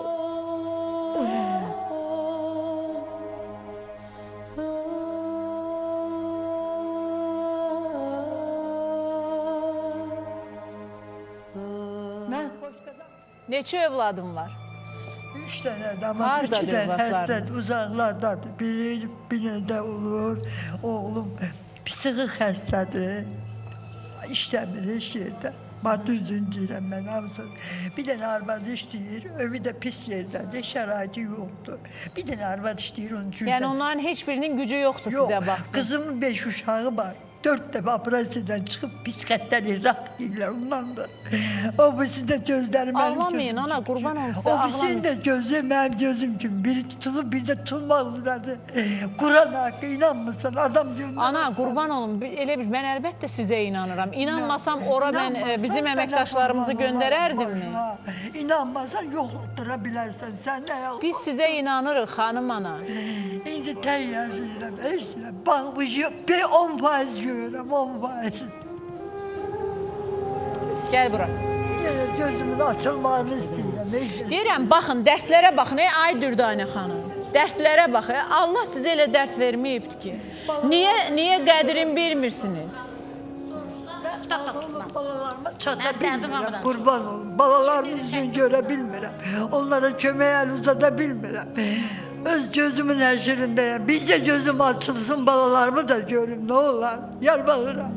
Mən Xoşqədəm... Neçə övladım var? Üç dənədir, amma iki dənə xəstədir, uzaqlardadır. Biri binədə olur, oğlum psixi xəstədir. İşləmir heç yerdə. Maddi üzün deyirəm mən hamısın. Bir dənə arvad işləyir, övü də pis yerdədir, şəraiti yoxdur. Bir dənə arvad işləyir, onun gündən... Yəni onların heç birinin gücü yoxdur sizə baxsın. Yox, qızımın beş uşağı var. dörd dəfə operasiyadan çıxıb pis xəstəlik raq deyirlər ondandır. O birisi də gözləri mənim Ağlamayın ana, qurban olun sizə, O birisinin də gözü mənim gözüm kimi. Biri tutulub, biri də tutulmaq üzrədir. Quran haqqı inanmırsan, adam göndərir. Ana, qurban olun, elə bir, mən əlbəttə sizə inanıram. İnanmasam ora mən bizim əməkdaşlarımızı göndərərdimmi? İnanmasan yoxlatdıra bilərsən, sən nə yox? Biz sizə inanırıq, xanım ana. İndi tək yazıram, heç nə. Baxmış yox, on faiz görürəm, on faiz. Gəl bura. Gözümün açılmağını istəyirəm. Deyirəm, baxın, dərdlərə baxın, ey ay Dürdanə xanım. Dərdlərə baxın, Allah sizə elə dərd verməyibdir ki. Niyə, niyə qədrin bilmirsiniz? Balalarıma çata bilmirəm, qurban olun. Balalarımı üzün görə bilmirəm. Onlara kömək əl uzada bilmirəm. Öz gözümün həşirindəyəm. Bizcə gözüm açılsın, balalarımı da görüm, nə olar? Yalvarıram.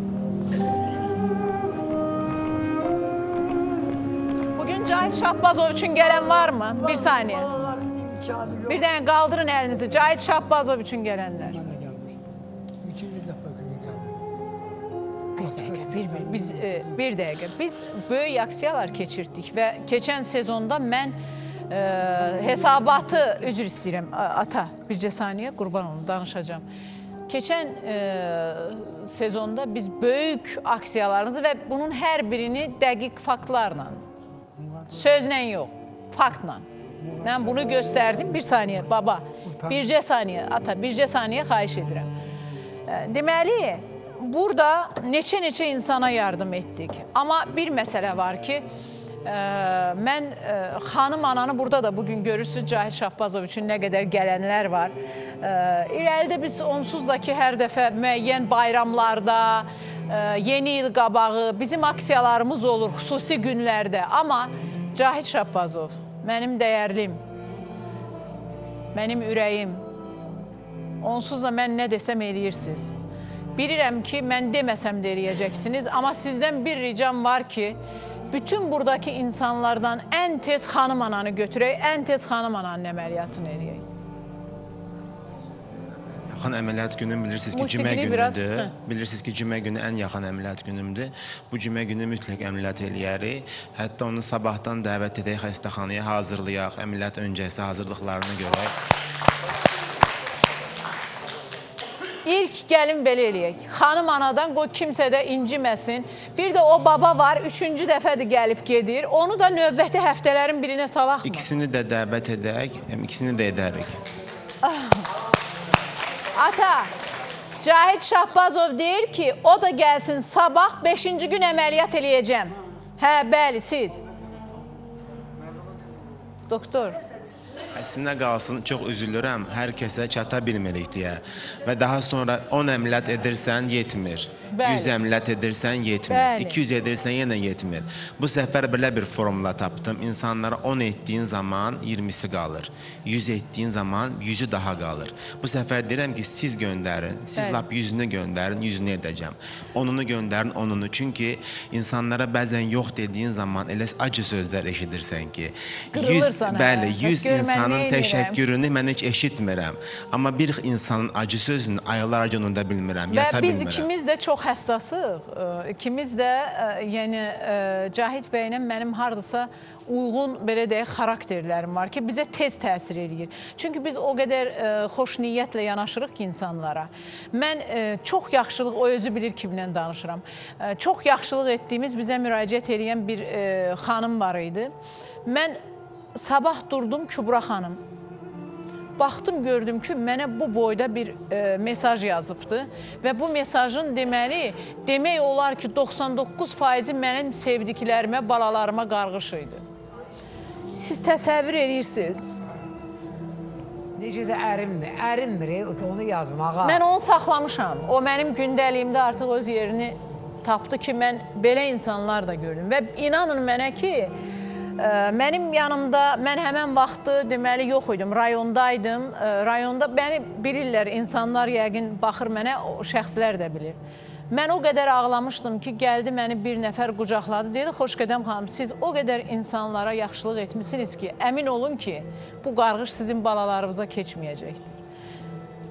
Bugün Cahit Şahbazov üçün gələn var mı? Bir saniyə. Bir dənə qaldırın əlinizi. Cahit Şahbazov üçün gələnlər. Bir dəqiqə, bir, biz, e, bir dəqiqə. Biz böyük aksiyalar keçirdik və keçən sezonda mən e, hesabatı üzr istəyirəm. Ata, bircə saniyə, qurban olun, danışacağım. Keçən e, sezonda biz böyük aksiyalarımızı və bunun hər birini dəqiq faktlarla, sözlə yox, faktla. Mən bunu göstərdim. Bir saniyə, baba, bircə saniyə, ata, bircə saniyə xahiş edirəm. Deməli, burada neçə-neçə insana yardım etdik. Amma bir məsələ var ki, e, mən e, xanım ananı burada da bugün görürsünüz, Cahit Şahbazov üçün nə qədər gələnlər var. E, İrəlidə biz onsuz da ki, hər dəfə müəyyən bayramlarda, e, yeni il qabağı, bizim aksiyalarımız olur, xüsusi günlərdə. Amma Cahit Şahbazov, mənim dəyərlim, mənim ürəyim, onsuz da mən nə desəm eləyirsiniz. Bilirəm ki, mən deməsəm də eləyəcəksiniz, amma sizdən bir ricam var ki, bütün buradakı insanlardan ən tez xanım ananı götürək, ən tez xanım ananın əməliyyatını eləyək. Yaxın əməliyyat günüm bilirsiniz ki, cümə günüdür. Bilirsiniz ki, cümə günü ən yaxın əməliyyat günümdür. Bu cümə günü mütləq əməliyyat eləyərik. Hətta onu sabahdan dəvət edək, xəstəxanaya hazırlayaq, əməliyyat öncəsi hazırlıqlarını görək. İlk gəlin belə eləyək. Xanım anadan qoy kimsə də inciməsin. Bir də o baba var, üçüncü dəfədir gəlib gedir. Onu da növbəti həftələrin birinə salaq mı? İkisini də dəvət edək, ikisini də edərik. Ata, Cahit Şahbazov deyir ki, o da gəlsin sabah beşinci gün əməliyyat eləyəcəm. Hə, bəli, siz. Doktor. Əslində qalsın, çox üzülürəm, hər kəsə çata bilmirik deyə. Və daha sonra on əməliyyat edirsən, yetmir. yüz əməliyyat edirsən, yetmir. iki yüz edirsən, yenə yetmir. Bu səfər belə bir formula tapdım. İnsanlara on etdiyin zaman iyirmisi qalır. yüz etdiyin zaman yüzü daha qalır. Bu səfər deyirəm ki, siz göndərin. Siz lap yüzünü göndərin, yüzünü edəcəm. Onunu göndərin, onunu. Çünki insanlara bəzən yox dediyin zaman elə acı sözlər eşidirsən ki. Qırılırsan, bəli, yüz insanın təşəkkürünü mən heç eşitmirəm. Amma bir insanın acı sözünü aylarca unuda bilmirəm, yata bilmirəm. Və biz ikimiz də çox həssasıq. İkimiz də, yəni Cahit bəylə mənim hardasa uyğun, belə deyək, xarakterlərim var ki, bizə tez təsir edir. Çünki biz o qədər xoş niyyətlə yanaşırıq ki, insanlara. Mən çox yaxşılıq, o özü bilir kimlə danışıram. Çox yaxşılıq etdiyimiz, bizə müraciət edən bir xanım var idi. Mən sabah durdum, Kübra xanım. Baxdım, gördüm ki, mənə bu boyda bir e, mesaj yazıbdı və bu mesajın deməli, demək olar ki, doxsan doqquz faizi mənim sevdiklərimə, balalarıma qarğış idi. Siz təsəvvür edirsiniz. Necə də ərinmir, ərinmir, onu yazmağa. Mən onu saxlamışam. O mənim gündəliyimdə artıq öz yerini tapdı ki, mən belə insanlar da gördüm. Və inanın mənə ki, mənim yanımda, mən həmən vaxtı deməli yox idim, rayondaydım. Rayonda bəni bilirlər, insanlar yəqin baxır mənə, o şəxslər də bilir. Mən o qədər ağlamışdım ki, gəldi məni bir nəfər qucaqladı. Dedi, Xoşqədəm xanım, siz o qədər insanlara yaxşılıq etmişsiniz ki, əmin olun ki, bu qarğış sizin balalarınıza keçməyəcəkdir.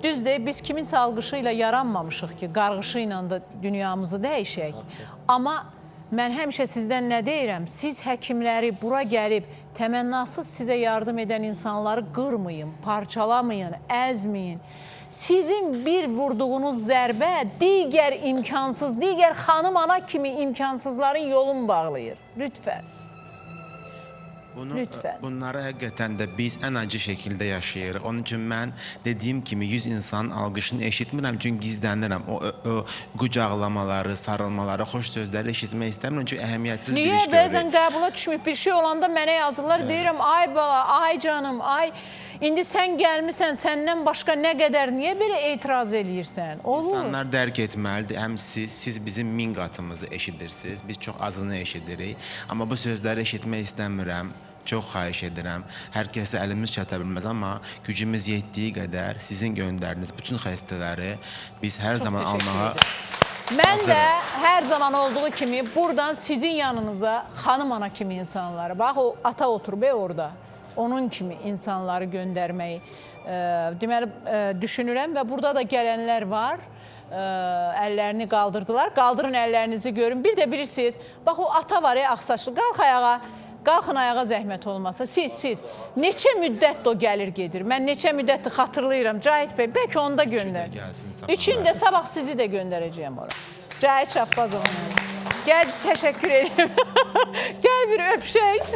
Düzdür, biz kiminsə alqışı ilə yaranmamışıq ki, qarğışı ilə da dünyamızı dəyişək. Amma mən həmişə sizdən nə deyirəm? Siz həkimləri bura gəlib, təmənnasız sizə yardım edən insanları qırmayın, parçalamayın, əzməyin. Sizin bir vurduğunuz zərbə digər imkansız, digər xanım ana kimi imkansızların yolunu bağlayır. Lütfən. Bunu, Lütfən. Bunları həqiqətən də biz ən acı şəkildə yaşayırıq. Onun üçün mən dediyim kimi yüz insanın alqışını eşitmirəm, çünki gizlənirəm. O, o, o qucaqlamaları, sarılmaları, xoş sözləri eşitmək istəmirəm, çünki əhəmiyyətsiz Niyə? bir iş görürük. Niyə? Bəzən qəbula düşməyib bir şey olanda mənə yazırlar, evet. Deyirəm, ay bala, ay canım, ay... İndi sən gəlmirsən, səndən başqa nə qədər, niyə belə etiraz eləyirsən? Olur. İnsanlar dərk etməlidir. Həm siz, siz bizim min qatımızı eşidirsiniz, biz çox azını eşidirik. Amma bu sözləri eşitmək istəmirəm. Çox xahiş edirəm. Hər kəsə əlimiz çata bilməz, amma gücümüz yetdiyi qədər sizin göndərdiyiniz bütün xəstələri biz hər çox zaman almağa... Mən də hər zaman olduğu kimi buradan sizin yanınıza xanım ana kimi insanları, bax o ata oturub orada. Onun kimi insanları göndərməyi e, deməli e, düşünürəm və burada da gələnlər var, e, əllərini qaldırdılar. Qaldırın əllərinizi görün. Bir də bilirsiniz, bax o ata var ya, axsaçlı, qalx ayağa, qalxın ayağa zəhmət olmasa. Siz, siz, neçə müddət o gəlir gedir. Mən neçə müddətdir xatırlayıram. Cahit bəy, bəlkə onu da göndər. İçində sabah sizi də göndərəcəyəm ora. Cahit Şahbazov. Gəl, təşəkkür edirəm. Gəl bir öpüşək.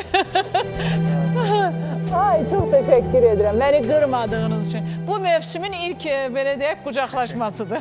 Ay, çox təşəkkür edirəm. Məni qırmadığınız üçün. Bu mövsümün ilk, belə deyək, qucaqlaşmasıdır.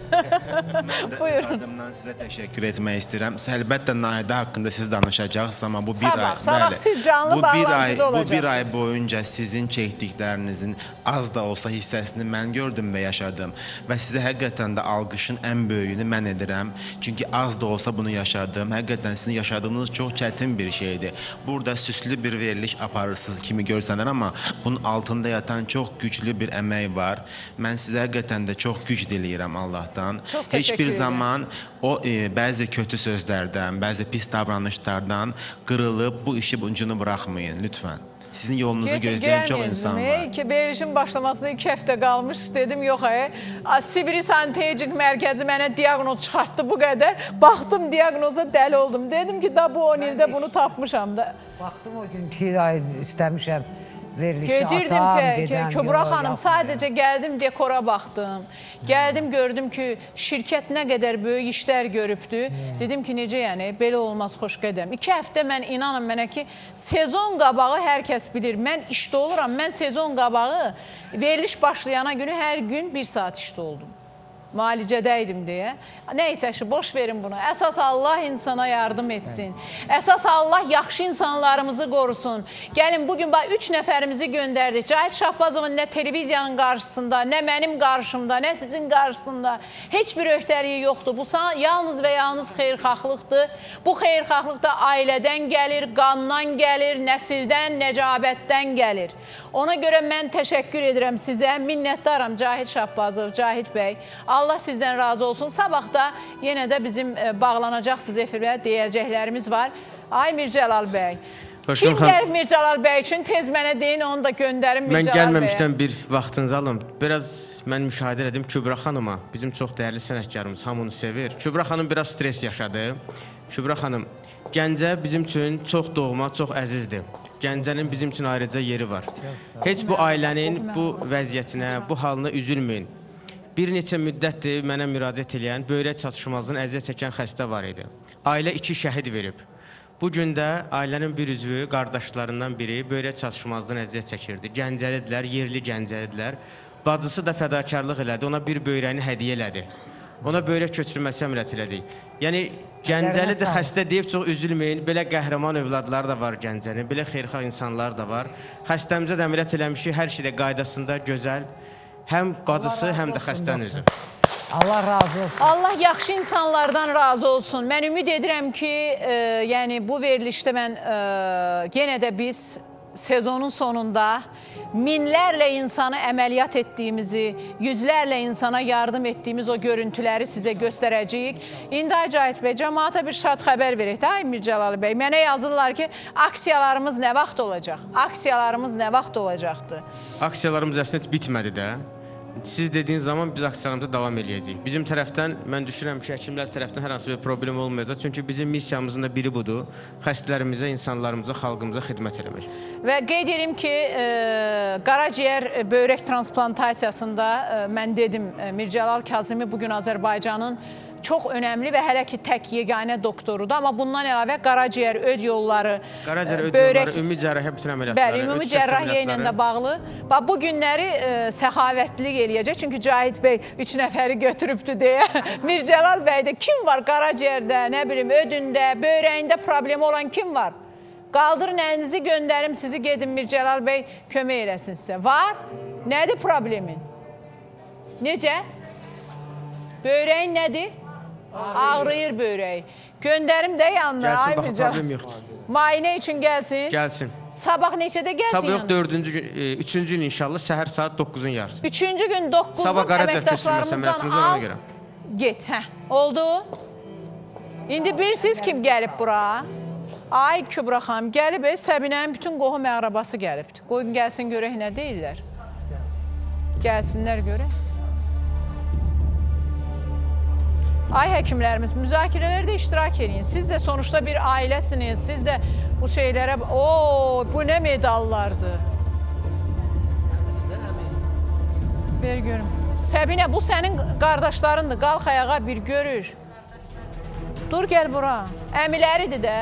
Buyurun. Mən sizə təşəkkür etmək istəyirəm. Əlbəttə, Nahidə haqqında siz danışacaqsınız, amma bu bir sabah, ay... Sabah, bəli, siz canlı bağlantıda olacaqsınız. Bu bir ay boyunca sizin çəkdiklərinizin az da olsa hissəsini mən gördüm və yaşadım. Və sizə həqiqətən də alqışın ən böyüyünü mən edirəm. Çünki az da olsa bunu yaşadım. Həqiqətən sizin yaşadığınız çox çətin bir şeydir. Burada süslü bir veriliş aparırsınız kimi görsənir, amma bunun altında yatan çox güclü bir əmək var. Mən sizə həqiqətən də çox güc diləyirəm Allahdan. Çox Heç bir ederim. zaman o e, bəzi kötü sözlərdən, bəzi pis davranışlardan qırılıb bu işi ucunu buraxmayın, lütfən. Sizin yolunuzu gözləyən çox insan var. Ki, verilişin başlamasına iki həftə qalmış. Dedim, yox, ay, Sibiri Santeycik mərkəzi mənə diaqnoz çıxartdı bu qədər. Baxdım diaqnoza, dəli oldum. Dedim ki, da bu on ildə bunu tapmışam da. Baxdım o gün ki, ay, istəmişəm. Gedirdim ki, Kübra xanım, sadəcə gəldim, dekora baxdım. Gəldim, gördüm ki, şirkət nə qədər böyük işlər görübdü. Dedim ki, necə yəni, belə olmaz, xoş qədəm. İki həftə mən, inanın mənə ki, sezon qabağı hər kəs bilir. Mən işdə oluram, mən sezon qabağı veriliş başlayana günü hər gün bir saat işdə oldum. Müalicədəydim deyə. Neysə ki, boş verin bunu. Əsas Allah insana yardım etsin. Əsas Allah yaxşı insanlarımızı qorusun. Gəlin, bugün bax, üç nəfərimizi göndərdik. Cahit Şahbazovun nə televiziyanın qarşısında, nə mənim qarşımda, nə sizin qarşısında heç bir öhdəliyi yoxdur. Bu yalnız və yalnız xeyrxahlıqdır. Bu xeyrxahlıq da ailədən gəlir, qandan gəlir, nəsildən, nəcabətdən gəlir. Ona görə mən təşəkkür edirəm sizə. Minnətdaram Cahit Şahbazov, Cahit bəy. Allah sizdən razı olsun. Sabah da yenə də bizim bağlanacaqsınız efirə deyəcəklərimiz var. Ay Mircəlal bəy. Kimlər Mircəlal bəy üçün tez mənə deyin, onu da göndərin Mircəlal bəyə. Mən gəlməmişdən bir vaxtınızı alım. Biraz mən müşahidə edim Kübra xanıma. Bizim çox dəyərli sənətkarımız, hamını sevir. Kübra xanım biraz stres yaşadı. Kübra xanım, Gəncə bizim üçün çox doğma, çox əzizdir. Gəncənin bizim üçün ayrıca yeri var. Heç bu ailənin bu vəziyyətinə, bu halına üzülməyin. Bir neçə müddətdir mənə müraciət edən, böyrək çatışmazlığın əziyyət çəkən xəstə var idi. Ailə iki şəhid verib. Bu gün də ailənin bir üzvü, qardaşlarından biri böyrək çatışmazlığın əziyyət çəkirdi. Gəncəlidilər, yerli gəncəlidilər. Bacısı da fədakarlıq elədi, ona bir böyrəyini hədiyyə elədi. Ona böyrək köçürülməsi əmrət elədik. Yəni, Gəncəli də xəstə deyib çox üzülməyin. Belə qəhrəman övladlar da var Gəncənin, belə xeyrxah insanlar da var. Xəstəmizə də əmrət eləmişik, hər şeydə qaydasında, gözəl. Həm bacısı, həm də xəstənin özü. Allah razı olsun. Allah yaxşı insanlardan razı olsun. Mən ümid edirəm ki, e, yəni bu verilişdə mən e, yenə də biz sezonun sonunda minlərlə insanı əməliyyat etdiyimizi, yüzlərlə insana yardım etdiyimiz o görüntüləri sizə göstərəcəyik. İndi Cahit bəy, cəmaata bir şad xəbər verək də, Mircəlal bəy. Mənə yazırlar ki, aksiyalarımız nə vaxt olacaq? Aksiyalarımız nə vaxt olacaqdır? Aksiyalarımız əslində bitmədi də. siz dediyiniz zaman biz aksiyalarımıza davam eləyəcəyik. Bizim tərəfdən, mən düşünürəm ki, həkimlər tərəfdən hər hansı bir problem olmayacaq. Çünki bizim missiyamızın da biri budur. Xəstələrimizə, insanlarımıza, xalqımıza xidmət eləmək. Və qeyd edim ki, e, qaraciyər böyrək transplantasiyasında e, mən dedim, e, Mircəlal Kazımi bugün Azərbaycanın çox önəmli və hələ ki tək yeganə doktorudur. Amma bundan əlavə qaraciyər, öd yolları, qaraciyər, öd böyrək, yolları, ümumi cərrahiyyə bütün əməliyyatları, bəli, ümumi cərrahiyyə ilə də bağlı. Bax, bu günləri e, səxavətlilik eləyəcək. Çünki Cahit bəy üç nəfəri götürübdü deyə. Mircəlal bəydə kim var qaraciyərdə, nə bilim, ödündə, böyrəyində problemi olan kim var? Qaldırın əlinizi göndərim, sizi gedin Mircəlal bəy kömək eləsin sizə. Var? Nədir problemin? Necə? Böyrəyin nədir? Ağrıyır böyrəyi. Göndərim də yanına. Gəlsin, bax, problem yoxdur. Müayinə üçün gəlsin. Gəlsin. Sabah neçədə gəlsin? Sabah yox, dördüncü gün, e, üçüncü gün inşallah səhər saat doqquzun yarısı. Üçüncü gün doqquzun əməkdaşlarımızdan al. Get, hə. Oldu. İndi bilirsiniz kim gəlib bura? Ay Kübra xanım gəlib, Səbinənin bütün qohum əqrabası gəlibdir. Qoyun gəlsin görək nə deyirlər. Gəlsinlər görək. Ay həkimlərimiz, müzakirələrdə iştirak edin. Siz də sonuçta bir ailəsiniz. Siz də bu şeylərə... Ooo, bu nə medallardır? Ver görüm. Səbinə, bu sənin qardaşlarındır. Qalx ayağa bir görür. Dur, gəl bura. Əmiləridir də.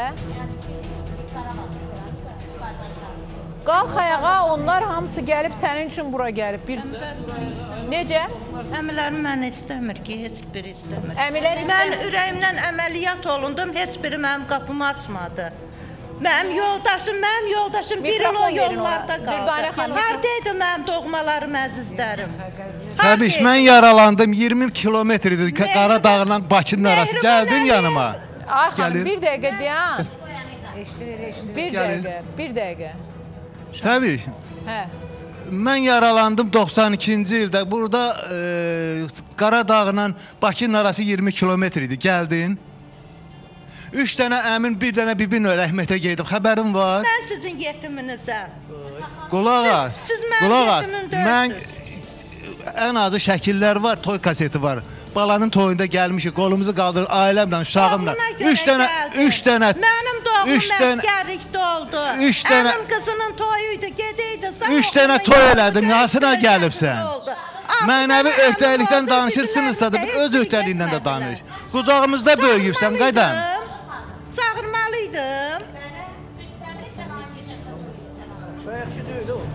Qalx ayağa, onlar hamısı gəlib, sənin üçün bura gəlib. Bir... Necə? Əmilərim məni istəmir ki, heç biri istəmir. Əmilər istəmir. Mən ürəyimdən əməliyyat olundum, heç biri mənim qapımı açmadı. Mənim yoldaşım, mənim yoldaşım bir il o yollarda qaldı. Haradaydı mənim doğmalarım, əzizlərim? Səbiş, mən yaralandım, iyirmi kilometrdir Qaradağla Bakının arası. Gəldin yanıma. Ay xanım, bir dəqiqə deyən. Bir dəqiqə, bir dəqiqə. Səbiş. Hə. Mən yaralandım doxsan ikinci ildə. Burada e, Qaradağla Bakının arası iyirmi kilometr idi. Gəldin. Üç dənə əmin, bir dənə bibin rəhmətə gedib. Xəbərin var? Mən sizin yetiminizəm. Qulaq as. Siz mənim yetimin dördür. Mən ən azı şəkillər var, toy kaseti var. Balanın toyunda gəlmişik, qolumuzu qaldırır, ailəmlə, uşağımla. Üç dənə, üç dənə. Mənim doğum məskərlikdə oldu. Üç dənə. Əmim qızının toyuydu, gedəydi. Üç dənə toy elədim, yasına gəlibsən. Mənəvi öhdəlikdən danışırsınızsa da, öz öhdəliyindən də danış. Qudağımızda böyüyübsən, qaydam. Çağırmalıydım. Yaxşı deyil o.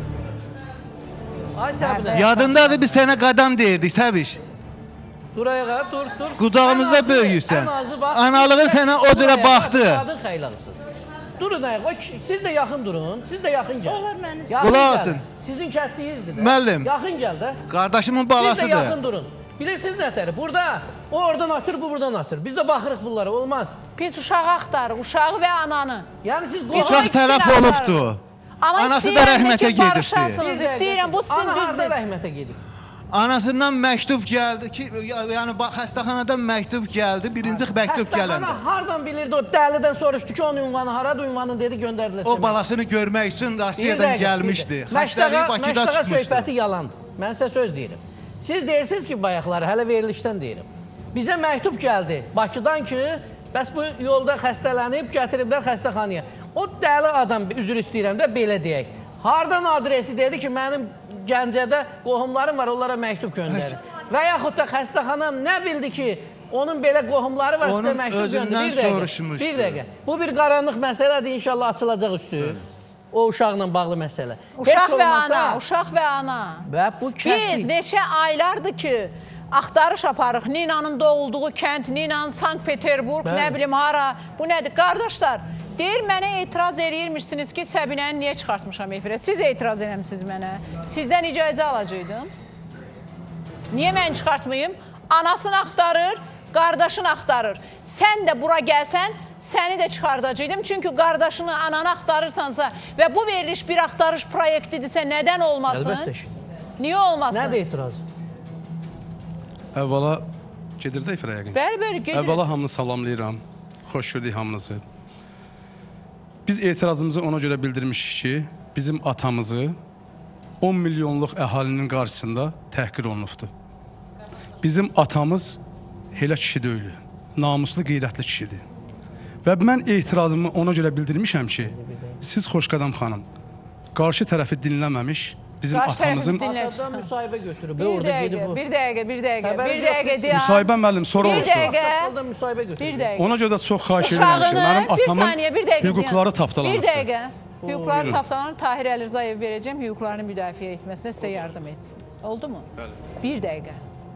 Ay Səbinə. Yadındadır biz sənə qadam deyirdik, Səbiş. Dur ayağa, dur, dur. Qudağımızda böyüyürsən. Analığı sənə o dürə baxdı. Qadın xeylaqsız. Durun ayağa, siz də yaxın durun, siz də yaxın gəl. Olur mənə. Qulaq atın. Sizin kəsiyizdir də. Müəllim. Yaxın gəl də. Qardaşımın balasıdır. Siz də yaxın durun. Bilirsiniz nətəri? Burada o oradan atır, bu buradan atır. Biz də baxırıq bunlara, olmaz. Biz uşağı axtarıq, uşağı və ananı. Yəni siz... Uşaq tərəf olubdur. Anası da rəhmətə gedibdir. İstəyirəm, bu sizin Ana harada düzdür. rəhmətə gedib? Anasından məktub gəldi ki, yəni xəstəxanadan məktub gəldi, birinci məktub gələndə. Xəstəxana hardan bilirdi o dəlidən soruşdu ki, onun ünvanı haradı, ünvanı dedi, göndərdilər. O balasını görmək üçün Rusiyadan gəlmişdi. Xəstəliyi Bakıda tutmuşdu. Məştaqa söhbəti yalandır. Mən sizə söz deyirəm. Siz deyirsiniz ki, bayaqları, hələ verilişdən deyirəm. Bizə məktub gəldi Bakıdan ki, bəs bu yolda xəstələnib, gətiriblər xəstəxanaya. O dəli adam, üzr istəyirəm də, belə deyək. Hardan adresi dedi ki, mənim Gəncədə qohumlarım var, onlara məktub göndərin. Və yaxud da xəstəxana nə bildi ki, onun belə qohumları var, sizə məktub göndərin. Bir dəqiqə, bir dəqiqə. Bu bir qaranlıq məsələdir, inşallah açılacaq üstü. O uşaqla bağlı məsələ. Uşaq və ana, uşaq və ana. Və bu kəsin. Biz neçə aylardır ki, axtarış aparıq. Ninanın doğulduğu kənd, Ninanın Sankt-Peterburg, nə bilim hara. Bu nədir? Qardaşlar, deyir, mənə etiraz eləyirmişsiniz ki, Səbinəni niyə çıxartmışam efirə? Siz etiraz eləmişsiniz mənə. Sizdən icazə alacaqdım. Niyə mən çıxartmayım? Anasını axtarır, qardaşını axtarır. Sən də bura gəlsən, səni də çıxardacaqdım. Çünki qardaşını, ananı axtarırsansa və bu veriliş bir axtarış proyektidirsə, nədən olmasın? Əlbəttə ki. Niyə olmasın? Nədir etiraz? Əvvəla gedir də efirə yəqin. Bəli, bəli, gedir. Əvvəla hamını salamlayıram. Xoş gördük hamınızı. Biz etirazımızı ona görə bildirmişik ki, bizim atamızı on milyonluq əhalinin qarşısında təhqir olunubdur. Bizim atamız elə kişi deyil, namuslu, qeyrətli kişidir. Və mən etirazımı ona görə bildirmişəm ki, siz Xoşqədəm xanım, qarşı tərəfi dinləməmiş, bizim Qarşı atamızın... Atadan müsahibə götürüb. Bir dəqiqə, bir dəqiqə, bir dəqiqə, bir dəqiqə deyəm. Müsahibə müəllim, sonra olsun. Bir dəqiqə, müsahibə götürüb. bir dəqiqə. Ona görə də çox xahiş edirəm ki, mənim atamın hüquqları tapdalanır. Bir dəqiqə, hüquqları tapdalanır, Tahir Əlirzayev verəcəm, hüquqlarını müdafiə etməsinə sizə yardım etsin. Oldu mu? Bəli. Bir dəqiqə.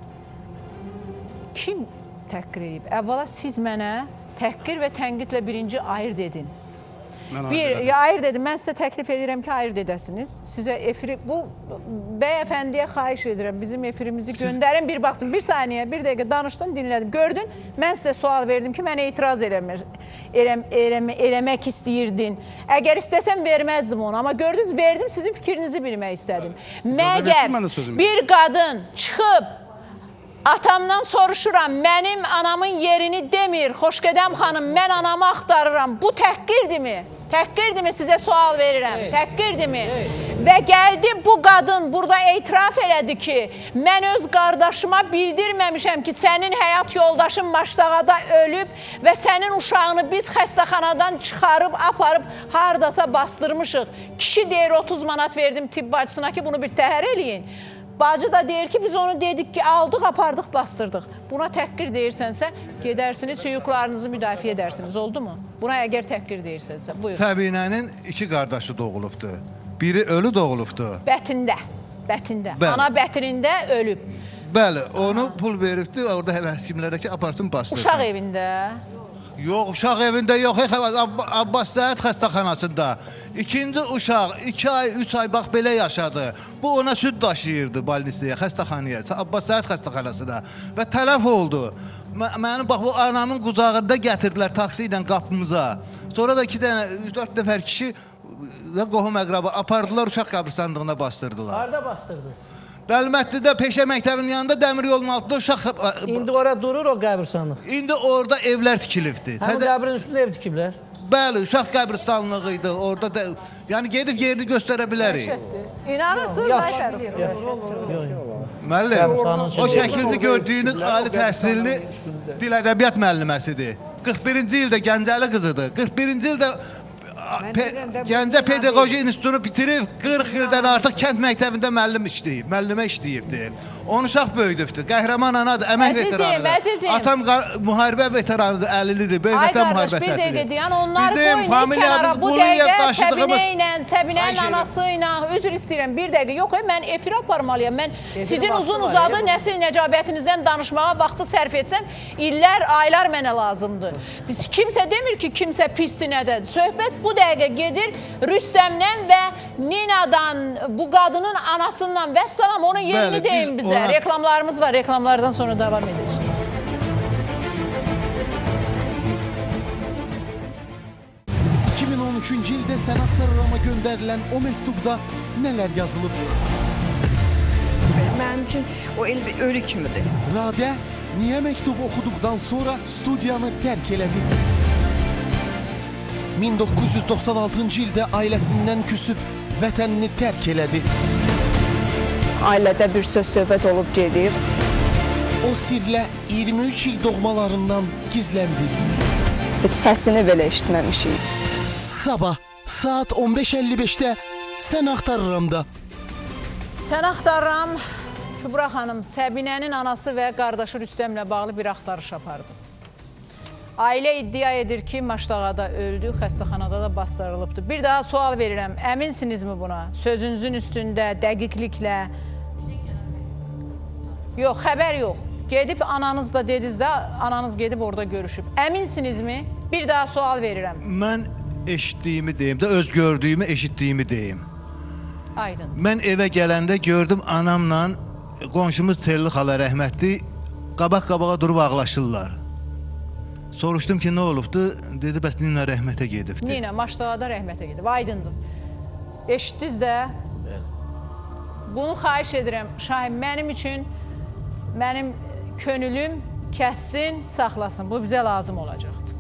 Kim təhqir edib? Əvvəla siz mənə təhqir və tənqidlə birinci ayırt edin. Bir, ya ayırt edin, mən sizə təklif edirəm ki, ayırt edəsiniz. Sizə efiri, bu bəyəfəndiyə xahiş edirəm, bizim efirimizi göndərin, bir baxsın, bir saniyə, bir dəqiqə danışdın, dinlədim. Gördün, mən sizə sual verdim ki, mənə etiraz eləmir, eləm, eləm, eləmək istəyirdin. Əgər istəsəm verməzdim onu, amma gördünüz, verdim, sizin fikrinizi bilmək istədim. Məgər bir qadın çıxıb, atamdan soruşuram, mənim anamın yerini demir, Xoşqədəm xanım, mən anamı axtarıram, bu təhqirdirmi? Təhqirdirmi, sizə sual verirəm, təhqirdirmi? Və gəldi bu qadın burada etiraf elədi ki, mən öz qardaşıma bildirməmişəm ki, sənin həyat yoldaşın Maştağada ölüb və sənin uşağını biz xəstəxanadan çıxarıb, aparıb, haradasa bastırmışıq. Kişi deyir, otuz manat verdim tibb bacısına ki, bunu bir təhər eləyin. Bacı da deyir ki, biz onu dedik ki, aldıq, apardıq, bastırdıq. Buna təhqir deyirsənsə, gedərsiniz, hüquqlarınızı müdafiə edərsiniz, oldu mu? Buna əgər təhqir deyirsənsə, buyur. Səbinənin iki qardaşı doğulubdur. Biri ölü doğulubdur. Bətində, bətində. Bəli. Ana bətinində ölüb. Bəli, onu pul veribdi, orada həkimlərə ki, apartın, bastırdı. Uşaq evində. Yox, uşaq evində yox, Abbas Dəyət xəstəxanasında. İkinci uşaq, iki ay, üç ay, bax, belə yaşadı. Bu ona süd daşıyırdı balnisliyə, xəstəxanaya, Abbas Dəyət xəstəxanasına və tələf oldu. Mənim, bax, bu anamın qucağında gətirdilər taksi ilə qapımıza. Sonra da iki dənə, dörd nəfər kişi qohum əqraba apardılar, uşaq qəbristanlığına bastırdılar. Harada bastırdınız? Bəlmətlidə peşə məktəbinin yanında dəmir yolun altında uşaq... İndi orada durur o qəbristanlıq? İndi orada evlər tikilibdir. Həm qəbrin üstündə ev tikiblər? Bəli, uşaq qəbristanlığı idi. Orada da, yəni gedib yerini göstərə bilərik. İnanırsınız, Ayşər? Müəllim, o şəkildə gördüyünüz ali təhsilli dil ədəbiyyat müəlliməsidir. qırx birinci ildə Gəncəli qızıdır. qırx birinci ildə Gəncə Pedaqoji İnstitutunu bitirib, qırx ildən artıq kənd məktəbində müəllim işləyib, müəllimə işləyibdir. on uşaq böyüdübdür, qəhrəman anadır, əmək veteranıdır. Atam müharibə veteranıdır, əlilidir, böyük vətən müharibəsidir. Bir dəqiqə deyən, onları qoyun kənara, bu dəqiqə Səbinə ilə, Səbinənin anası ilə, üzr istəyirəm, bir dəqiqə, yox, mən efirə aparmalıyam, mən sizin uzun uzadı nəsil nəcabətinizdən danışmağa vaxtı sərf etsəm, illər, aylar mənə lazımdır. Kimsə demir ki, kimsə pisdir nədən, söhbət bu dəqiqə gedir Rüstəmdən və Ninadan, bu qadının anasından və salam, onun yerini deyin bizə. Reklamlarımız var, reklamlardan sonra devam edəcək. iki min on üçüncü ildə sən axtarırama göndərilən o məktubda nələr yazılıb? Mənim üçün o el ölü kimidir. Radə niyə məktub oxuduqdan sonra studiyanı tərk elədi? min doqquz yüz doxsan altıncı ildə ailəsindən küsüb vətənini tərk elədi. Ailədə bir söz söhbət olub gedib. O sirlə iyirmi üç il doğmalarından gizləndi. Heç səsini belə eşitməmişik. Sabah saat on beş əlli beşdə Sən Axtarıramda. Sən Axtarıram, Kübra xanım, Səbinənin anası və qardaşı Rüstəmlə bağlı bir axtarış apardı. Ailə iddia edir ki, Maştağada öldü, xəstəxanada da bastırılıbdır. Bir daha sual verirəm, əminsinizmi buna? Sözünüzün üstündə, dəqiqliklə? Yox, xəbər yox. Gedib ananızla dediniz də, ananız gedib orada görüşüb. Əminsinizmi? Bir daha sual verirəm. Mən eşitdiyimi deyim də, öz gördüyümü, eşitdiyimi deyim. Aydın. Mən evə gələndə gördüm anamla qonşumuz Telli xala rəhmətli qabaq-qabağa durub ağlaşırlar. Soruşdum ki, nə olubdu? Dedi, bəs Nina rəhmətə gedibdir. Nina, Maştağada rəhmətə gedib, aydındır. Eşitdiniz də, bunu xahiş edirəm, Şahin, mənim üçün, mənim könülüm kəssin, saxlasın. Bu bizə lazım olacaqdır.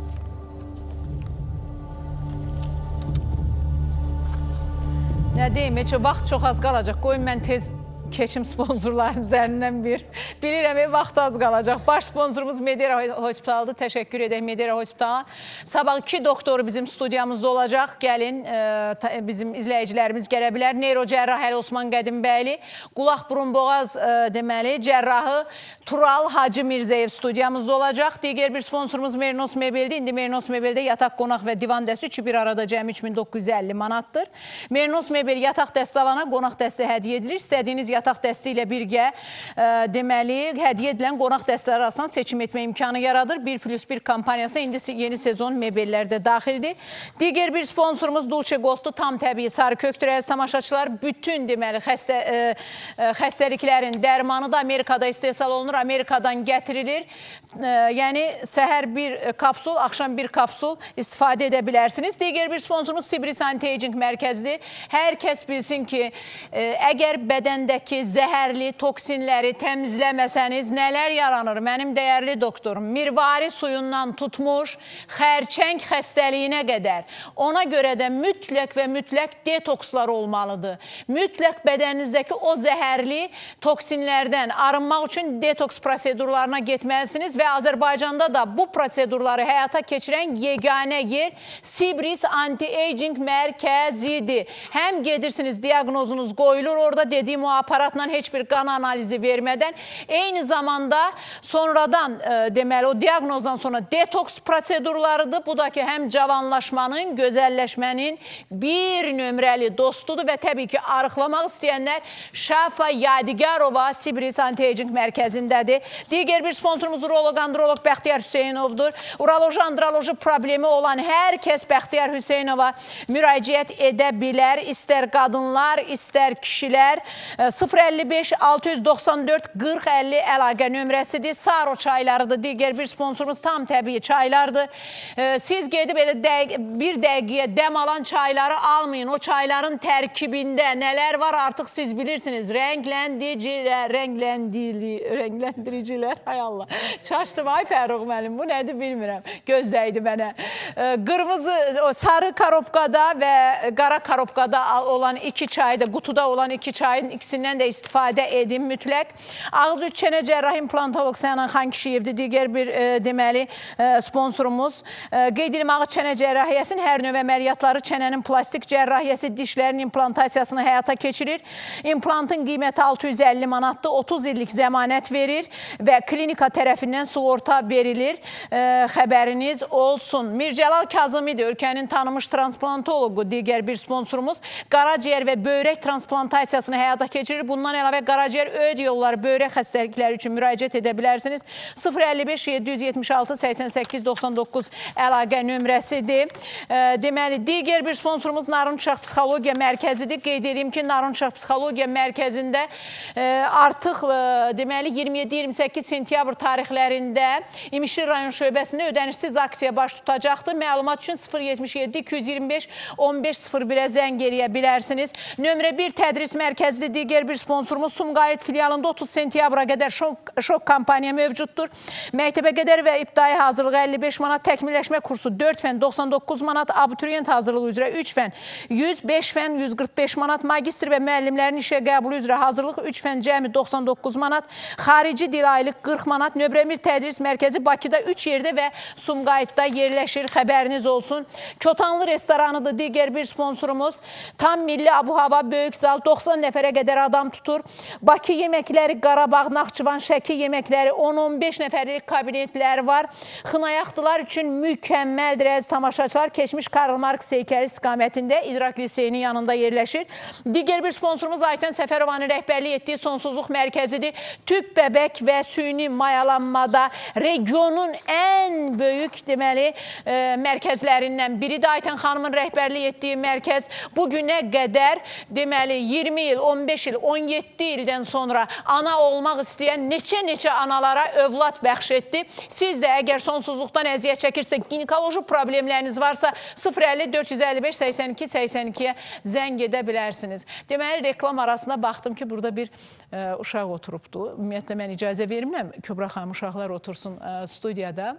Nə deyim, heç vaxt çox az qalacaq. Qoyun mən tez keçim sponsorların üzərindən bir. Bilirəm, vaxt az qalacaq. Baş sponsorumuz Medera Hospitalıdır. Təşəkkür edək Medera Hospitala. Sabah iki doktoru bizim studiyamızda olacaq. Gəlin, e, bizim izləyicilərimiz gələ bilər. Neyrocərrah Əli Osman Qədimbəyli, qulaq burun boğaz e, deməli, cərrahı Tural Hacı Mirzəyev studiyamızda olacaq. Digər bir sponsorumuz Merinos Mebeldir. İndi Merinos Mebeldə yataq, qonaq və divan dəsti üçü bir arada cəmi üç min doqquz yüz əlli manatdır. Merinos Mebel yataq dəsti alana qonaq dəsti hədiyyə edilir. İstədiyiniz yataq dəsti ilə birgə e, deməli, hədiyyə edilən qonaq dəstləri arasından seçim etmə imkanı yaradır. bir plus bir kampaniyasına indi yeni sezon mebellərdə daxildir. Digər bir sponsorumuz Dulce Golddur. Tam təbii sarı köktür əziz tamaşaçılar. Bütün deməli xəstə, e, e, xəstəliklərin dərmanı da Amerikada istehsal olunur. Amerikadan gətirilir. E, yəni səhər bir kapsul, axşam bir kapsul istifadə edə bilərsiniz. Digər bir sponsorumuz Sibris Anti-Aging Mərkəzidir. Hər kəs bilsin ki, e, əgər bədəndəki zəhərli toksinləri təmizləməsəniz nələr yaranır? Mənim dəyərli doktorum mirvari suyundan tutmuş xərçəng xəstəliyinə qədər. Ona görə də mütləq və mütləq detokslar olmalıdır. Mütləq bədəninizdəki o zəhərli toksinlərdən arınmaq üçün detoks prosedurlarına getməlisiniz və Azərbaycanda da bu prosedurları həyata keçirən yeganə yer Sibris Anti-Aging Mərkəzidir. Həm gedirsiniz, diaqnozunuz qoyulur orada, dediyim o aparatla heç bir qan analizi vermədən, eyni zamanda sonradan e, deməli o diaqnozdan sonra detoks prosedurlarıdır. Bu da ki, həm cavanlaşmanın, gözəlləşmənin bir nömrəli dostudur və təbii ki, arıqlamaq istəyənlər Şafa Yadigarova Sibris Anti-Aging Mərkəzindədir. Digər bir sponsorumuz uroloq, androloq Bəxtiyar Hüseynovdur. Uroloji, androloji problemi olan hər kəs Bəxtiyar Hüseynova müraciət edə bilər. İstər qadınlar, istər kişilər. sıfır əlli beş altı yüz doxsan dörd qırx əlli əlaqə nömrəsidir. Saro çaylarıdır. Digər bir sponsorumuz tam təbii çaylardır. Siz gedib elə dəqiq, bir dəqiqəyə dəm alan çayları almayın. O çayların tərkibində nələr var artıq siz bilirsiniz. Rəngləndiricilər, rəngləndiricilər, rəngləndiricilər. Hay Allah. Çaşdım, ay Fərruq mənim. Bu nədir bilmirəm. Gözdəydi mənə. Qırmızı, sarı karobkada və qara karobkada olan iki çayda, qutuda olan iki çayın ikisindən də istifadə edin mütləq. Ağız üç çənə cərrah implantoloq Sənan Xan Kişiyevdir. Digər bir e, deməli e, sponsorumuz. E, qeyd edim, ağız çənə cərrahiyyəsinin hər növ əməliyyatları, çənənin plastik cərrahiyyəsi, dişlərin implantasiyasını həyata keçirir. İmplantın qiyməti altı yüz əlli manatdır. otuz illik zəmanət verir və klinika tərəfindən sığorta verilir. E, xəbəriniz olsun. Mircəlal Kazımidir, ölkənin tanınmış transplantoloqu, digər bir sponsorumuz. Qaraciyər və böyrək transplantasiyasını həyata keçirir. Bundan əlavə qaraciyər, öd yolları, böyrək xəstəlikləri üçün müraciət edə bilərsiniz. sıfır əlli beş yeddi yüz yetmiş altı səksən səkkiz doxsan doqquz əlaqə nömrəsidir. E, deməli, digər bir sponsorumuz Narın Uşaq Psixologiya Mərkəzidir. Qeyd edeyim ki, Narın Uşaq Psixologiya Mərkəzində e, artıq e, deməli iyirmi yeddi iyirmi səkkiz sentyabr tarixlərində İmişli rayon şöbəsində ödənişsiz aksiya baş tutacaqdır. Məlumat üçün sıfır yetmiş yeddi iki yüz iyirmi beş on beş sıfır birə zəng eləyə bilərsiniz. Nömrə bir tədris mərkəzidir. Digər bir sponsorumuz Sumqayıt filialında otuz sentyabra qədər şok, şok kampaniya mövcuddur. Məktəbə qədər və ibtidai hazırlığı əlli beş manat, təkmilləşmə kursu dörd fən doxsan doqquz manat, abituriyent hazırlığı üzrə üç fən yüz beş fən yüz qırx beş manat, magistr və müəllimlərin işə qəbulu üzrə hazırlıq üç fən cəmi doxsan doqquz manat, xarici dil aylıq qırx manat. Nömrə bir tədris mərkəzi Bakıda üç yerdə və Sumqayıtda yerləşir. Xəbəriniz olsun. Kötanlı restoranıdır digər bir sponsorumuz. Tam milli abu-hava, böyük zal, doxsan nəfərə qədər adam tutur. Bakı yeməkləri, Qarabağ, Naxçıvan, Şəki yeməkləri, on on beş nəfərlik kabinetlər var. Xınayaxtılar üçün mükəmməldir əziz tamaşaçılar. Keçmiş Karl Marx heykəli istiqamətində İdrak Liseyinin yanında yerləşir. Digər bir sponsorumuz Aytən Səfərovanın rəhbərlik etdiyi Sonsuzluq Mərkəzidir. Tüp bəbək və süni mayalanmada regionun ən böyük deməli e, mərkəzlərindən biridir. Aytən xanımın rəhbərlik etdiyi mərkəz bugünə qədər deməli iyirmi il, on beş il, on yeddi ildən sonra ana olmaq istəyən neçə-neçə analara övlad bəxş etdi. Siz də əgər sonsuzluqdan əziyyət çəkirsə, ginekoloji problemləriniz varsa sıfır əlli dörd yüz əlli beş səksən iki səksən ikiyə zəng edə bilərsiniz. Deməli, reklam arasında baxdım ki, burada bir e, uşaq oturubdu. Ümumiyyətlə, mən icazə vermirəm, Kübra xanım uşaqlar otursun e, studiyada.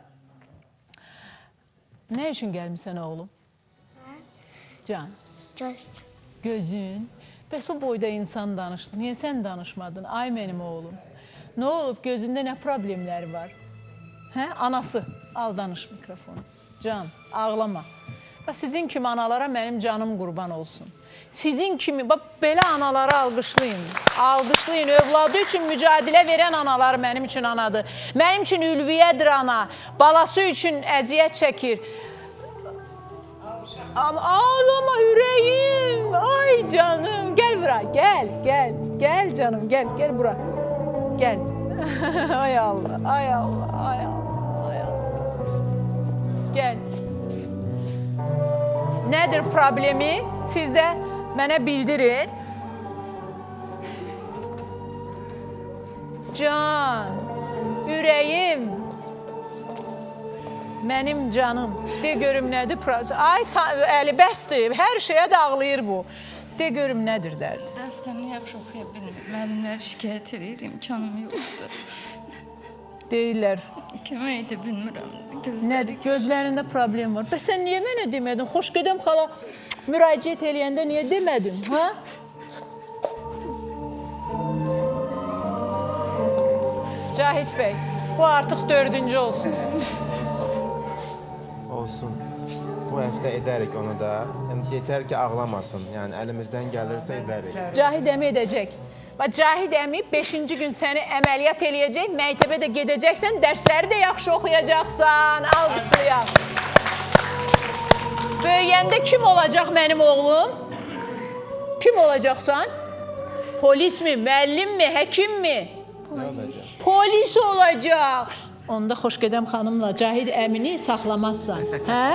Nə üçün gəlmişsən oğlum? Can? Göst. gözün. Bəs o boyda insan danışdı. Niyə sən danışmadın? Ay mənim oğlum. Nə olub? Gözündə nə problemləri var? Hə? Anası. Al danış mikrofonu. Can, ağlama. Və sizin kimi analara mənim canım qurban olsun. Sizin kimi, bax, belə anaları alqışlayın. Alqışlayın. Övladı üçün mücadilə verən analar mənim üçün anadır. Mənim üçün ülviyyədir ana. Balası üçün əziyyət çəkir. Ağlama ürəyim. Ay canım. Gəl bura. Gəl, gəl. Gəl canım. Gəl, gəl bura. Gəl. Ay Allah, ay Allah, ay Allah, ay Allah. Gəl. Nədir problemi? Siz də mənə bildirin. Can, ürəyim. Mənim canım. De görüm nədir problem? Ay, əli bəsdir. Hər şeyə dağlayır bu. De görüm nədir dərdi? Dərslərini yaxşı oxuya bilmir. Müəllimlər şikayət edir, imkanım yoxdur. Deyirlər. Kömək edə bilmirəm. Nədir? Gözlərində problem var. Bəs sən niyə mənə demədin? Xoşgədəm xala müraciət eləyəndə niyə demədin? Ha? Cahit bəy, bu artıq dördüncü olsun. Olsun. Bu həftə edərik onu da. Yəni, yetər ki, ağlamasın. Yəni, əlimizdən gəlirsə edərik. Cahid əmi edəcək. Cahid əmi beşinci gün səni əməliyyat eləyəcək, məktəbə də gedəcəksən, dərsləri də yaxşı oxuyacaqsan. Alqışlayaq. Böyüyəndə kim olacaq mənim oğlum? Kim olacaqsan? Polis mi, müəllim mi, həkim mi? Polis. Polis olacaq. Onda Xoşgədəm xanımla Cahid əmini saxlamazsan. Hə?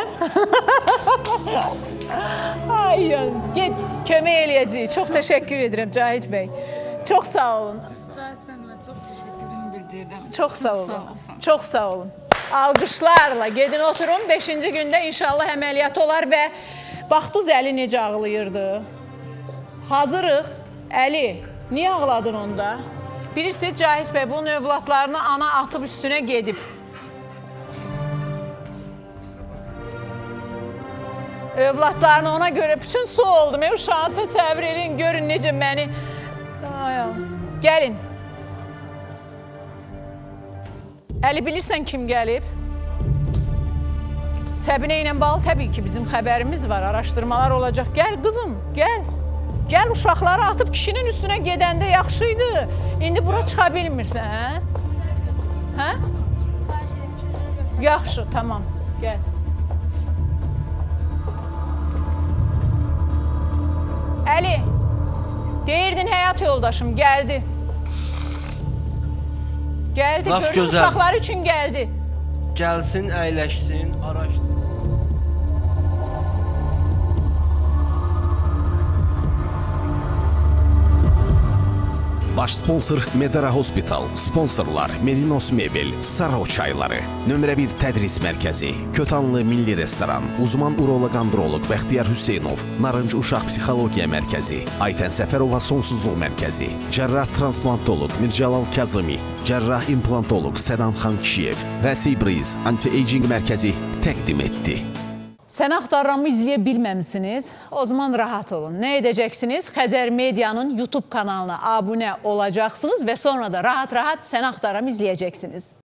Ay, get, kömək eləyəcəyik. Çox təşəkkür edirəm Cahid bəy. Çox sağ olun. Cahid mənə çox təşəkkürümü bildirirəm. Çox sağ olun. Çox sağ olun. Alqışlarla gedin oturun. Beşinci gündə inşallah əməliyyat olar və baxdınız Əli necə ağlayırdı. Hazırıq. Əli, niyə ağladın onda? Bilirsiniz, Cahid bəy bunun övladlarını ana atıb üstünə gedib. Övladlarını ona görə bütün su oldum. Ev uşağını təsəvvür edin, görün necə məni. Gəlin. Əli, bilirsən kim gəlib? Səbinə ilə bağlı təbii ki, bizim xəbərimiz var, araşdırmalar olacaq. Gəl qızım, gəl. Gəl uşaqları atıb kişinin üstünə gedəndə yaxşıydı. İndi bura çıxa bilmirsən, hə? Hə? Yaxşı, tamam, gəl. Əli, deyirdin həyat yoldaşım, gəldi. Gəldi, görün uşaqları üçün gəldi. Gəlsin, əyləşsin, araşdır. Baş sponsor Medara Hospital, sponsorlar Merinos Mebel, Saro çayları, nömrə bir tədris mərkəzi, Kötanlı Milli Restoran, uzman uroloq-androloq Bəxtiyar Hüseynov, Narıncı Uşaq Psixologiya Mərkəzi, Aytən Səfərova Sonsuzluq Mərkəzi, Cərrah Transplantoloq Mircəlal Kazımi, Cərrah İmplantoloq Sədan Xan Kişiyev və Seabriz Anti-Aging Mərkəzi təqdim etdi. Sən axtarramı izləyə bilməmişsiniz, o zaman rahat olun. Nə edəcəksiniz? Xəzər Medianın YouTube kanalına abunə olacaqsınız və sonra da rahat-rahat Sən axtarramı izləyəcəksiniz.